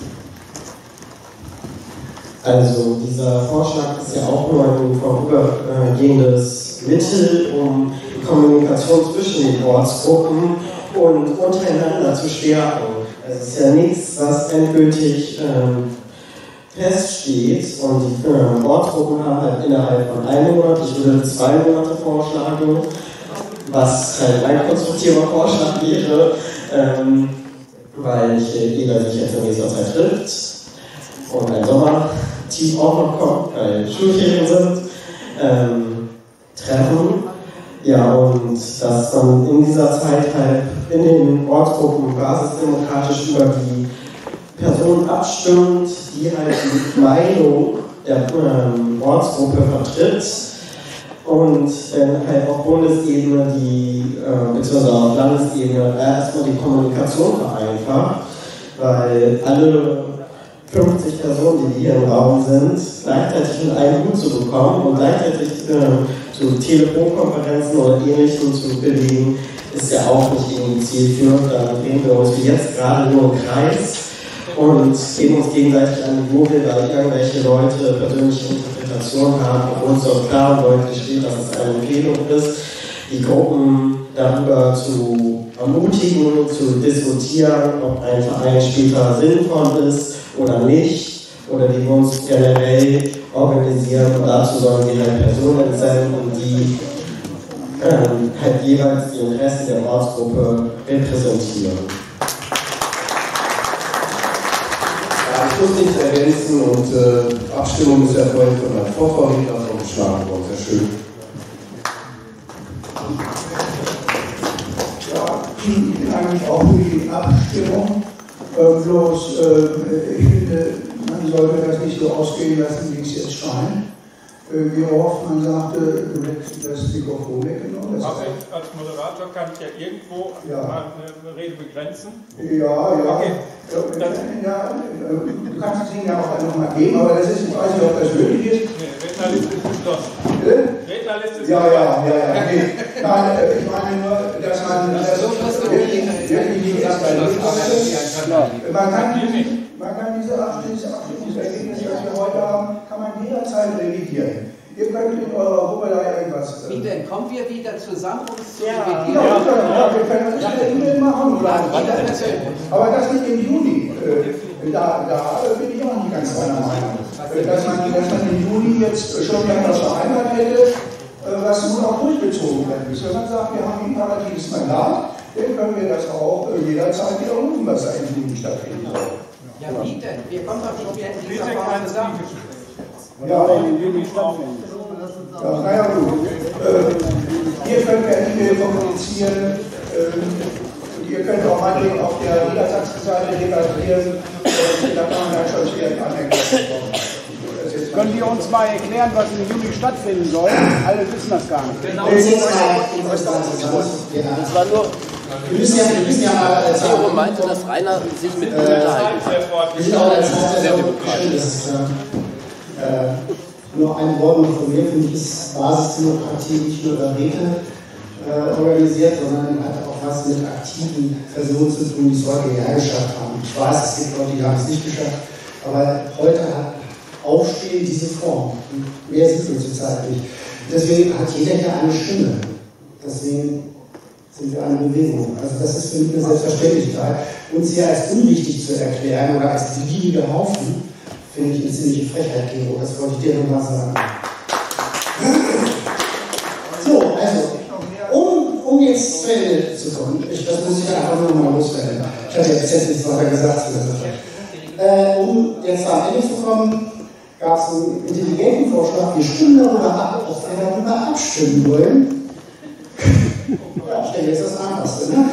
Also dieser Vorschlag ist ja auch nur ein vorübergehendes Mittel, um die Kommunikation zwischen den Ortsgruppen und untereinander zu stärken. Es ist ja nichts, was endgültig feststeht und die Ortsgruppen haben halt innerhalb von einem Monat, ich würde 2 Monate vorschlagen, was halt ein konstruktiver Vorschlag wäre, weil jeder sich jetzt in nächster Zeit trifft und ein Sommerteam auch noch kommt, weil Schulferien sind, treffen. Ja, und dass dann in dieser Zeit halt in den Ortsgruppen basisdemokratisch über die Personen abstimmt, die halt die Meinung der Ortsgruppe vertritt und halt auf Bundesebene beziehungsweise auf Landesebene erstmal die Kommunikation vereinfacht, weil alle 50 Personen, die hier im Raum sind, gleichzeitig in einen Hut zu bekommen und gleichzeitig zu Telefonkonferenzen oder Ähnlichem zu bewegen, ist ja auch nicht irgendwie zielführend. Da drehen wir uns wie jetzt gerade nur im Kreis und geben uns gegenseitig an die Gurgel, weil irgendwelche Leute persönliche Interpretationen haben, obwohl es dort klar und deutlich steht, dass es eine Empfehlung ist, die Gruppen darüber zu ermutigen, zu diskutieren, ob ein Verein später sinnvoll ist oder nicht, oder wie wir uns generell organisieren. Und dazu sollen wir halt Personen senden, die halt jeweils die Interessen der Ortsgruppe repräsentieren. Ja, ich muss nichts ergänzen und Abstimmung ist erfolgt von meinem Vorvorredner vorgeschlagen worden. Sehr schön. Ja, ich bin eigentlich auch für die Abstimmung. Bloß, ich finde, man sollte das nicht so ausgehen lassen, wie es jetzt scheint. Wie oft man sagte, du hättest das Mikrofon weggenommen. Aber ich als Moderator kann ich ja irgendwo mal eine Rede begrenzen. Ja. Okay. Ja, du kannst es ihnen ja auch nochmal geben, aber das ist, ich weiß nicht, ob das möglich ist. Nee, Rednerliste ist geschlossen. Rednerliste ist Ja. Nee. Nein, ich meine nur, dass man das wirklich nicht erst bei man kann diese Abstimmungsergebnisse, das wir heute haben, kann man jederzeit revidieren. Ihr könnt in eurer Gruppe da irgendwas. Wie denn? Kommen wir wieder zusammen, um es zu revidieren? Ja, wir können das in der E-Mail machen. Aber das nicht im Juni. Da bin ich auch nicht ganz deiner Meinung. Dass man im Juni jetzt schon etwas vereinbart hätte, was nun auch durchgezogen werden muss. Wenn man sagt, wir haben ein imperatives Mandat, dann können wir das auch jederzeit wiederholen, was da im Juni stattfinden soll. Ja, wie denn? Wir kommen doch nicht mehr in dieser Phase zusammen. Ja, in den Juni stattfinden. Ja, naja, gut. Ihr könnt per E-Mail kommunizieren. Ihr könnt auch meinetwegen auf der Niedersachsen-Seite debattieren. Da kann man dann schon schwer anhängen. Können Sie uns mal erklären, was im Juni stattfinden soll? Alle wissen das gar nicht. Genau. Das war nur. Wir müssen ja mal als Theo meinte, dass Rainer sich mit mir unterhalten hat. Wir sind auch als sehr demokratisch. Nur ein Wort noch von mir, finde ich, ist Basisdemokratie nicht nur über Räte organisiert, sondern hat auch was mit aktiven Personen zu tun, die es heute hierher geschafft haben. Ich weiß, es gibt Leute, die haben es nicht geschafft, aber heute hat Aufstehen diese Form. Mehr sind wir zurzeit nicht. Deswegen hat jeder hier eine Stimme. Deswegen sind wir eine Bewegung. Also das ist für mich eine Selbstverständlichkeit. Uns hier als unwichtig zu erklären oder als beliebige Haufen, finde ich eine ziemliche Frechheit, Gero. Das wollte ich dir nochmal sagen. So, also, um jetzt zu Ende zu kommen, das muss ich einfach nur mal loswerden. Ich hatte ja bis jetzt nichts weiter gesagt zu der Sache. Um jetzt am Ende zu kommen, gab es einen intelligenten Vorschlag, wir stimmen darüber ab, ob wir darüber abstimmen wollen. Ja, ich denke, jetzt ist das Einfachste, ne?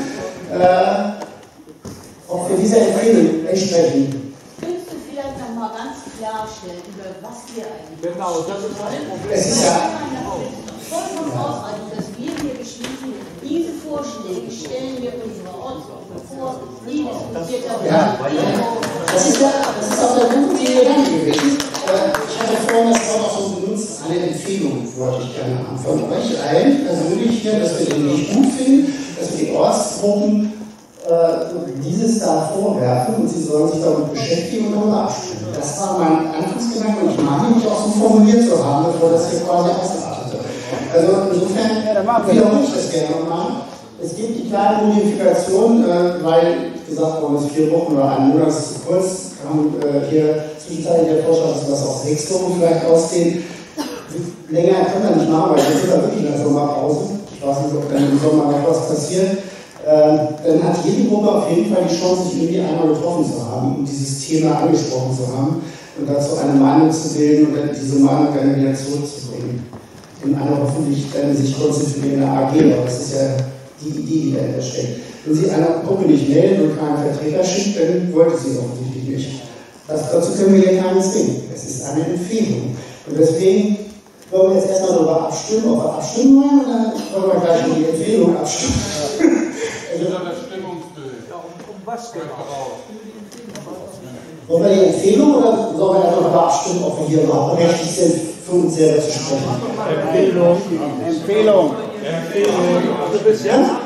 Ob wir dieser Empfehlung entsprechen. Könntest du vielleicht nochmal ganz klarstellen, über was wir eigentlich Genau, das ist ein Problem. Es ist ja vollkommen ausreichend, dass wir hier beschließen, diese Vorschläge stellen wir unsere Ortsgruppe vor, die diskutiert haben. Ja, das ist auch der gute Gedanke gewesen. Ich hatte vorhin das Wort auch so benutzt, eine Empfehlung wollte ich gerne haben. Von euch allen persönlich hier, dass wir den nicht gut finden, dass wir die Ortsgruppen dieses da vorwerfen und sie sollen sich damit beschäftigen und darüber abstimmen. Das war mein Anfangsgedanke und ich meine mich auch so formuliert zu haben, bevor das hier quasi ausartete. Also insofern wiederhole ich das gerne nochmal. Es gibt die kleine Modifikation, weil gesagt worden ist, 4 Wochen oder 1 Monat ist zu kurz, haben hier zwischenzeitlich der Vorschlag, dass wir das auf 6 Wochen vielleicht ausdehnen. Länger können wir nicht machen, weil wir sind da wirklich in der Sommerpause. Ich weiß nicht, ob dann im Sommer noch was passiert. Dann hat jede Gruppe auf jeden Fall die Chance, sich irgendwie einmal getroffen zu haben und dieses Thema angesprochen zu haben und dazu eine Meinung zu bilden und dann diese Meinung dann wieder zurückzubringen. In einer hoffentlich dann sich konstituierende AG, aber das ist ja die Idee, die dahinter steckt. Wenn Sie einer Gruppe nicht melden und keinen Vertreter schickt, dann wollte sie offensichtlich nicht. Dazu können wir hier keinen zwingen. Es ist eine Empfehlung. Und deswegen wollen wir jetzt erstmal darüber abstimmen, ob wir abstimmen wollen, oder wollen wir gleich über die Empfehlung abstimmen? Das Stimmungsbild. Um was genau? Wollen wir die Empfehlung oder sollen wir einfach darüber abstimmen, ob wir hier überhaupt rechtlich sind, für uns selber zu sprechen? Empfehlung. Empfehlung. Also bis jetzt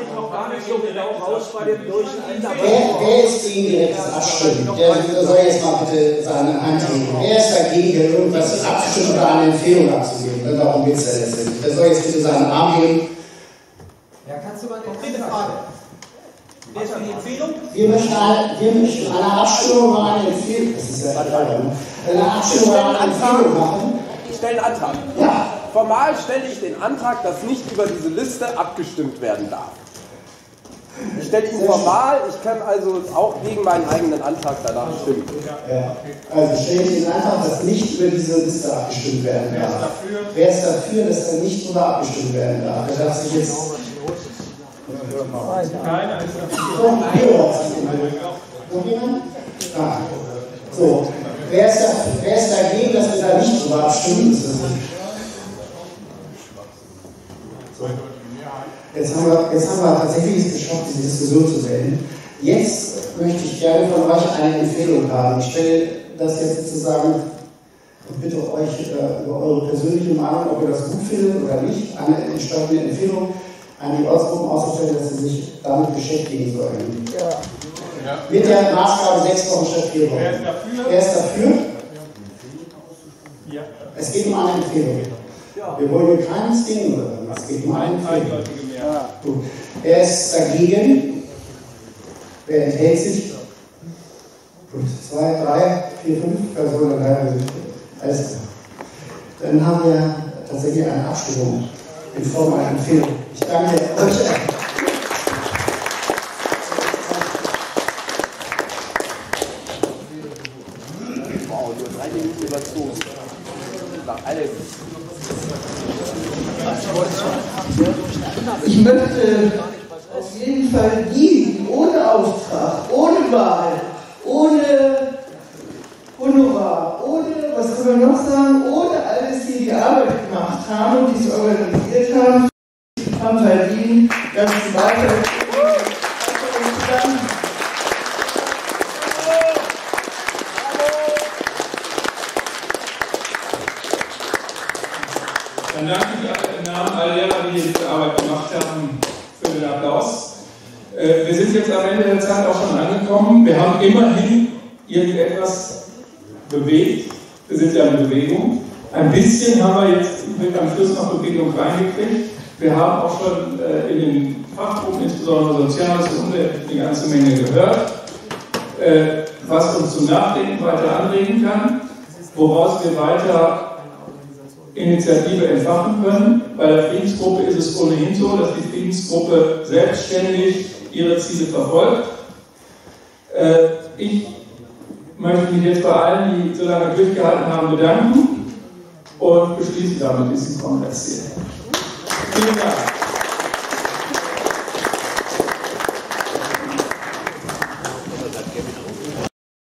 nicht so genau raus bei dem Durcheinander. Wer ist gegen direktes Abstimmen? Der soll jetzt mal bitte seine Hand heben. Wer ist dagegen, irgendwas abzustimmen oder eine Empfehlung abzugeben? Denn darum geht es ja letztendlich. Der soll jetzt bitte seinen Arm heben. Ja, kannst du mal eine konkrete Frage? Wer ist für die Empfehlung? Wir möchten eine Abstimmung oder eine Empfehlung. Das ist ja klar, ne? Eine Abstimmung oder eine Empfehlung machen. Ich stelle einen Antrag. Ja. Formal stelle ich den Antrag, dass nicht über diese Liste abgestimmt werden darf. Ich stelle ihn formal, ich kann also auch gegen meinen eigenen Antrag danach stimmen. Ja. Also stelle ich den Antrag, dass nicht über diese Liste abgestimmt werden darf. Wer ist dafür, dass da nicht drüber abgestimmt werden darf? Wer darf sich jetzt... Keiner ist dafür. Noch jemand? Ah. So. Wer ist dagegen, dass wir da nicht drüber abstimmen? So. Jetzt haben wir tatsächlich es geschafft, diese Diskussion zu beenden. Jetzt möchte ich gerne von euch eine Empfehlung haben. Ich stelle das jetzt sozusagen und bitte euch über eure persönliche Meinung, ob ihr das gut findet oder nicht, eine entstandene Empfehlung an die Ortsgruppen auszustellen, dass sie sich damit beschäftigen sollen. Ja. Mit der Maßgabe 6 Wochen statt 4 Wochen. Wer ist dafür? Wer ist dafür? Ja. Es geht um eine Empfehlung. Ja. Wir wollen hier keines Ding oder es geht um eine Empfehlung. Ja. Gut. Wer ist dagegen? Wer enthält sich? Gut. 2, 3, 4, 5 Personen. Alles klar. Dann haben wir tatsächlich eine Abstimmung in Form einer Empfehlung. Ich danke euch. Wow, nur 3 Minuten überzogen. Nach allem. Ich möchte auf jeden Fall die ohne Auftrag, ohne Wahl, ohne Honorar, ohne, was können wir noch sagen, ohne alles, die Arbeit gemacht haben und die es organisiert haben, haben verdient, dass sie weiter. Dann danke ich im Namen aller Lehrer, die diese Arbeit gemacht haben, für den Applaus. Wir sind jetzt am Ende der Zeit auch schon angekommen. Wir haben immerhin irgendetwas bewegt. Wir sind ja eine Bewegung. Ein bisschen haben wir jetzt am Schluss noch Bewegung reingekriegt. Wir haben auch schon in den Fachgruppen, insbesondere Soziales und Umwelt, eine ganze Menge gehört, was uns zum Nachdenken weiter anregen kann, woraus wir weiter Initiative entfachen können. Bei der Friedensgruppe ist es ohnehin so, dass die Friedensgruppe selbstständig ihre Ziele verfolgt. Ich möchte mich jetzt bei allen, die so lange durchgehalten haben, bedanken und beschließe damit diesen Kongress hier. Vielen Dank.